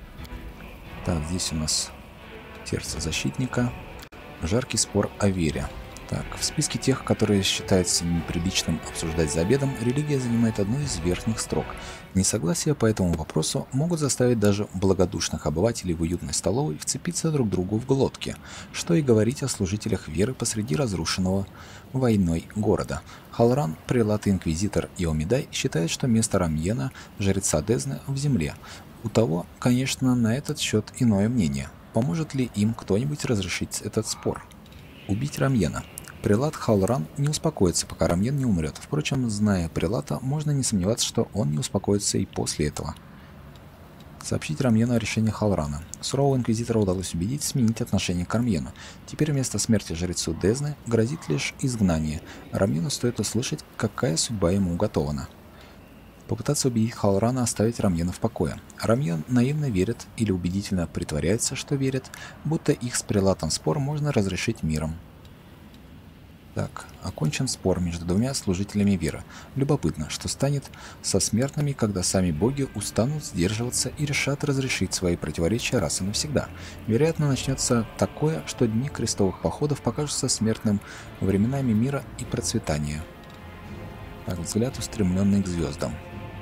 S1: Так, здесь у нас Сердце Защитника. Жаркий спор о вере. Так, в списке тех, которые считаются неприличным обсуждать за обедом, религия занимает одну из верхних строк. Несогласия по этому вопросу могут заставить даже благодушных обывателей в уютной столовой вцепиться друг другу в глотки. Что и говорить о служителях веры посреди разрушенного войной города. Халран, прелат и инквизитор Иомидай, считает, что место Рамьена, жреца Дезны, в земле. У того, конечно, на этот счет иное мнение. Поможет ли им кто-нибудь разрешить этот спор? Убить Рамьена. Прелат Халран не успокоится, пока Рамьен не умрет. Впрочем, зная прелата, можно не сомневаться, что он не успокоится и после этого. Сообщить Рамьену о решении Халрана. Сурового инквизитора удалось убедить сменить отношение к Рамьену. Теперь вместо смерти жрецу Дезны грозит лишь изгнание. Рамьену стоит услышать, какая судьба ему уготована. Попытаться убедить Халрана оставить Рамьена в покое. Рамьен наивно верит или убедительно притворяется, что верит, будто их с прелатом спор можно разрешить миром. Так, окончен спор между двумя служителями веры. Любопытно, что станет со смертными, когда сами боги устанут сдерживаться и решат разрешить свои противоречия раз и навсегда. Вероятно, начнется такое, что дни крестовых походов покажутся смертным временами мира и процветания. Так, взгляд устремленный к звездам.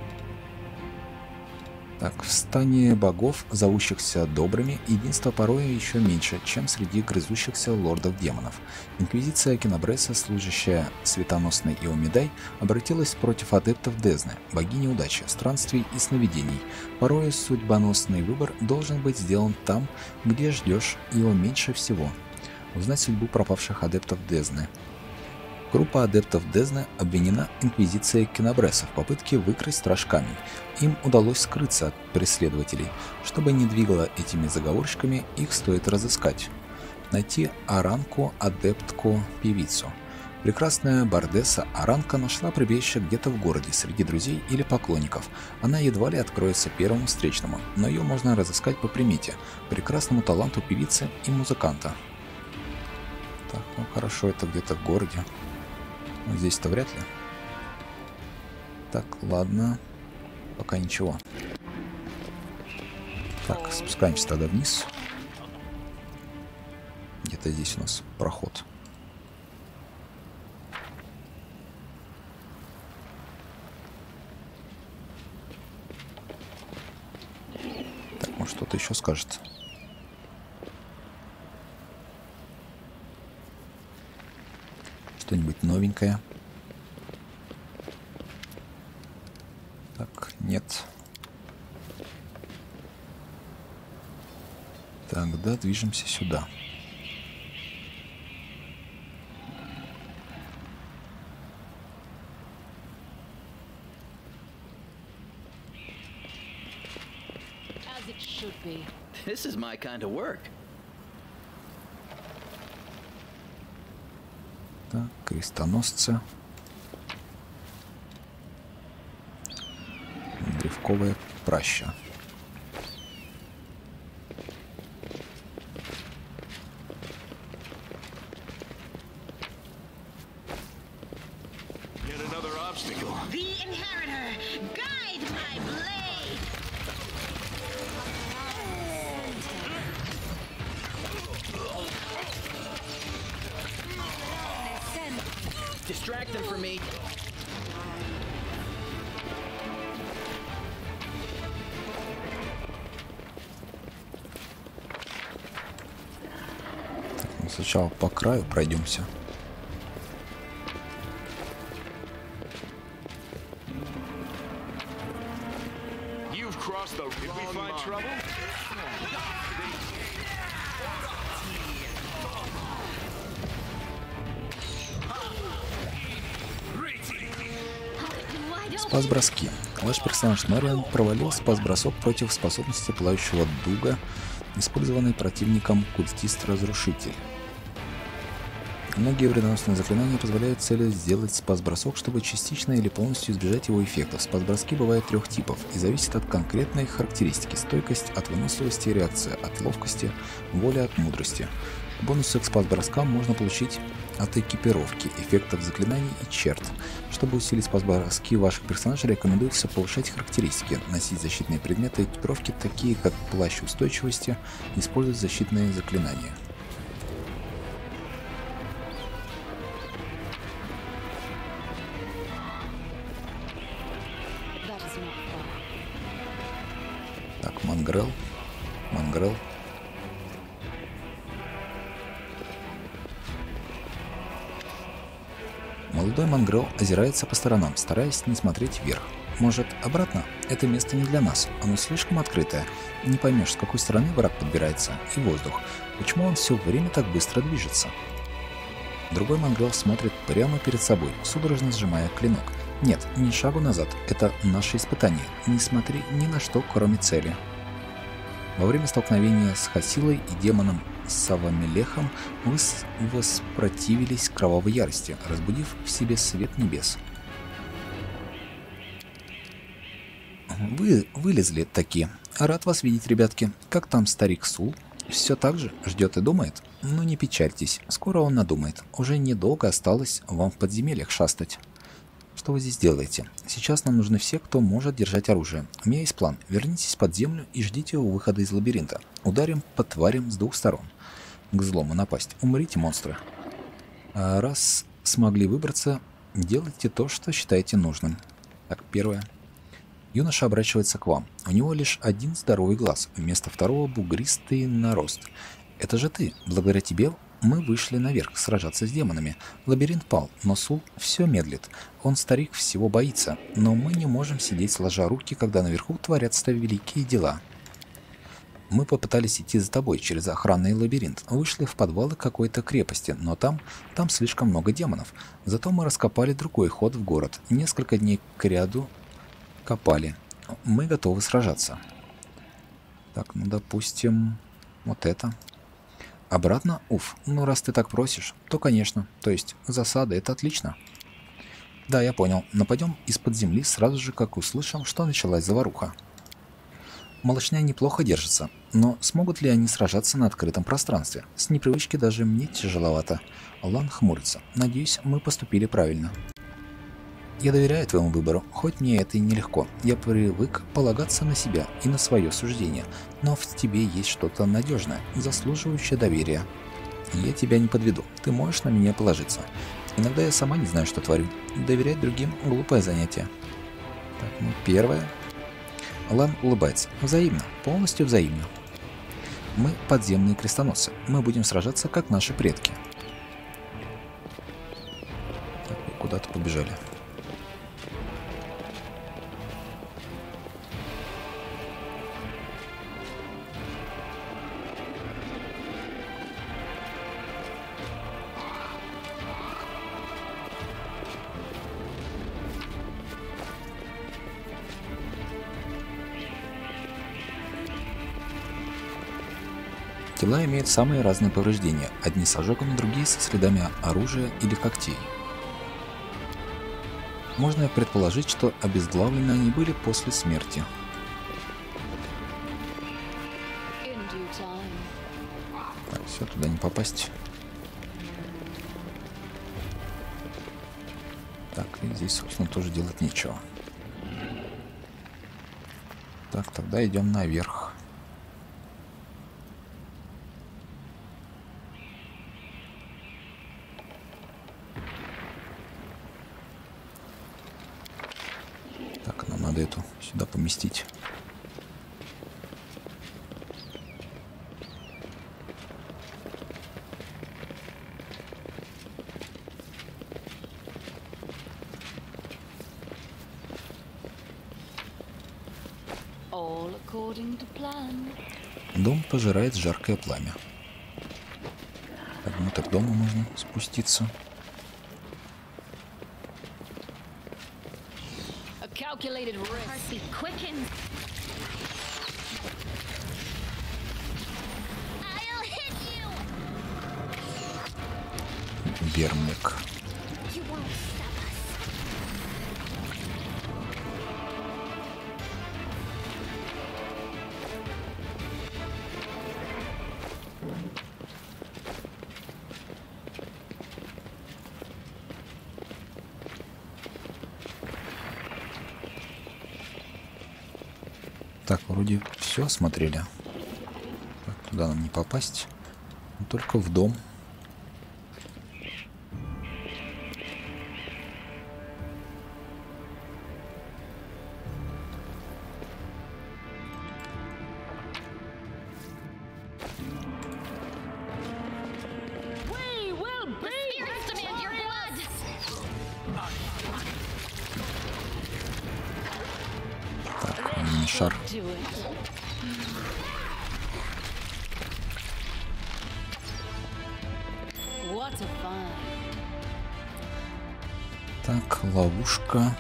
S1: Так, в стане богов, зовущихся добрыми, единство порой еще меньше, чем среди грызущихся лордов-демонов. Инквизиция Кенабреса, служащая светоносной Иомидай, обратилась против адептов Дезны, богини удачи, странствий и сновидений. Порой судьбоносный выбор должен быть сделан там, где ждешь его меньше всего. Узнать судьбу пропавших адептов Дезны. Группа адептов Дезны обвинена инквизицией Кенабреса в попытке выкрасть Страж-Камень. Им удалось скрыться от преследователей. Чтобы не двигало этими заговорщиками, их стоит разыскать. Найти Аранку, адептку, певицу. Прекрасная бардесса Аранка нашла прибежище где-то в городе, среди друзей или поклонников. Она едва ли откроется первому встречному, но ее можно разыскать по примете, прекрасному таланту певицы и музыканта. Так, ну хорошо, это где-то в городе. Здесь-то вряд ли. Так, ладно. Пока ничего. Так, спускаемся тогда вниз. Где-то здесь у нас проход. Так, может, что-то еще скажет. Что-нибудь новенькое. Так, нет. Тогда движемся сюда.
S5: As it should be.
S4: This is my kind of work.
S1: Так, крестоносцы. Древковая праща.
S2: Yet another obstacle.
S6: The inheritor, guide my blade.
S4: Distract them for me.
S1: Ну, сначала по краю пройдемся.
S2: You've crossed the Did we find trouble?
S1: Спас-броски. Ваш персонаж Мерлин провалил спас-бросок против способности пылающего дуга, использованный противником культист-разрушитель. Многие вредоносные заклинания позволяют цели сделать спас-бросок, чтобы частично или полностью избежать его эффектов. Спас-броски бывают трех типов и зависят от конкретной характеристики: стойкость от выносливости, реакция от ловкости, воля от мудрости. Бонусы к спас-броскам можно получить от экипировки, эффектов заклинаний и черт. Чтобы усилить спас-броски ваших персонажей, рекомендуется повышать характеристики, носить защитные предметы экипировки, такие как плащ устойчивости, использовать защитные заклинания.
S5: That is not fun.
S1: Так, Мангрел. Мангрел. Молодой Мангрел озирается по сторонам, стараясь не смотреть вверх. Может, обратно? Это место не для нас. Оно слишком открытое. Не поймешь, с какой стороны враг подбирается. И воздух. Почему он все время так быстро движется? Другой Мангрел смотрит прямо перед собой, судорожно сжимая клинок. Нет, ни шагу назад. Это наше испытание. Не смотри ни на что, кроме цели. Во время столкновения с Хасилой и демоном Савамелехом вы воспротивились кровавой ярости, разбудив в себе свет небес. Вы вылезли такие. Рад вас видеть, ребятки. Как там старик Сул? Все так же ждет и думает? Ну не печальтесь, скоро он надумает. Уже недолго осталось вам в подземельях шастать. Что вы здесь делаете? Сейчас нам нужны все, кто может держать оружие. У меня есть план. Вернитесь под землю и ждите у выхода из лабиринта. Ударим по тварям с двух сторон. К злому напасть. Умрите, монстры. А раз смогли выбраться, делайте то, что считаете нужным. Так, первое. Юноша оборачивается к вам. У него лишь один здоровый глаз, вместо второго бугристый нарост. Это же ты. Благодаря тебе мы вышли наверх сражаться с демонами. Лабиринт пал, но Сул все медлит. Он, старик, всего боится, но мы не можем сидеть сложа руки, когда наверху творятся великие дела. Мы попытались идти за тобой через охранный лабиринт, вышли в подвалы какой-то крепости, но там слишком много демонов. Зато мы раскопали другой ход в город. Несколько дней кряду копали. Мы готовы сражаться. Так, ну допустим, вот это. Обратно? Уф, ну раз ты так просишь, то конечно. То есть засада — это отлично. Да, я понял. Нападем из-под земли сразу же, как услышим, что началась заваруха. Молочная неплохо держится, но смогут ли они сражаться на открытом пространстве? С непривычки даже мне тяжеловато. Лан хмурится. Надеюсь, мы поступили правильно. Я доверяю твоему выбору, хоть мне это и нелегко. Я привык полагаться на себя и на свое суждение, но в тебе есть что-то надежное, заслуживающее доверия. Я тебя не подведу, ты можешь на меня положиться. Иногда я сама не знаю, что творю. Доверять другим – глупое занятие. Так, ну первое. Лан улыбается. Взаимно, полностью взаимно. Мы подземные крестоносцы. Мы будем сражаться, как наши предки. Так, вы куда-то побежали. Тела имеют самые разные повреждения, одни с ожогами, другие со следами оружия или когтей. Можно предположить, что обезглавлены они были после смерти. Так, все, туда не попасть. Так, и здесь, собственно, тоже делать нечего. Так, тогда идем наверх. Так, нам надо эту сюда поместить.
S5: All according to plan.
S1: Дом пожирает жаркое пламя. Так, внутрь дома можно спуститься.
S5: A calculated risk.
S3: Heartbeat quickens. I'll hit you.
S1: Вермик.
S3: You won't stop us.
S1: Так, вроде все осмотрели. Так, туда нам не попасть. Но только в дом.
S5: We will be.
S3: Spirits demand your blood.
S1: Так, мини-шар.
S5: Do it. What a find.
S1: Так, ловушка.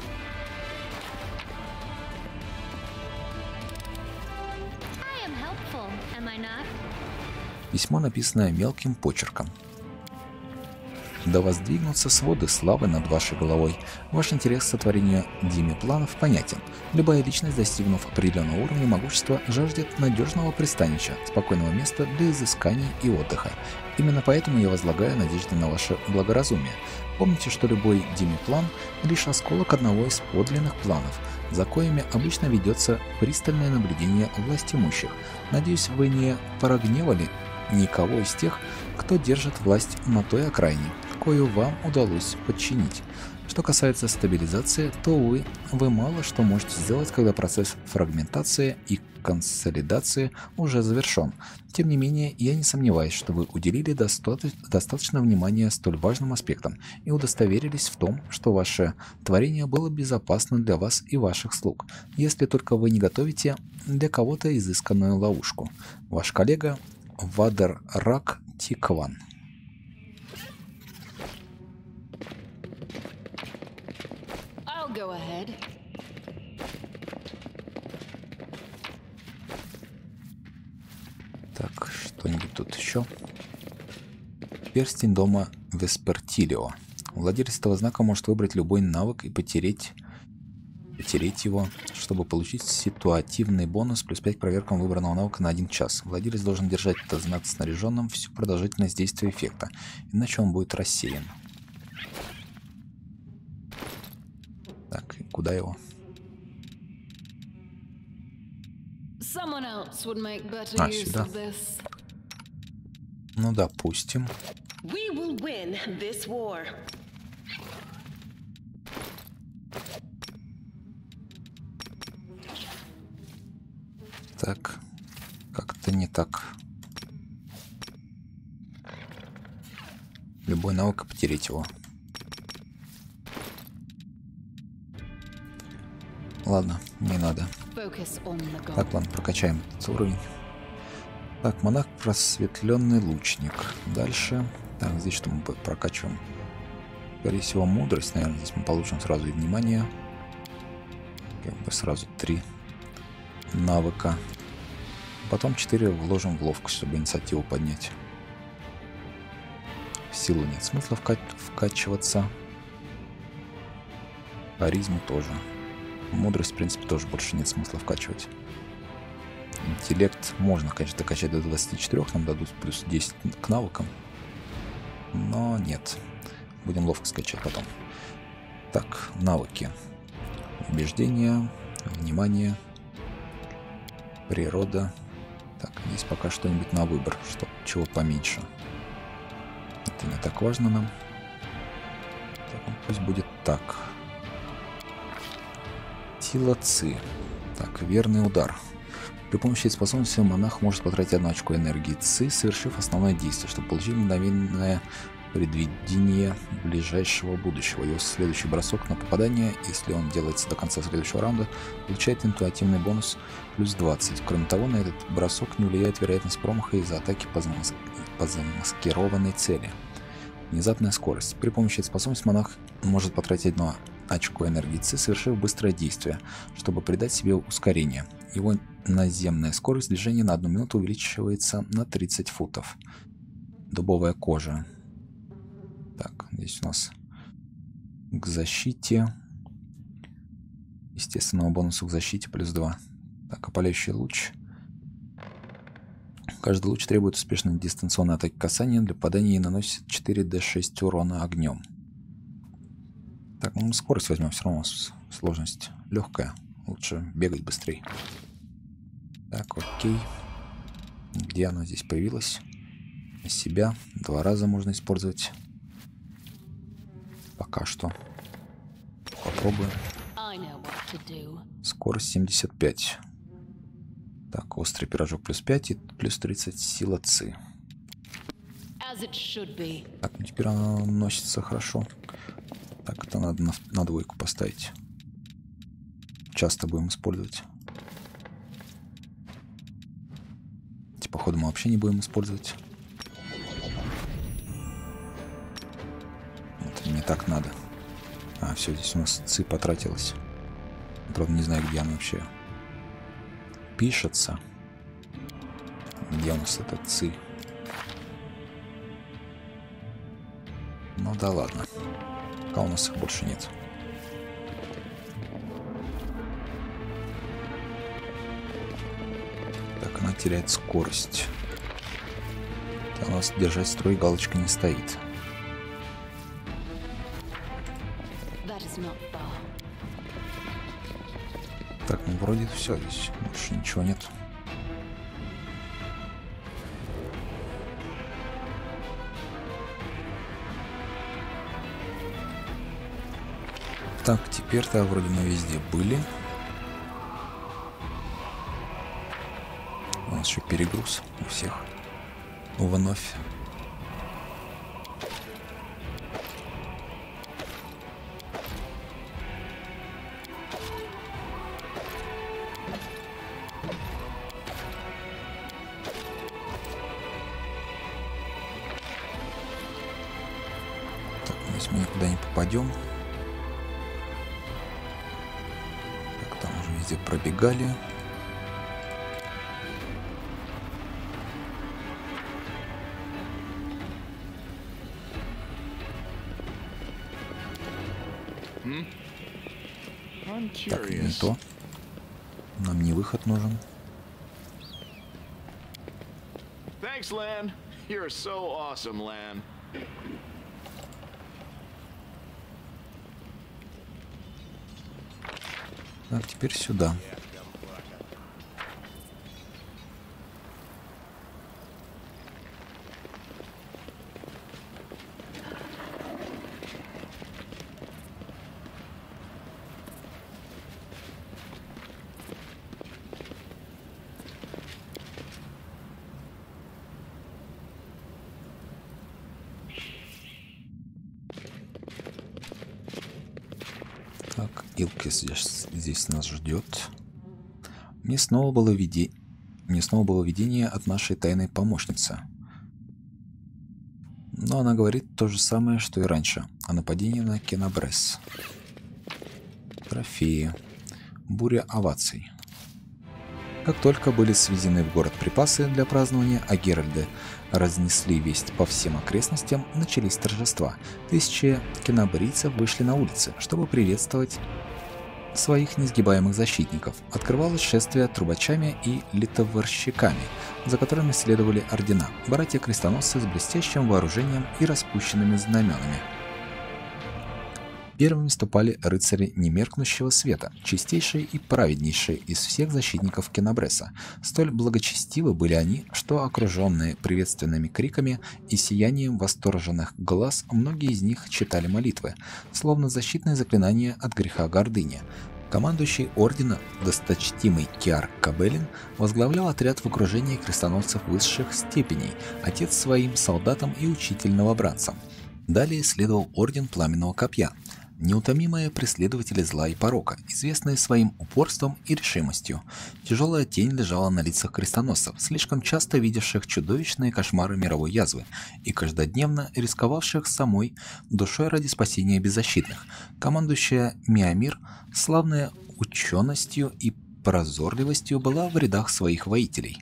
S3: I am helpful, am I not?
S1: Письмо, написанное мелким почерком. Да воздвигнутся своды славы над вашей головой. Ваш интерес к сотворению Димипланов понятен. Любая личность, достигнув определенного уровня могущества, жаждет надежного пристанища, спокойного места для изысканий и отдыха. Именно поэтому я возлагаю надежды на ваше благоразумие. Помните, что любой Димиплан – лишь осколок одного из подлинных планов, за коими обычно ведется пристальное наблюдение властимущих. Надеюсь, вы не прогневали никого из тех, кто держит власть на той окраине, кою вам удалось подчинить. Что касается стабилизации, то, увы, вы мало что можете сделать, когда процесс фрагментации и консолидации уже завершен. Тем не менее, я не сомневаюсь, что вы уделили достаточно внимания столь важным аспектам и удостоверились в том, что ваше творение было безопасно для вас и ваших слуг, если только вы не готовите для кого-то изысканную ловушку. Ваш коллега Вадер-Рак Тикван.
S5: I'll go ahead.
S1: Так, что-нибудь тут еще? Перстень дома Веспертилио. Владелец этого знака может выбрать любой навык и потереть потереть его, чтобы получить ситуативный бонус плюс 5 к проверкам выбранного навыка на 1 час. Владелец должен держать этот знак снаряженным всю продолжительность действия эффекта, иначе он будет рассеян. Так, и куда его?
S5: Someone else would make better
S1: А,
S5: use
S1: сюда.
S5: of this.
S1: Ну, допустим.
S6: We will win this war.
S1: Так, как-то не так. Любой навык, и потереть его. Ладно, не надо.
S5: Focus on the goal.
S1: Так, ладно, прокачаем этот уровень. Так, монах просветленный лучник. Дальше. Так, здесь что мы прокачиваем? Скорее всего, мудрость, наверное. Здесь мы получим сразу и внимание. Как бы сразу 3 навыка. Потом 4 вложим в ловкость, чтобы инициативу поднять. В силу нет смысла вкачиваться. Харизму тоже. Мудрость, в принципе, тоже больше нет смысла вкачивать. Интеллект можно, конечно, докачать до 24, нам дадут плюс 10 к навыкам. Но нет. Будем ловко скачать потом. Так, навыки. Убеждение, внимание, природа. Так, здесь пока что-нибудь на выбор, чего поменьше. Это не так важно нам. Так, пусть будет так. Сила Ци. Так, верный удар. При помощи этой способности монах может потратить 1 очко энергии Ци, совершив основное действие, чтобы получить мгновенное предвидение ближайшего будущего. Его следующий бросок на попадание, если он делается до конца следующего раунда, получает интуитивный бонус плюс 20. Кроме того, на этот бросок не влияет вероятность промаха из-за атаки по замаскированной цели. Внезапная скорость. При помощи этой способности монах может потратить 1 очко энергии Ци, совершив быстрое действие, чтобы придать себе ускорение. Его наземная скорость движения на 1 минуту увеличивается на 30 футов. Дубовая кожа. Так, здесь у нас к защите. Естественного бонуса к защите плюс 2. Так, опаляющий луч. Каждый луч требует успешной дистанционной атаки касания для попадания и наносит 4d6 урона огнем. Так, ну скорость возьмем, все равно сложность легкая. Лучше бегать быстрее. Так, окей. Где она здесь появилась? Себя 2 раза можно использовать. Пока что. Попробуем.
S5: I know what to do.
S1: Скорость 75. Так, острый пирожок плюс 5 и плюс 30 сила Ци.
S5: As it should be.
S1: Так, ну теперь она носится хорошо. Так, это надо на 2 поставить. Часто будем использовать. Эти, походу, мы вообще не будем использовать. Это не так надо. А, все, здесь у нас Ци потратилась. Правда, не знаю, где она вообще пишется. Где у нас этот Ци? Ну да ладно. Пока у нас их больше нет. Так, она теряет скорость. У нас держать строй галочка не стоит.
S5: That is not far.
S1: Так, ну вроде все, здесь больше ничего нет. Так, теперь-то вроде мы везде были. У нас еще перегруз у всех. Вновь. Так, здесь мы никуда не попадем. Так, там уже везде пробегали.
S2: I'm
S1: Так, не
S2: curious.
S1: то. Нам не выход нужен.
S2: Thanks, Lan. You're so awesome, Lan.
S1: Так, теперь сюда. Так, Илки здесь нас ждет. Мне снова было видение от нашей тайной помощницы. Но она говорит то же самое, что и раньше, о нападении на Кенабрес. Трофеи. Буря оваций. Как только были свезены в город припасы для празднования, а Геральды разнесли весть по всем окрестностям, начались торжества. Тысячи кенабрийцев вышли на улицы, чтобы приветствовать своих несгибаемых защитников. Открывалось шествие трубачами и литоварщиками, за которыми следовали ордена, братья-крестоносцы с блестящим вооружением и распущенными знаменами. Первыми ступали рыцари немеркнущего света, чистейшие и праведнейшие из всех защитников Кенабреса. Столь благочестивы были они, что, окруженные приветственными криками и сиянием восторженных глаз, многие из них читали молитвы, словно защитное заклинание от греха гордыни. Командующий ордена, досточтимый Киар Кабелин, возглавлял отряд в окружении крестоносцев высших степеней, отец своим солдатам и учитель новобранцам. Далее следовал орден Пламенного Копья, неутомимые преследователи зла и порока, известные своим упорством и решимостью. Тяжелая тень лежала на лицах крестоносцев, слишком часто видевших чудовищные кошмары мировой язвы и каждодневно рисковавших самой душой ради спасения беззащитных. Командующая Миамир, славная ученостью и прозорливостью, была в рядах своих воителей.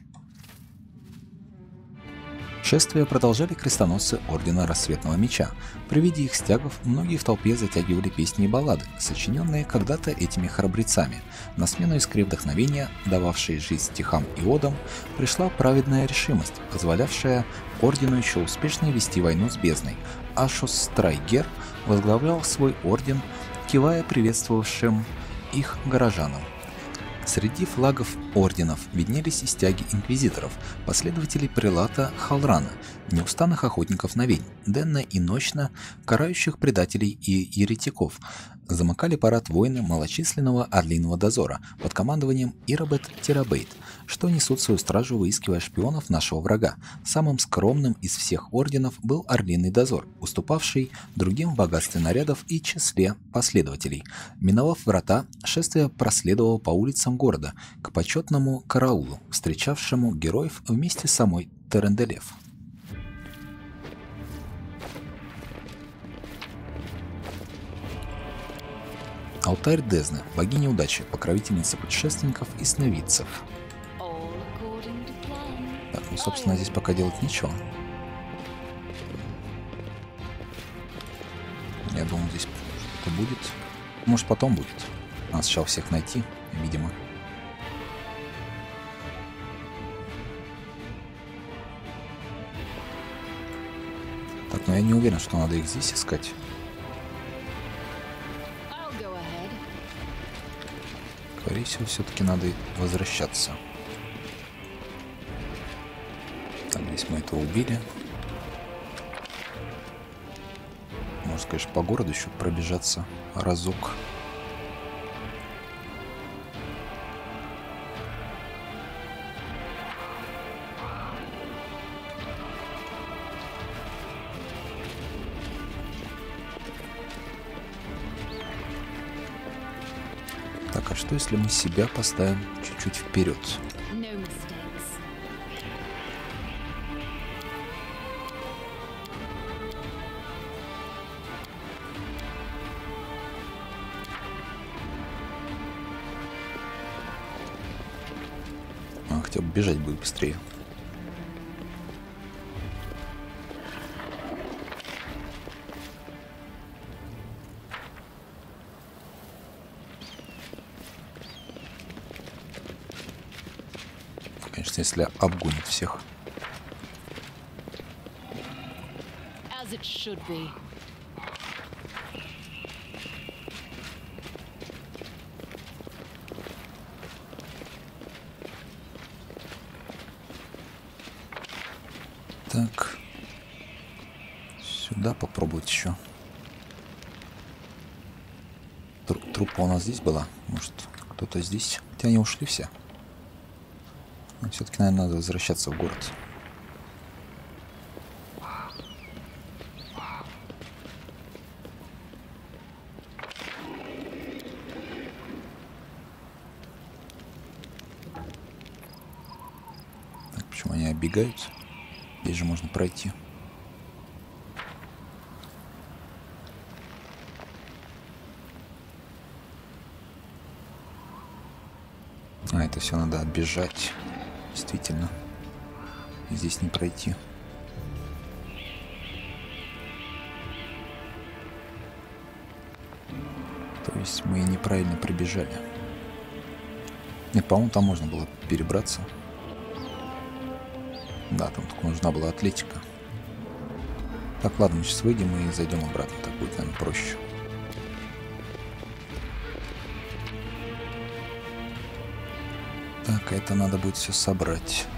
S1: Шествие продолжали крестоносцы Ордена Рассветного Меча. При виде их стягов многие в толпе затягивали песни и баллады, сочиненные когда-то этими храбрецами. На смену искре вдохновения, дававшей жизнь стихам и одам, пришла праведная решимость, позволявшая Ордену еще успешно вести войну с бездной. Ашос Страйгер возглавлял свой орден, кивая приветствовавшим их горожанам. Среди флагов орденов виднелись и стяги инквизиторов, последователей прелата Халрана, неустанных охотников на ведьм, денно и ночно карающих предателей и еретиков. Замыкали парад воины малочисленного Орлиного дозора под командованием Иробет Терабейт, что несут свою стражу, выискивая шпионов нашего врага. Самым скромным из всех орденов был Орлиный дозор, уступавший другим в богатстве нарядов и числе последователей. Миновав врата, шествие проследовало по улицам города к почетному караулу, встречавшему героев вместе с самой Теренделев. Алтарь Дезны, богиня удачи, покровительница путешественников и сновидцев.
S5: All according to plan.
S1: Так, ну, собственно, здесь пока делать нечего. Я думаю, здесь что-то будет. Может, потом будет. Надо сначала всех найти, видимо. Так, но я не уверен, что надо их здесь искать.
S5: I'll go ahead.
S1: Скорее всего, все-таки надо возвращаться. Так, здесь мы этого убили. Можно, конечно, по городу еще пробежаться разок. Так, а что если мы себя поставим чуть-чуть вперед?
S5: No mistakes.
S1: А, хотя бы бежать будет быстрее. конечно, если обгонит всех.
S5: As it should be.
S1: Так. Сюда попробовать еще. Труппа у нас здесь была. Может, кто-то здесь? Хотя они ушли все. Но все-таки, наверное, надо возвращаться в город. Так, почему они оббегают? Здесь же можно пройти. А, это все надо оббежать. Действительно. Здесь не пройти. То есть мы неправильно прибежали. Нет, по-моему, там можно было перебраться. Да, там только нужна была атлетика. Так, ладно, мы сейчас выйдем и зайдем обратно. Так будет, наверное, проще. Так, это надо будет все собрать.